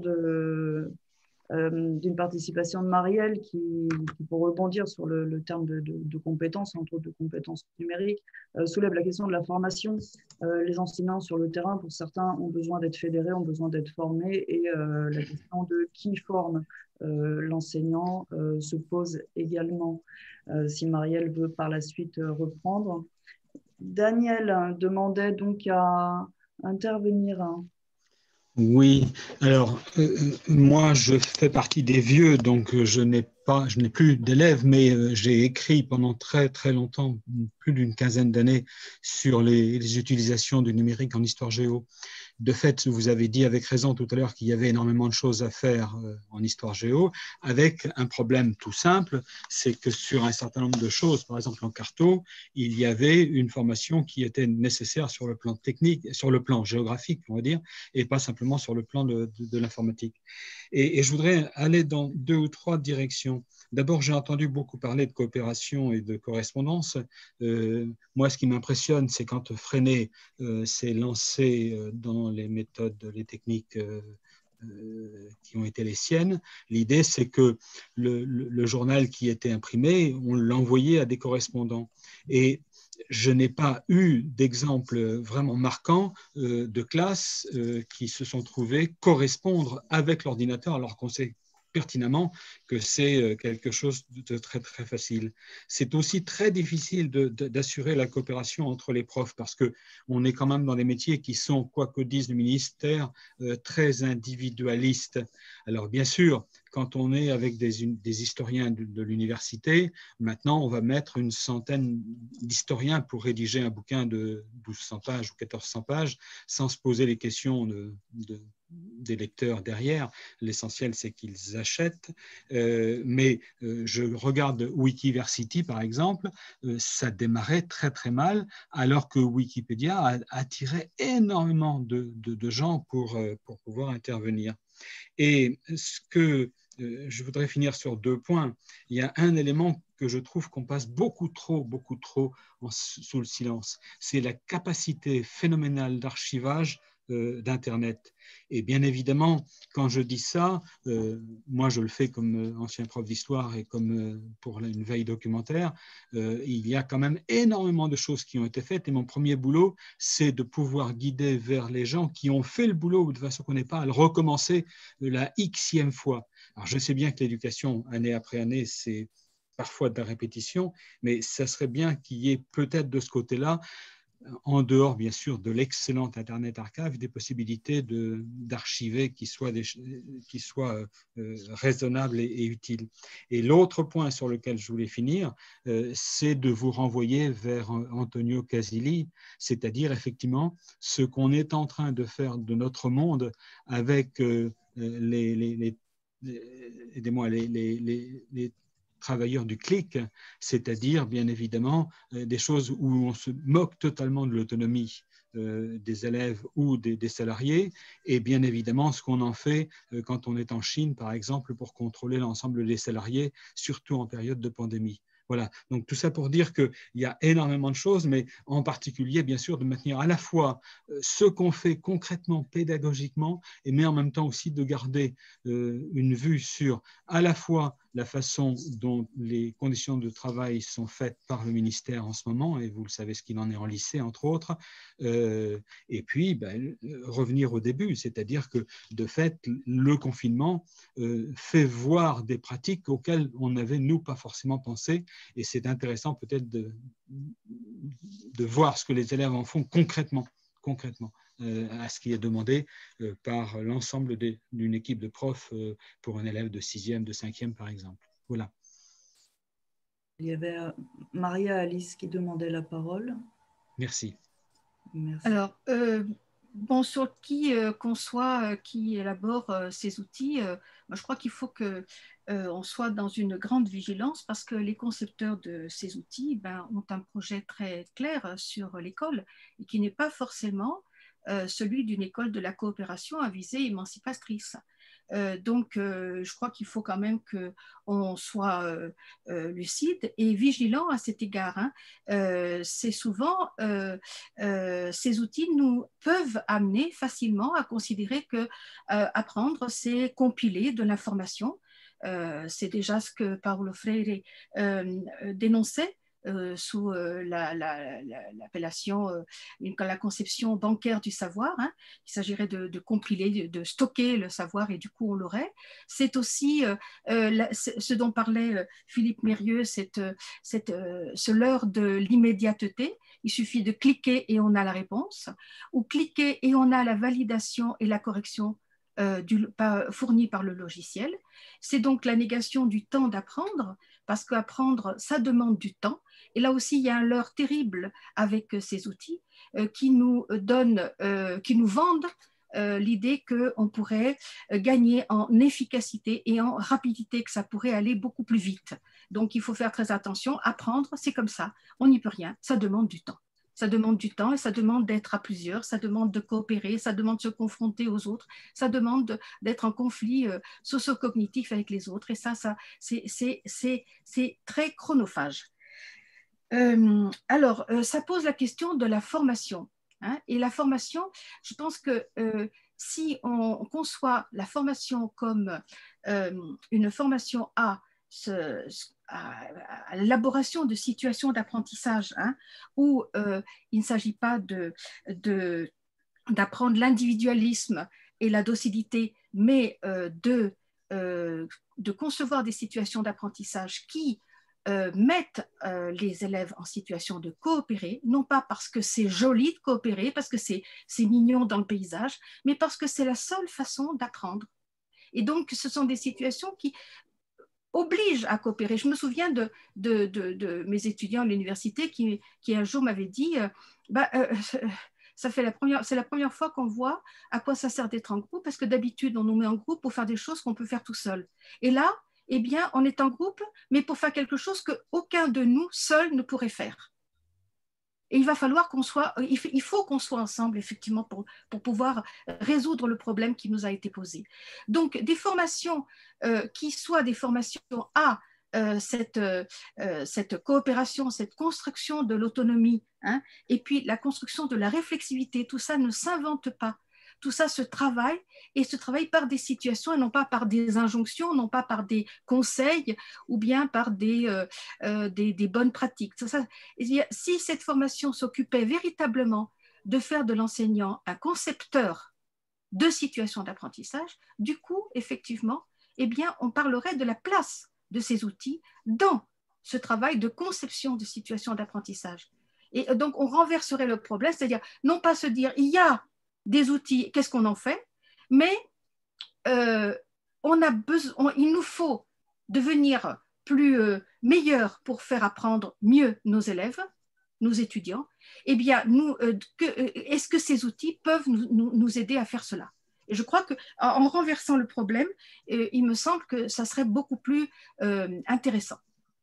d'une participation de Marielle qui, pour rebondir sur le terme de compétences, entre autres de compétences numériques, soulève la question de la formation. Les enseignants sur le terrain, pour certains, ont besoin d'être fédérés, ont besoin d'être formés, et la question de qui forme l'enseignant se pose également. Si Marielle veut par la suite reprendre. Daniel demandait donc à intervenir. Oui, alors moi je fais partie des vieux, donc je n'ai plus d'élèves, mais j'ai écrit pendant très très longtemps, plus d'une quinzaine d'années, sur les utilisations du numérique en histoire géo. De fait, vous avez dit avec raison tout à l'heure qu'il y avait énormément de choses à faire en histoire géo, avec un problème tout simple, c'est que sur un certain nombre de choses, par exemple en carto, il y avait une formation qui était nécessaire sur le plan technique, sur le plan géographique, on va dire, et pas simplement sur le plan de l'informatique. Et je voudrais aller dans 2 ou 3 directions. D'abord, j'ai entendu beaucoup parler de coopération et de correspondance. Moi, ce qui m'impressionne, c'est quand Freinet s'est lancé dans les méthodes, les techniques qui ont été les siennes. L'idée, c'est que le journal qui était imprimé, on l'envoyait à des correspondants. Et je n'ai pas eu d'exemple vraiment marquant de classes qui se sont trouvées correspondre avec l'ordinateur alors qu'on sait pertinemment que c'est quelque chose de très très facile. C'est aussi très difficile d'assurer la coopération entre les profs parce qu'on est quand même dans des métiers qui sont, quoi que dise le ministère, très individualistes. Alors bien sûr, quand on est avec des historiens de l'université, maintenant on va mettre une centaine d'historiens pour rédiger un bouquin de 1200 pages ou 1400 pages sans se poser les questions des lecteurs derrière. L'essentiel, c'est qu'ils achètent. Mais je regarde Wikiversity, par exemple, ça démarrait très, très mal, alors que Wikipédia attirait énormément de gens pour pouvoir intervenir. Et ce que je voudrais finir sur 2 points. Il y a un élément que je trouve qu'on passe beaucoup trop sous le silence. C'est la capacité phénoménale d'archivage d'Internet. Et bien évidemment, quand je dis ça, moi je le fais comme ancien prof d'histoire et comme pour une veille documentaire, il y a quand même énormément de choses qui ont été faites et mon premier boulot, c'est de pouvoir guider vers les gens qui ont fait le boulot de façon qu'on n'ait pas à le recommencer la xème fois. Alors je sais bien que l'éducation, année après année, c'est parfois de la répétition, mais ça serait bien qu'il y ait peut-être de ce côté-là, en dehors bien sûr de l'excellent Internet Archive, des possibilités d'archiver qui soient raisonnables et utiles. Et l'autre point sur lequel je voulais finir, c'est de vous renvoyer vers Antonio Casilli, c'est-à-dire effectivement ce qu'on est en train de faire de notre monde avec les travailleurs du clic, c'est-à-dire bien évidemment des choses où on se moque totalement de l'autonomie des élèves ou des salariés, et bien évidemment ce qu'on en fait quand on est en Chine, par exemple, pour contrôler l'ensemble des salariés, surtout en période de pandémie. Voilà, donc tout ça pour dire qu'il y a énormément de choses, mais en particulier, bien sûr, de maintenir à la fois ce qu'on fait concrètement, pédagogiquement, mais en même temps aussi de garder une vue sur à la fois la façon dont les conditions de travail sont faites par le ministère en ce moment, et vous le savez ce qu'il en est en lycée, entre autres, et puis revenir au début, c'est-à-dire que de fait, le confinement fait voir des pratiques auxquelles on n'avait, nous, pas forcément pensé, et c'est intéressant peut-être de voir ce que les élèves en font concrètement à ce qui est demandé par l'ensemble d'une équipe de profs pour un élève de 6e, de 5e par exemple. Voilà. Il y avait Maria Alice qui demandait la parole. Merci. Merci. Alors, Bon, sur qui conçoit, qui élabore ces outils, moi, je crois qu'il faut que on soit dans une grande vigilance parce que les concepteurs de ces outils ont un projet très clair sur l'école et qui n'est pas forcément celui d'une école de la coopération à visée émancipatrice. Donc, je crois qu'il faut quand même qu'on soit lucide et vigilant à cet égard. Hein. C'est souvent, ces outils nous peuvent amener facilement à considérer que apprendre, c'est compiler de l'information. C'est déjà ce que Paulo Freire dénonçait sous l'appellation, la conception bancaire du savoir. Hein. Il s'agirait de compiler, de stocker le savoir et du coup on l'aurait. C'est aussi ce dont parlait Philippe Mérieux, ce leurre de l'immédiateté. Il suffit de cliquer et on a la réponse, ou cliquer et on a la validation et la correction fournie par le logiciel. C'est donc la négation du temps d'apprendre, parce qu'apprendre, ça demande du temps. Et là aussi, il y a un leurre terrible avec ces outils qui nous vendent l'idée qu'on pourrait gagner en efficacité et en rapidité, que ça pourrait aller beaucoup plus vite. Donc, il faut faire très attention. Apprendre, c'est comme ça. On n'y peut rien. Ça demande du temps. Ça demande du temps et ça demande d'être à plusieurs, ça demande de coopérer, ça demande de se confronter aux autres, ça demande d'être en conflit socio-cognitif avec les autres. Et ça c'est très chronophage. Alors, ça pose la question de la formation. Hein, et la formation, je pense que si on conçoit la formation comme une formation à l'élaboration de situations d'apprentissage, hein, où il ne s'agit pas d'apprendre l'individualisme et la docilité, mais de concevoir des situations d'apprentissage qui mettent les élèves en situation de coopérer, non pas parce que c'est joli de coopérer, parce que c'est mignon dans le paysage, mais parce que c'est la seule façon d'apprendre. Et donc, ce sont des situations qui obligent à coopérer. Je me souviens de mes étudiants à l'université qui un jour m'avaient dit c'est la première fois qu'on voit à quoi ça sert d'être en groupe, parce que d'habitude, on nous met en groupe pour faire des choses qu'on peut faire tout seul. Et là, eh bien, on est en groupe, mais pour faire quelque chose qu'aucun de nous seul ne pourrait faire. Et il va falloir il faut qu'on soit ensemble, effectivement, pour pouvoir résoudre le problème qui nous a été posé. Donc, des formations qui soient des formations à cette coopération, cette construction de l'autonomie, hein, et puis la construction de la réflexivité, tout ça ne s'invente pas. Tout ça se travaille, et se travaille par des situations et non pas par des injonctions, non pas par des conseils ou bien par des bonnes pratiques. Si cette formation s'occupait véritablement de faire de l'enseignant un concepteur de situations d'apprentissage, du coup, effectivement, eh bien, on parlerait de la place de ces outils dans ce travail de conception de situations d'apprentissage. Et donc, on renverserait le problème, c'est-à-dire non pas se dire il y a des outils, qu'est-ce qu'on en fait? Mais il nous faut devenir meilleurs pour faire apprendre mieux nos élèves, nos étudiants. Eh bien, est-ce que ces outils peuvent nous aider à faire cela? Et je crois qu'en renversant le problème, il me semble que ça serait beaucoup plus intéressant.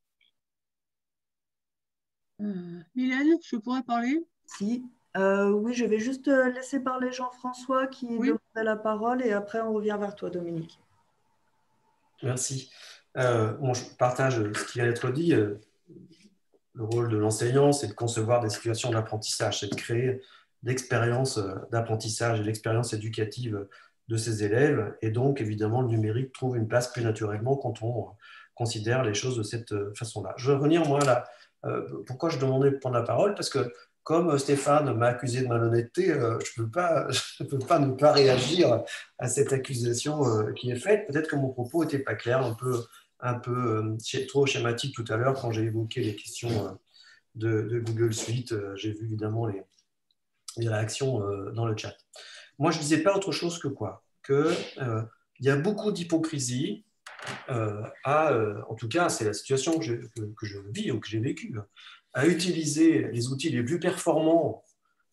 Mylène, je pourrais parler? Si. Oui, je vais juste laisser parler Jean-François qui demandait la parole et après on revient vers toi, Dominique. Merci. Je partage ce qui vient d'être dit. Le rôle de l'enseignant, c'est de concevoir des situations d'apprentissage, c'est de créer l'expérience d'apprentissage et l'expérience éducative de ses élèves. Et donc, évidemment, le numérique trouve une place plus naturellement quand on considère les choses de cette façon-là. Je vais revenir, moi, là. Pourquoi je demandais de prendre la parole? Parce que comme Stéphane m'a accusé de malhonnêteté, je ne peux pas ne pas réagir à cette accusation qui est faite. Peut-être que mon propos n'était pas clair, un peu trop schématique tout à l'heure quand j'ai évoqué les questions de Google Suite. J'ai vu évidemment les réactions dans le chat. Moi, je ne disais pas autre chose que quoi? Qu'il y a beaucoup d'hypocrisie. En tout cas, c'est la situation que je vis ou que j'ai vécue, à utiliser les outils les plus performants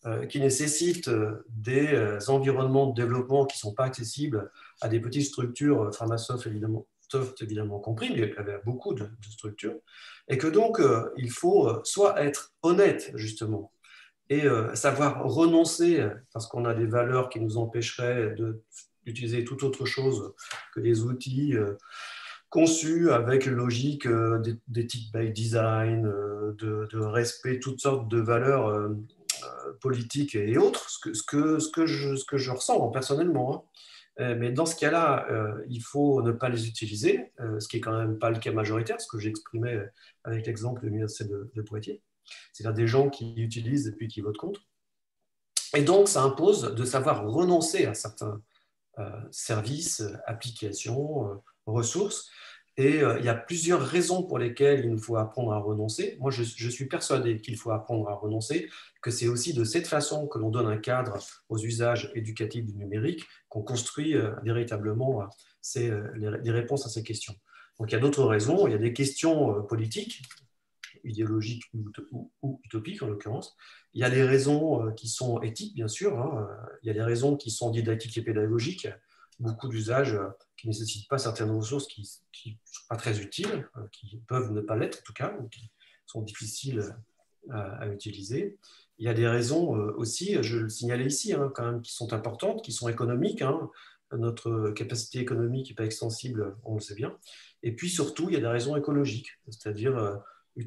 qui nécessitent des environnements de développement qui ne sont pas accessibles à des petites structures, Framasoft évidemment compris, mais il y avait beaucoup de structures, et que donc il faut soit être honnête justement, et savoir renoncer, parce qu'on a des valeurs qui nous empêcheraient d'utiliser toute autre chose que des outils conçus avec une logique d'éthique by design, de respect, toutes sortes de valeurs politiques et autres, ce que je ressens personnellement. Mais dans ce cas-là, il faut ne pas les utiliser, ce qui n'est quand même pas le cas majoritaire, ce que j'exprimais avec l'exemple de l'Université de Poitiers. C'est-à-dire des gens qui utilisent et puis qui votent contre. Et donc, ça impose de savoir renoncer à certains services, applications, ressources. Et il y a plusieurs raisons pour lesquelles il nous faut apprendre à renoncer. Moi, je suis persuadé qu'il faut apprendre à renoncer, que c'est aussi de cette façon que l'on donne un cadre aux usages éducatifs du numérique, qu'on construit véritablement des réponses à ces questions. Donc, il y a d'autres raisons. Il y a des questions politiques, idéologiques ou utopiques en l'occurrence. Il y a des raisons qui sont éthiques, bien sûr. Il y a des raisons qui sont didactiques et pédagogiques. Beaucoup d'usages qui ne nécessitent pas certaines ressources qui ne sont pas très utiles, qui peuvent ne pas l'être en tout cas, ou qui sont difficiles à utiliser. Il y a des raisons aussi, je le signalais ici, quand même, qui sont importantes, qui sont économiques. Notre capacité économique n'est pas extensible, on le sait bien. Et puis surtout, il y a des raisons écologiques, c'est-à-dire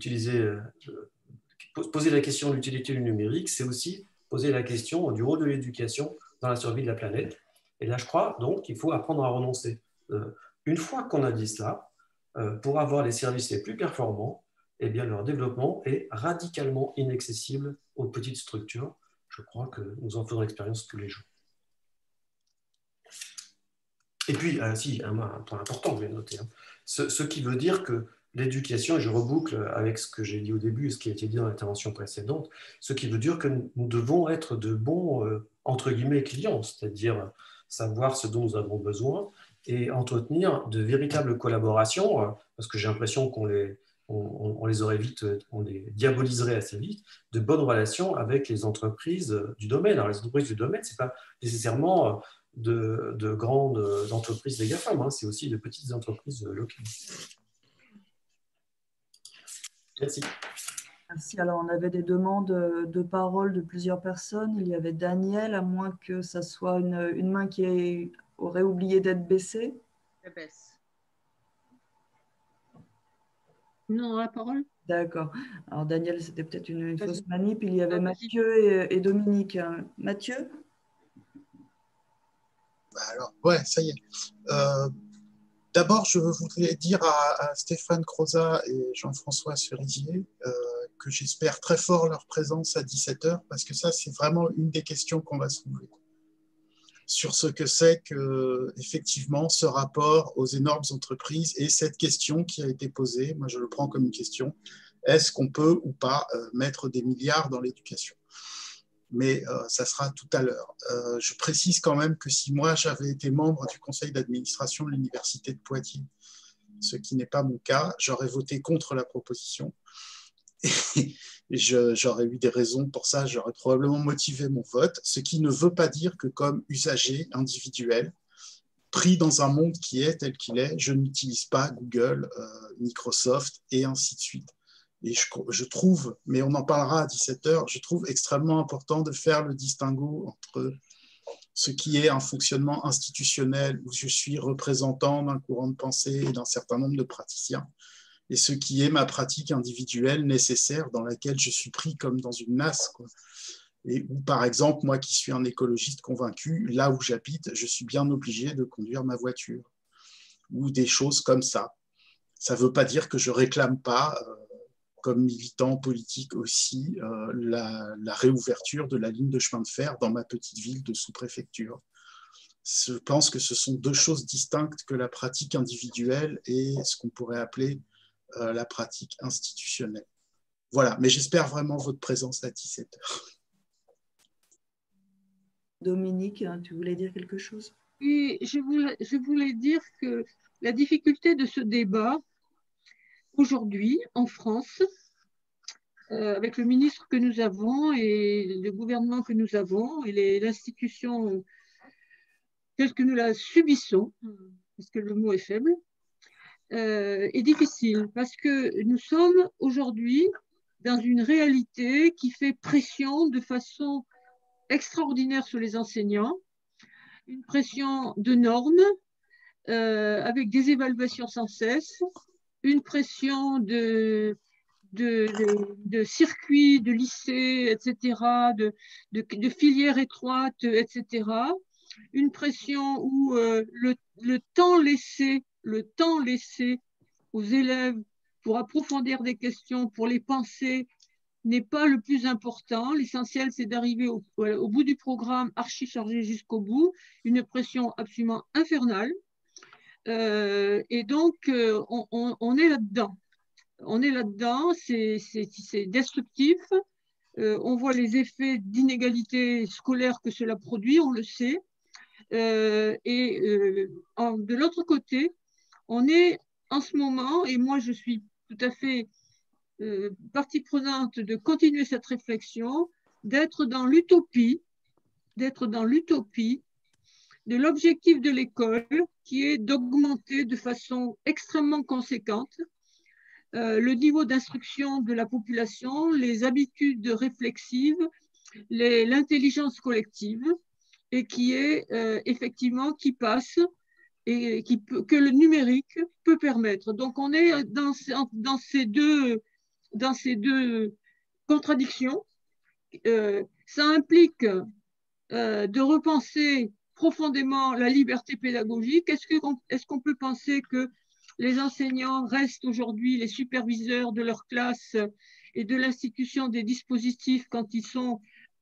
poser la question de l'utilité du numérique, c'est aussi poser la question du rôle de l'éducation dans la survie de la planète. Et là, je crois donc qu'il faut apprendre à renoncer. Une fois qu'on a dit cela, pour avoir les services les plus performants, eh bien, leur développement est radicalement inaccessible aux petites structures. Je crois que nous en faisons l'expérience tous les jours. Et puis, un point important, je vais noter, ce qui veut dire que l'éducation, et je reboucle avec ce que j'ai dit au début et ce qui a été dit dans l'intervention précédente, ce qui veut dire que nous devons être de bons, entre guillemets, clients, c'est-à-dire savoir ce dont nous avons besoin et entretenir de véritables collaborations, parce que j'ai l'impression qu'on les aurait vite, on les diaboliserait assez vite, de bonnes relations avec les entreprises du domaine. Alors, les entreprises du domaine, ce n'est pas nécessairement de grandes entreprises des GAFAM, c'est aussi de petites entreprises locales. Merci. Merci. Alors, on avait des demandes de parole de plusieurs personnes. Il y avait Daniel, à moins que ça soit une main qui aurait oublié d'être baissée. Je baisse. Non, la parole. D'accord. Alors, Daniel, c'était peut-être une fausse manip. Il y avait Mathieu et Dominique. Mathieu? Alors, ouais, ça y est. D'abord, je voulais dire à Stéphane Crozat et Jean-François Cerisier que j'espère très fort leur présence à 17h, parce que ça, c'est vraiment une des questions qu'on va soulever. Sur ce que c'est que, effectivement, ce rapport aux énormes entreprises et cette question qui a été posée, moi je le prends comme une question, est-ce qu'on peut ou pas mettre des milliards dans l'éducation ? Mais ça sera tout à l'heure. Je précise quand même que si moi j'avais été membre du conseil d'administration de l'université de Poitiers, ce qui n'est pas mon cas, j'aurais voté contre la proposition. Et j'aurais eu des raisons pour ça, j'aurais probablement motivé mon vote, ce qui ne veut pas dire que comme usager individuel, pris dans un monde qui est tel qu'il est, je n'utilise pas Google, Microsoft et ainsi de suite. Et je trouve, mais on en parlera à 17h, je trouve extrêmement important de faire le distinguo entre ce qui est un fonctionnement institutionnel où je suis représentant d'un courant de pensée et d'un certain nombre de praticiens, et ce qui est ma pratique individuelle nécessaire dans laquelle je suis pris comme dans une nasse, quoi. Et où, par exemple, moi qui suis un écologiste convaincu, là où j'habite, je suis bien obligé de conduire ma voiture, ou des choses comme ça. Ça ne veut pas dire que je ne réclame pas, comme militant politique aussi, la réouverture de la ligne de chemin de fer dans ma petite ville de sous-préfecture. Je pense que ce sont deux choses distinctes que la pratique individuelle et ce qu'on pourrait appeler la pratique institutionnelle. Voilà, mais j'espère vraiment votre présence à 17h. Dominique, tu voulais dire quelque chose? Oui, je voulais dire que la difficulté de ce débat aujourd'hui en France, avec le ministre que nous avons et le gouvernement que nous avons et l'institution telle que nous la subissons, parce que le mot est faible, est difficile parce que nous sommes aujourd'hui dans une réalité qui fait pression de façon extraordinaire sur les enseignants, une pression de normes avec des évaluations sans cesse, une pression de circuits, de lycées, etc., de filières étroites, etc., une pression où le temps laissé aux élèves pour approfondir des questions, pour les penser, n'est pas le plus important. L'essentiel, c'est d'arriver au bout du programme archi chargé jusqu'au bout, une pression absolument infernale. Et donc, on est là-dedans. On est là-dedans, c'est destructif. On voit les effets d'inégalité scolaire que cela produit, on le sait. De l'autre côté, on est en ce moment, et moi je suis tout à fait partie prenante de continuer cette réflexion, d'être dans l'utopie de l'objectif de l'école qui est d'augmenter de façon extrêmement conséquente le niveau d'instruction de la population, les habitudes réflexives, l'intelligence collective, et qui est effectivement qui passe et que le numérique peut permettre. Donc on est dans ces deux contradictions. Ça implique de repenser profondément la liberté pédagogique. Est-ce qu'on peut penser que les enseignants restent aujourd'hui les superviseurs de leur classe et de l'institution des dispositifs quand ils sont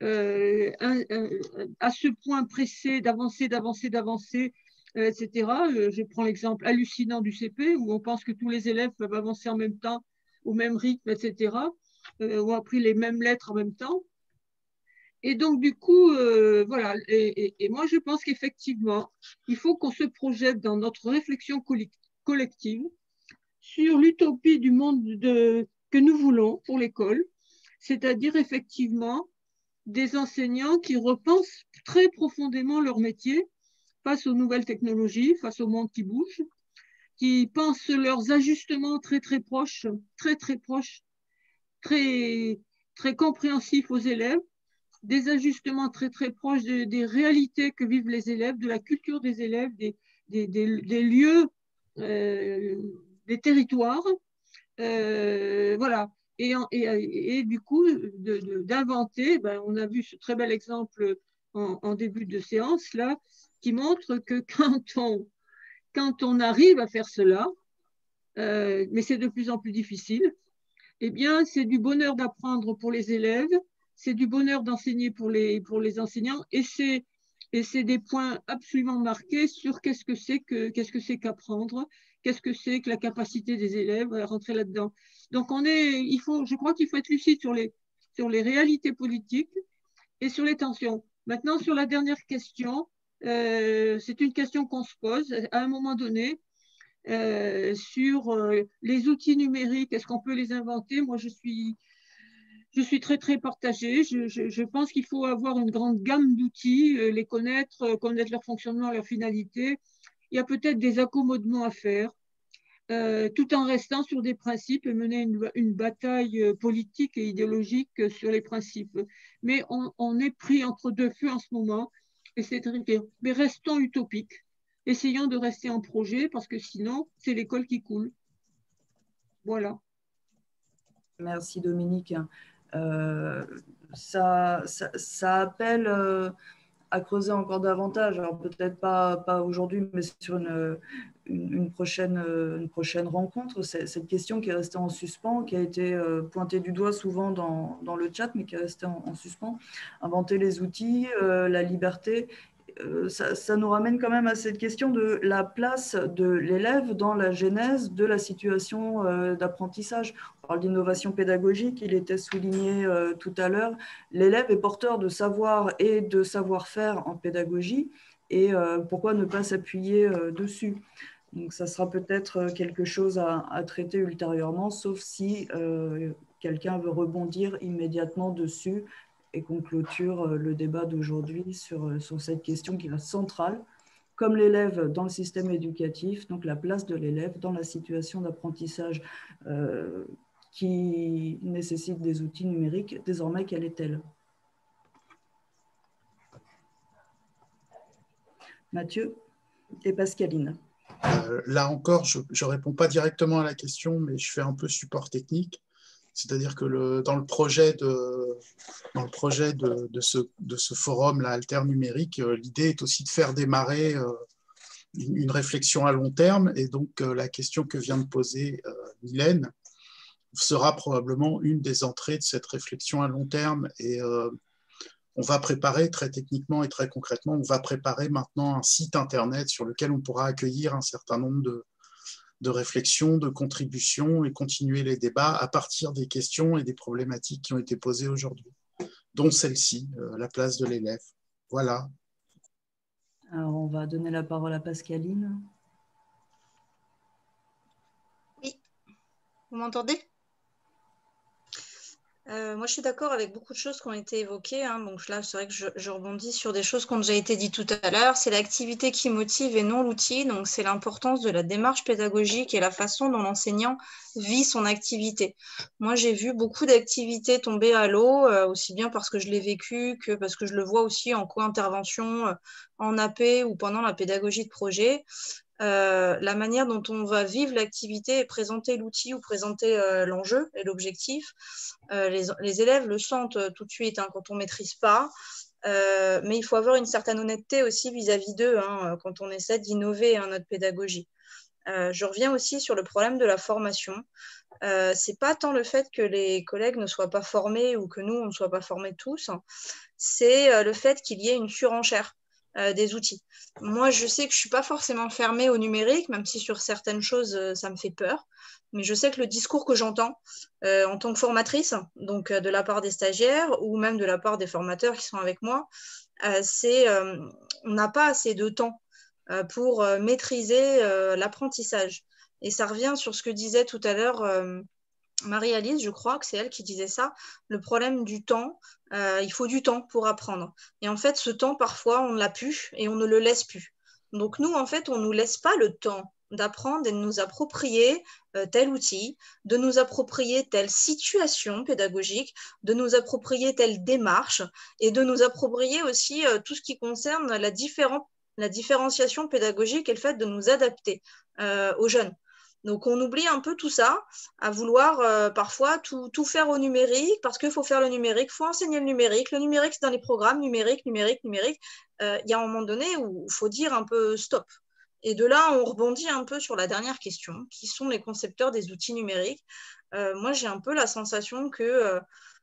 à ce point pressés d'avancer, etc. Je prends l'exemple hallucinant du CP où on pense que tous les élèves peuvent avancer en même temps, au même rythme, etc. Ont appris les mêmes lettres en même temps. Et donc, du coup, voilà. Et moi, je pense qu'effectivement, il faut qu'on se projette dans notre réflexion collective sur l'utopie du monde que nous voulons pour l'école, c'est-à-dire effectivement des enseignants qui repensent très profondément leur métier face aux nouvelles technologies, face au monde qui bouge, qui pensent leurs ajustements très proches, très compréhensifs aux élèves, des ajustements très proches des réalités que vivent les élèves, de la culture des élèves, des lieux, des territoires, voilà. Et du coup, d'inventer, on a vu ce très bel exemple en début de séance, là, qui montre que quand on arrive à faire cela, mais c'est de plus en plus difficile, eh bien, c'est du bonheur d'apprendre pour les élèves, c'est du bonheur d'enseigner pour les enseignants, et c'est des points absolument marqués sur qu'est-ce que c'est qu'apprendre, qu'est-ce que c'est que la capacité des élèves à rentrer là-dedans. Donc, je crois qu'il faut être lucide sur les réalités politiques et sur les tensions. Maintenant, sur la dernière question, c'est une question qu'on se pose à un moment donné sur les outils numériques. Est-ce qu'on peut les inventer? Moi, je suis très partagée. Je pense qu'il faut avoir une grande gamme d'outils, les connaître leur fonctionnement, leur finalité. Il y a peut-être des accommodements à faire, tout en restant sur des principes et mener une bataille politique et idéologique sur les principes. Mais on est pris entre deux feux en ce moment, et c'est terrible. Mais restons utopiques. Essayons de rester en projet, parce que sinon, c'est l'école qui coule. Voilà. Merci Dominique. Ça appelle à creuser encore davantage. Alors peut-être pas aujourd'hui, mais sur une prochaine rencontre. Cette question qui est restée en suspens, qui a été pointée du doigt souvent dans le chat, mais qui est restée en suspens. Inventer les outils, la liberté. Ça nous ramène quand même à cette question de la place de l'élève dans la genèse de la situation d'apprentissage. On parle d'innovation pédagogique, il était souligné tout à l'heure. L'élève est porteur de savoir et de savoir-faire en pédagogie, et pourquoi ne pas s'appuyer dessus? Donc ça sera peut-être quelque chose à traiter ultérieurement, sauf si quelqu'un veut rebondir immédiatement dessus et qu'on clôture le débat d'aujourd'hui sur cette question qui est centrale, comme l'élève dans le système éducatif, donc la place de l'élève dans la situation d'apprentissage qui nécessite des outils numériques, désormais, quelle est-elle? Mathieu et Pascaline. Là encore, je ne réponds pas directement à la question, mais je fais un peu support technique. C'est-à-dire que dans le projet de ce forum, là, Alter Numérique, l'idée est aussi de faire démarrer une réflexion à long terme. Et donc, la question que vient de poser Mylène sera probablement une des entrées de cette réflexion à long terme. Et on va préparer très techniquement et très concrètement, on va préparer maintenant un site internet sur lequel on pourra accueillir un certain nombre de réflexions, de contributions et continuer les débats à partir des questions et des problématiques qui ont été posées aujourd'hui, dont celle-ci, la place de l'élève. Voilà. Alors, on va donner la parole à Pascaline. Oui, vous m'entendez ? Moi, je suis d'accord avec beaucoup de choses qui ont été évoquées. Hein. Donc là, c'est vrai que je rebondis sur des choses qui ont déjà été dites tout à l'heure. C'est l'activité qui motive et non l'outil. Donc, c'est l'importance de la démarche pédagogique et la façon dont l'enseignant vit son activité. Moi, j'ai vu beaucoup d'activités tomber à l'eau, aussi bien parce que je l'ai vécu que parce que je le vois aussi en co-intervention, en AP ou pendant la pédagogie de projet. La manière dont on va vivre l'activité et présenter l'outil ou présenter l'enjeu et l'objectif. Les élèves le sentent tout de suite hein, quand on ne maîtrise pas, mais il faut avoir une certaine honnêteté aussi vis-à-vis d'eux hein, quand on essaie d'innover hein, notre pédagogie. Je reviens aussi sur le problème de la formation. Ce n'est pas tant le fait que les collègues ne soient pas formés ou que nous, on ne soit pas formés tous, hein, c'est le fait qu'il y ait une surenchère des outils. Moi, je sais que je ne suis pas forcément fermée au numérique, même si sur certaines choses, ça me fait peur. Mais je sais que le discours que j'entends en tant que formatrice, donc de la part des stagiaires ou même de la part des formateurs qui sont avec moi, c'est on n'a pas assez de temps pour maîtriser l'apprentissage. Et ça revient sur ce que disait tout à l'heure Marie-Alice, je crois que c'est elle qui disait ça, le problème du temps, il faut du temps pour apprendre. Et en fait, ce temps, parfois, on ne l'a plus et on ne le laisse plus. Donc nous, en fait, on ne nous laisse pas le temps d'apprendre et de nous approprier tel outil, de nous approprier telle situation pédagogique, de nous approprier telle démarche et de nous approprier aussi tout ce qui concerne la différenciation pédagogique et le fait de nous adapter aux jeunes. Donc, on oublie un peu tout ça, à vouloir parfois tout faire au numérique, parce qu'il faut faire le numérique, il faut enseigner le numérique. Le numérique, c'est dans les programmes, numérique. Il y a un moment donné où il faut dire un peu stop. Et de là, on rebondit un peu sur la dernière question, qui sont les concepteurs des outils numériques. Moi, j'ai un peu la sensation que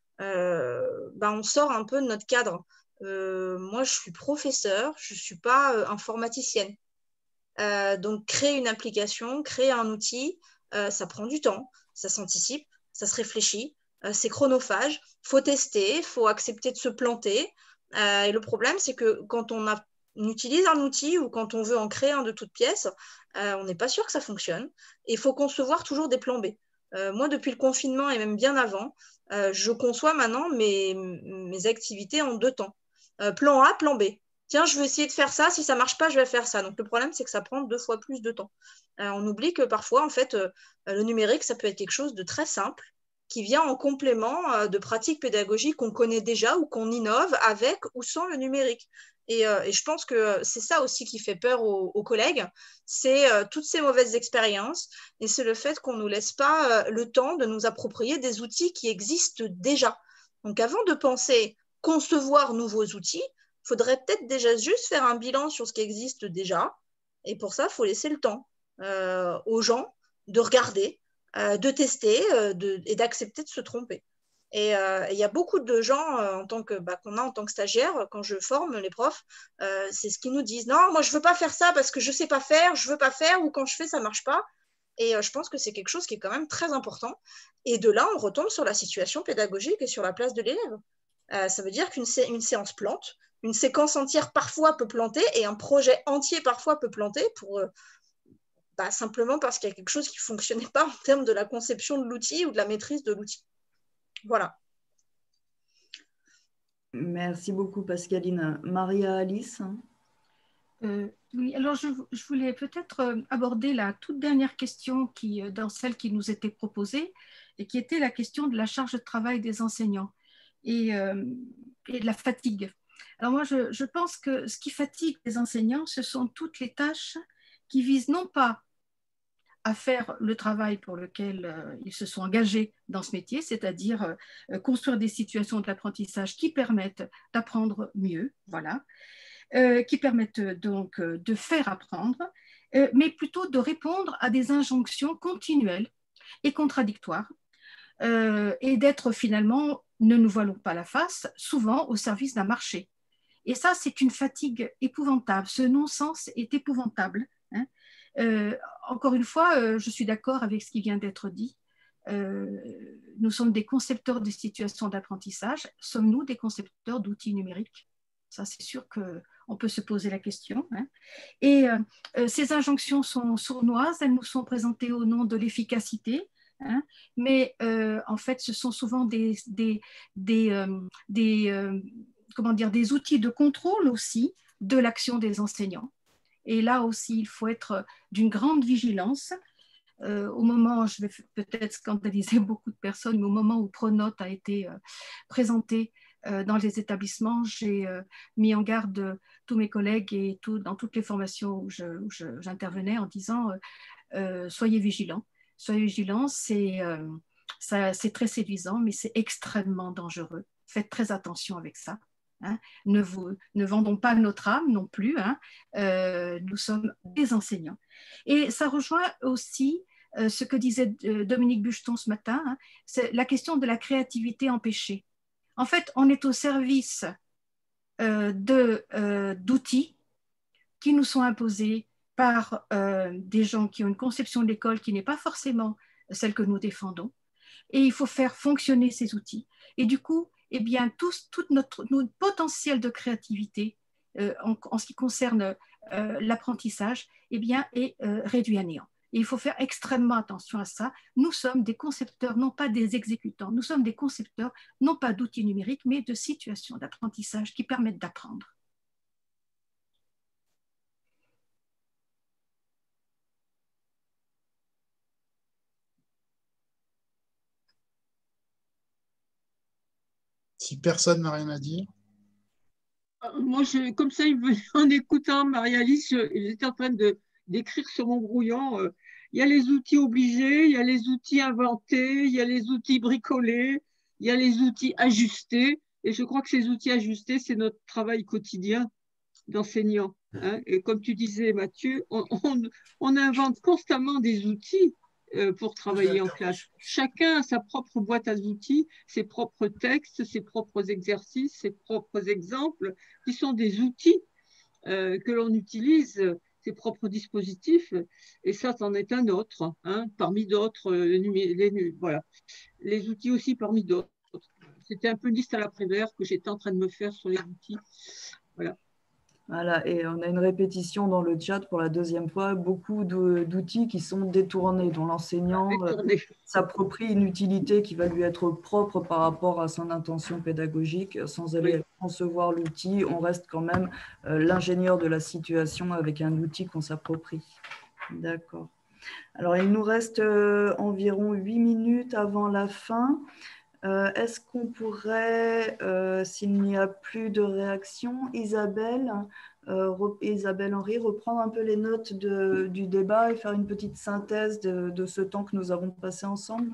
on sort un peu de notre cadre. Moi, je suis professeure, je ne suis pas informaticienne. Donc, créer une application, créer un outil, ça prend du temps, ça s'anticipe, ça se réfléchit, c'est chronophage, il faut tester, il faut accepter de se planter. Et le problème, c'est que quand on utilise un outil ou quand on veut en créer un de toutes pièces, on n'est pas sûr que ça fonctionne. Et il faut concevoir toujours des plans B. Moi, depuis le confinement et même bien avant, je conçois maintenant mes activités en 2 temps. Plan A, plan B. Tiens, je vais essayer de faire ça, si ça ne marche pas, je vais faire ça. Donc, le problème, c'est que ça prend 2 fois plus de temps. On oublie que parfois, en fait, le numérique, ça peut être quelque chose de très simple qui vient en complément de pratiques pédagogiques qu'on connaît déjà ou qu'on innove avec ou sans le numérique. Et je pense que c'est ça aussi qui fait peur aux collègues, c'est toutes ces mauvaises expériences et c'est le fait qu'on ne nous laisse pas le temps de nous approprier des outils qui existent déjà. Donc, avant de penser concevoir nouveaux outils, il faudrait peut-être déjà juste faire un bilan sur ce qui existe déjà. Et pour ça, il faut laisser le temps aux gens de regarder, de tester et d'accepter de se tromper. Et il y a beaucoup de gens qu'on a en tant que stagiaire, quand je forme les profs, c'est ce qu'ils nous disent. Non, moi, je ne veux pas faire ça parce que je ne sais pas faire, je ne veux pas faire, ou quand je fais, ça ne marche pas. Et je pense que c'est quelque chose qui est quand même très important. Et de là, on retombe sur la situation pédagogique et sur la place de l'élève. Ça veut dire qu'une séance plante, une séquence entière parfois peut planter et un projet entier parfois peut planter simplement parce qu'il y a quelque chose qui ne fonctionnait pas en termes de la conception de l'outil ou de la maîtrise de l'outil. Voilà. Merci beaucoup, Pascaline. Maria-Alice? Oui, alors je voulais peut-être aborder la toute dernière question dans celle qui nous était proposée, et qui était la question de la charge de travail des enseignants et de la fatigue. Alors moi, je pense que ce qui fatigue les enseignants, ce sont toutes les tâches qui visent non pas à faire le travail pour lequel ils se sont engagés dans ce métier, c'est-à-dire construire des situations d'apprentissage qui permettent d'apprendre mieux, voilà, qui permettent donc de faire apprendre, mais plutôt de répondre à des injonctions continuelles et contradictoires, et d'être finalement, ne nous voilons pas la face, souvent au service d'un marché. Et ça, c'est une fatigue épouvantable. Ce non-sens est épouvantable, hein. Encore une fois, je suis d'accord avec ce qui vient d'être dit. Nous sommes des concepteurs de situations d'apprentissage. Sommes-nous des concepteurs d'outils numériques? Ça, c'est sûr qu'on peut se poser la question, hein. Et ces injonctions sont sournoises. Elles nous sont présentées au nom de l'efficacité, hein. Mais en fait, ce sont souvent des outils de contrôle aussi de l'action des enseignants. Et là aussi, il faut être d'une grande vigilance. Au moment, je vais peut-être scandaliser beaucoup de personnes, mais au moment où Pronote a été présenté dans les établissements, j'ai mis en garde tous mes collègues et dans toutes les formations où j'intervenais en disant soyez vigilants. Soyez vigilants, c'est très séduisant, mais c'est extrêmement dangereux. Faites très attention avec ça. Hein. Ne vendons pas notre âme non plus, hein. Nous sommes des enseignants. Et ça rejoint aussi ce que disait Dominique Bucheton ce matin, hein, c'est la question de la créativité empêchée. En fait, on est au service d'outils qui nous sont imposés par des gens qui ont une conception de l'école qui n'est pas forcément celle que nous défendons. Et il faut faire fonctionner ces outils. Et du coup, eh bien, tout notre potentiel de créativité en ce qui concerne l'apprentissage, eh bien, est réduit à néant. Et il faut faire extrêmement attention à ça. Nous sommes des concepteurs, non pas des exécutants. Nous sommes des concepteurs, non pas d'outils numériques, mais de situations d'apprentissage qui permettent d'apprendre. Si personne n'a rien à dire. Moi, comme ça, en écoutant Maria-Alice, j'étais en train d'écrire sur mon brouillon. Il y a les outils obligés, il y a les outils inventés, il y a les outils bricolés, il y a les outils ajustés. Et je crois que ces outils ajustés, c'est notre travail quotidien d'enseignant, hein. Et comme tu disais, Mathieu, on invente constamment des outils pour travailler en classe. Chacun a sa propre boîte à outils, ses propres textes, ses propres exercices, ses propres exemples, qui sont des outils que l'on utilise, ses propres dispositifs, et ça, c'en est un autre, hein, parmi d'autres, voilà. Les outils aussi parmi d'autres. C'était un peu une liste à l'après-vert que j'étais en train de me faire sur les outils. Voilà. Voilà, et on a une répétition dans le chat pour la deuxième fois, beaucoup d'outils qui sont détournés, dont l'enseignant s'approprie une utilité qui va lui être propre par rapport à son intention pédagogique, sans aller concevoir l'outil. On reste quand même l'ingénieur de la situation avec un outil qu'on s'approprie. D'accord. Alors, il nous reste environ 8 minutes avant la fin. Est-ce qu'on pourrait, s'il n'y a plus de réaction, Isabelle Henry, reprendre un peu les notes du débat et faire une petite synthèse de ce temps que nous avons passé ensemble?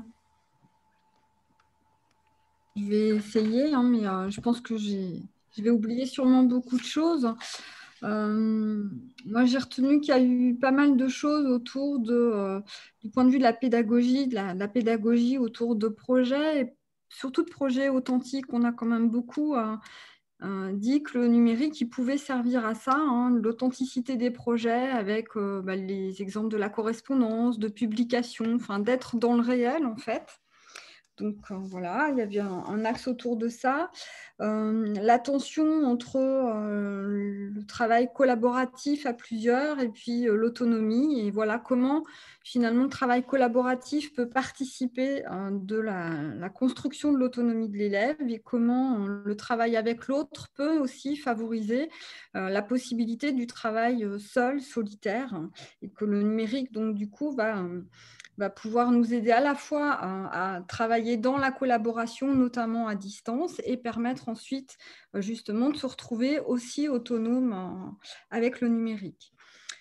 Je vais essayer, hein, mais je pense que je vais oublier sûrement beaucoup de choses. Moi, j'ai retenu qu'il y a eu pas mal de choses autour du point de vue de la pédagogie, de la pédagogie autour de projets, et surtout de projets authentiques. On a quand même beaucoup dit que le numérique, il pouvait servir à ça, hein, l'authenticité des projets avec les exemples de la correspondance, de publication, enfin, d'être dans le réel, en fait. Donc voilà, il y avait un axe autour de ça. La tension entre le travail collaboratif à plusieurs et puis l'autonomie. Et voilà comment finalement le travail collaboratif peut participer de la construction de l'autonomie de l'élève et comment le travail avec l'autre peut aussi favoriser la possibilité du travail seul, solitaire, et que le numérique, donc du coup, va pouvoir nous aider à la fois à travailler dans la collaboration, notamment à distance, et permettre ensuite justement de se retrouver aussi autonome avec le numérique.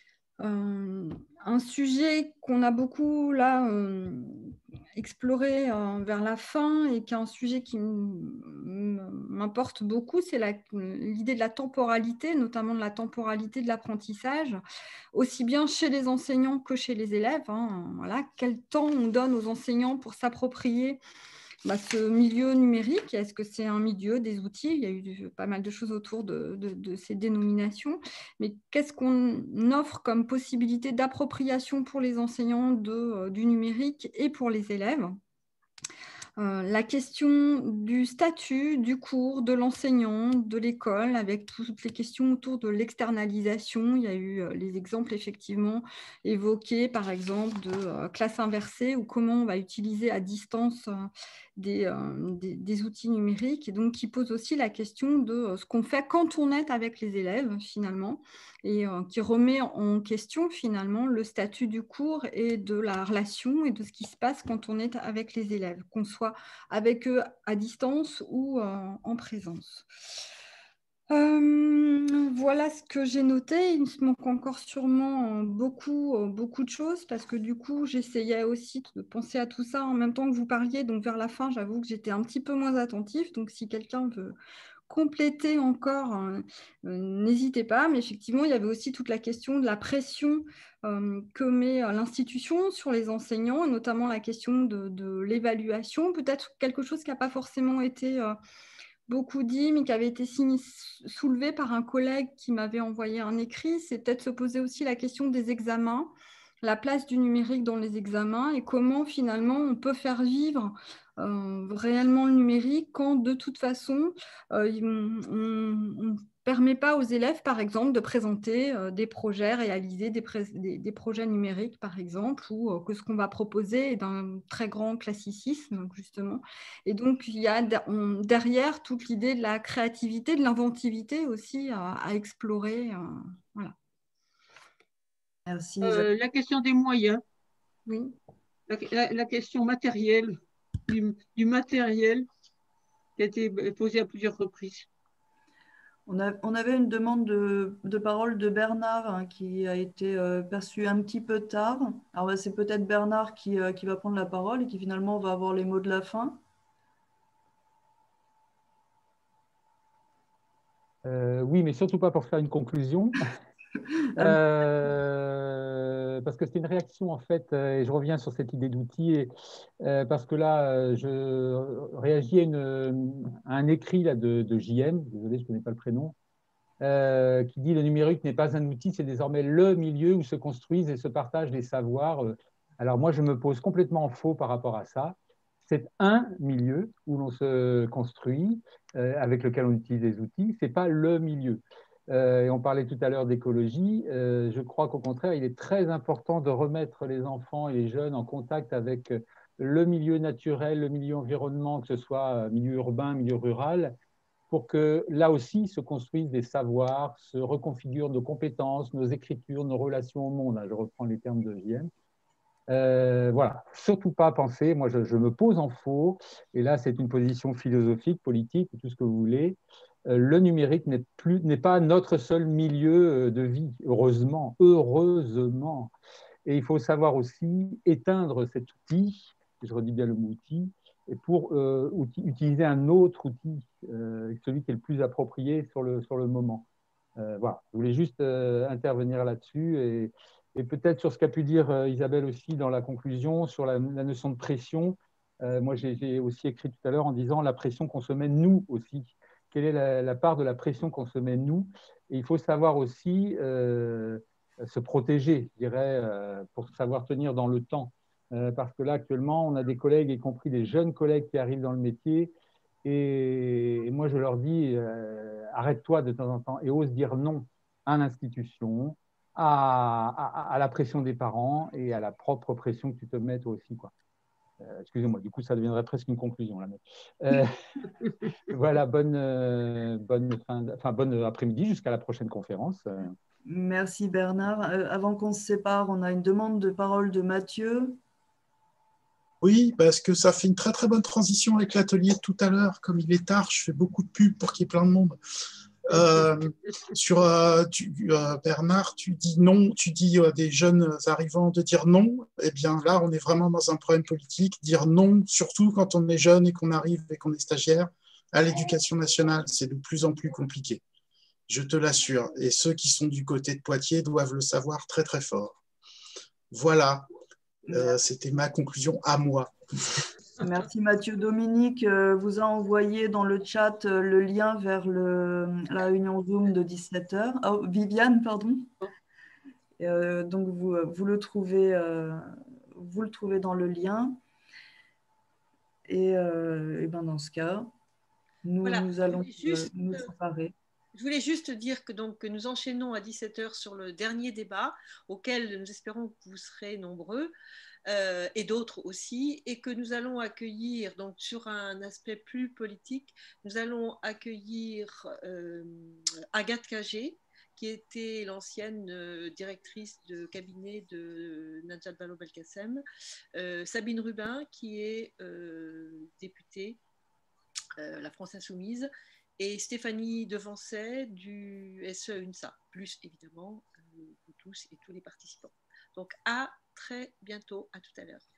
Un sujet qu'on a beaucoup là exploré vers la fin et qui est un sujet qui m'importe beaucoup, c'est l'idée de la temporalité, notamment de la temporalité de l'apprentissage, aussi bien chez les enseignants que chez les élèves. Voilà, quel temps on donne aux enseignants pour s'approprier ce milieu numérique. Est-ce que c'est un milieu, des outils? Il y a eu pas mal de choses autour de ces dénominations. Mais qu'est-ce qu'on offre comme possibilité d'appropriation pour les enseignants du numérique et pour les élèves? La question du statut, du cours, de l'enseignant, de l'école, avec toutes les questions autour de l'externalisation. Il y a eu les exemples effectivement évoqués, par exemple, de classe inversée ou comment on va utiliser à distance des outils numériques, et donc qui pose aussi la question de ce qu'on fait quand on est avec les élèves finalement, et qui remet en question finalement le statut du cours et de la relation et de ce qui se passe quand on est avec les élèves, qu'on soit avec eux à distance ou en présence. Voilà ce que j'ai noté. Il me manque encore sûrement beaucoup de choses parce que du coup, j'essayais aussi de penser à tout ça en même temps que vous parliez. Donc, vers la fin, j'avoue que j'étais un petit peu moins attentive. Donc, si quelqu'un veut compléter encore, n'hésitez pas. Mais effectivement, il y avait aussi toute la question de la pression que met l'institution sur les enseignants, et notamment la question de l'évaluation. Peut-être quelque chose qui n'a pas forcément été beaucoup dit, mais qui avait été soulevé par un collègue qui m'avait envoyé un écrit, c'est peut-être se poser aussi la question des examens, la place du numérique dans les examens et comment finalement on peut faire vivre réellement le numérique quand de toute façon on ne permet pas aux élèves, par exemple, de présenter des projets, réaliser des projets numériques, par exemple, ou que ce qu'on va proposer est d'un très grand classicisme, justement. Et donc, il y a derrière toute l'idée de la créativité, de l'inventivité aussi à explorer. Voilà. Merci. La question des moyens. Oui. La question matérielle, du matériel qui a été posée à plusieurs reprises. On avait une demande de parole de Bernard qui a été perçue un petit peu tard. Alors c'est peut-être Bernard qui va prendre la parole et qui finalement va avoir les mots de la fin. Oui, mais surtout pas pour faire une conclusion. Parce que c'est une réaction en fait, et je reviens sur cette idée d'outil, parce que là, je réagis à un écrit là, de JM, désolé, je ne connais pas le prénom, qui dit « Le numérique n'est pas un outil, c'est désormais le milieu où se construisent et se partagent les savoirs ». Alors moi, je me pose complètement en faux par rapport à ça. C'est un milieu où l'on se construit, avec lequel on utilise des outils, ce n'est pas le milieu. Et on parlait tout à l'heure d'écologie. Je crois qu'au contraire, il est très important de remettre les enfants et les jeunes en contact avec le milieu naturel, le milieu environnement, que ce soit milieu urbain, milieu rural, pour que là aussi se construisent des savoirs, se reconfigurent nos compétences, nos écritures, nos relations au monde. Je reprends les termes de JM. Voilà, surtout pas penser, moi je me pose en faux, et là c'est une position philosophique, politique, tout ce que vous voulez. Le numérique n'est pas notre seul milieu de vie, heureusement. Et il faut savoir aussi éteindre cet outil, je redis bien le mot outil, et pour utiliser un autre outil, celui qui est le plus approprié sur le moment. Voilà, je voulais juste intervenir là-dessus et peut-être sur ce qu'a pu dire Isabelle aussi dans la conclusion, sur la notion de pression. Moi, j'ai aussi écrit tout à l'heure en disant la pression qu'on se met nous aussi. Quelle est la part de la pression qu'on se met nous? Et il faut savoir aussi se protéger, je dirais, pour savoir tenir dans le temps. parce que là, actuellement, on a des collègues, y compris des jeunes collègues qui arrivent dans le métier, et moi, je leur dis, arrête-toi de temps en temps et ose dire non à l'institution, à la pression des parents et à la propre pression que tu te mets toi aussi, quoi. Excusez-moi, du coup, ça deviendrait presque une conclusion, là. Mais, voilà, bonne après-midi jusqu'à la prochaine conférence. Merci Bernard. Avant qu'on se sépare, on a une demande de parole de Mathieu. Oui, parce que ça fait une très très bonne transition avec l'atelier de tout à l'heure. Comme il est tard, je fais beaucoup de pubs pour qu'il y ait plein de monde. Bernard, tu dis non, tu dis des jeunes arrivants de dire non. Eh bien là, on est vraiment dans un problème politique. Dire non, surtout quand on est jeune et qu'on arrive et qu'on est stagiaire, à l'éducation nationale, c'est de plus en plus compliqué. Je te l'assure. Et ceux qui sont du côté de Poitiers doivent le savoir très très fort. Voilà. C'était ma conclusion à moi. Merci Mathieu. Dominique vous a envoyé dans le chat le lien vers la réunion Zoom de 17h. Oh, Viviane, pardon. Donc vous le trouvez dans le lien. Et ben dans ce cas, nous allons nous séparer. Je voulais juste dire que nous enchaînons à 17h sur le dernier débat, auquel nous espérons que vous serez nombreux, et d'autres aussi, et que nous allons accueillir, donc sur un aspect plus politique, nous allons accueillir Agathe Cagé, qui était l'ancienne directrice de cabinet de Najat Vallaud-Belkacem, Sabine Rubin, qui est députée La France Insoumise, et Stéphanie Devancet du SE-UNSA, plus évidemment vous tous et tous les participants. Donc à très bientôt, à tout à l'heure.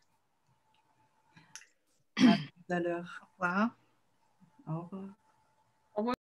À tout à l'heure. Au revoir. Au revoir.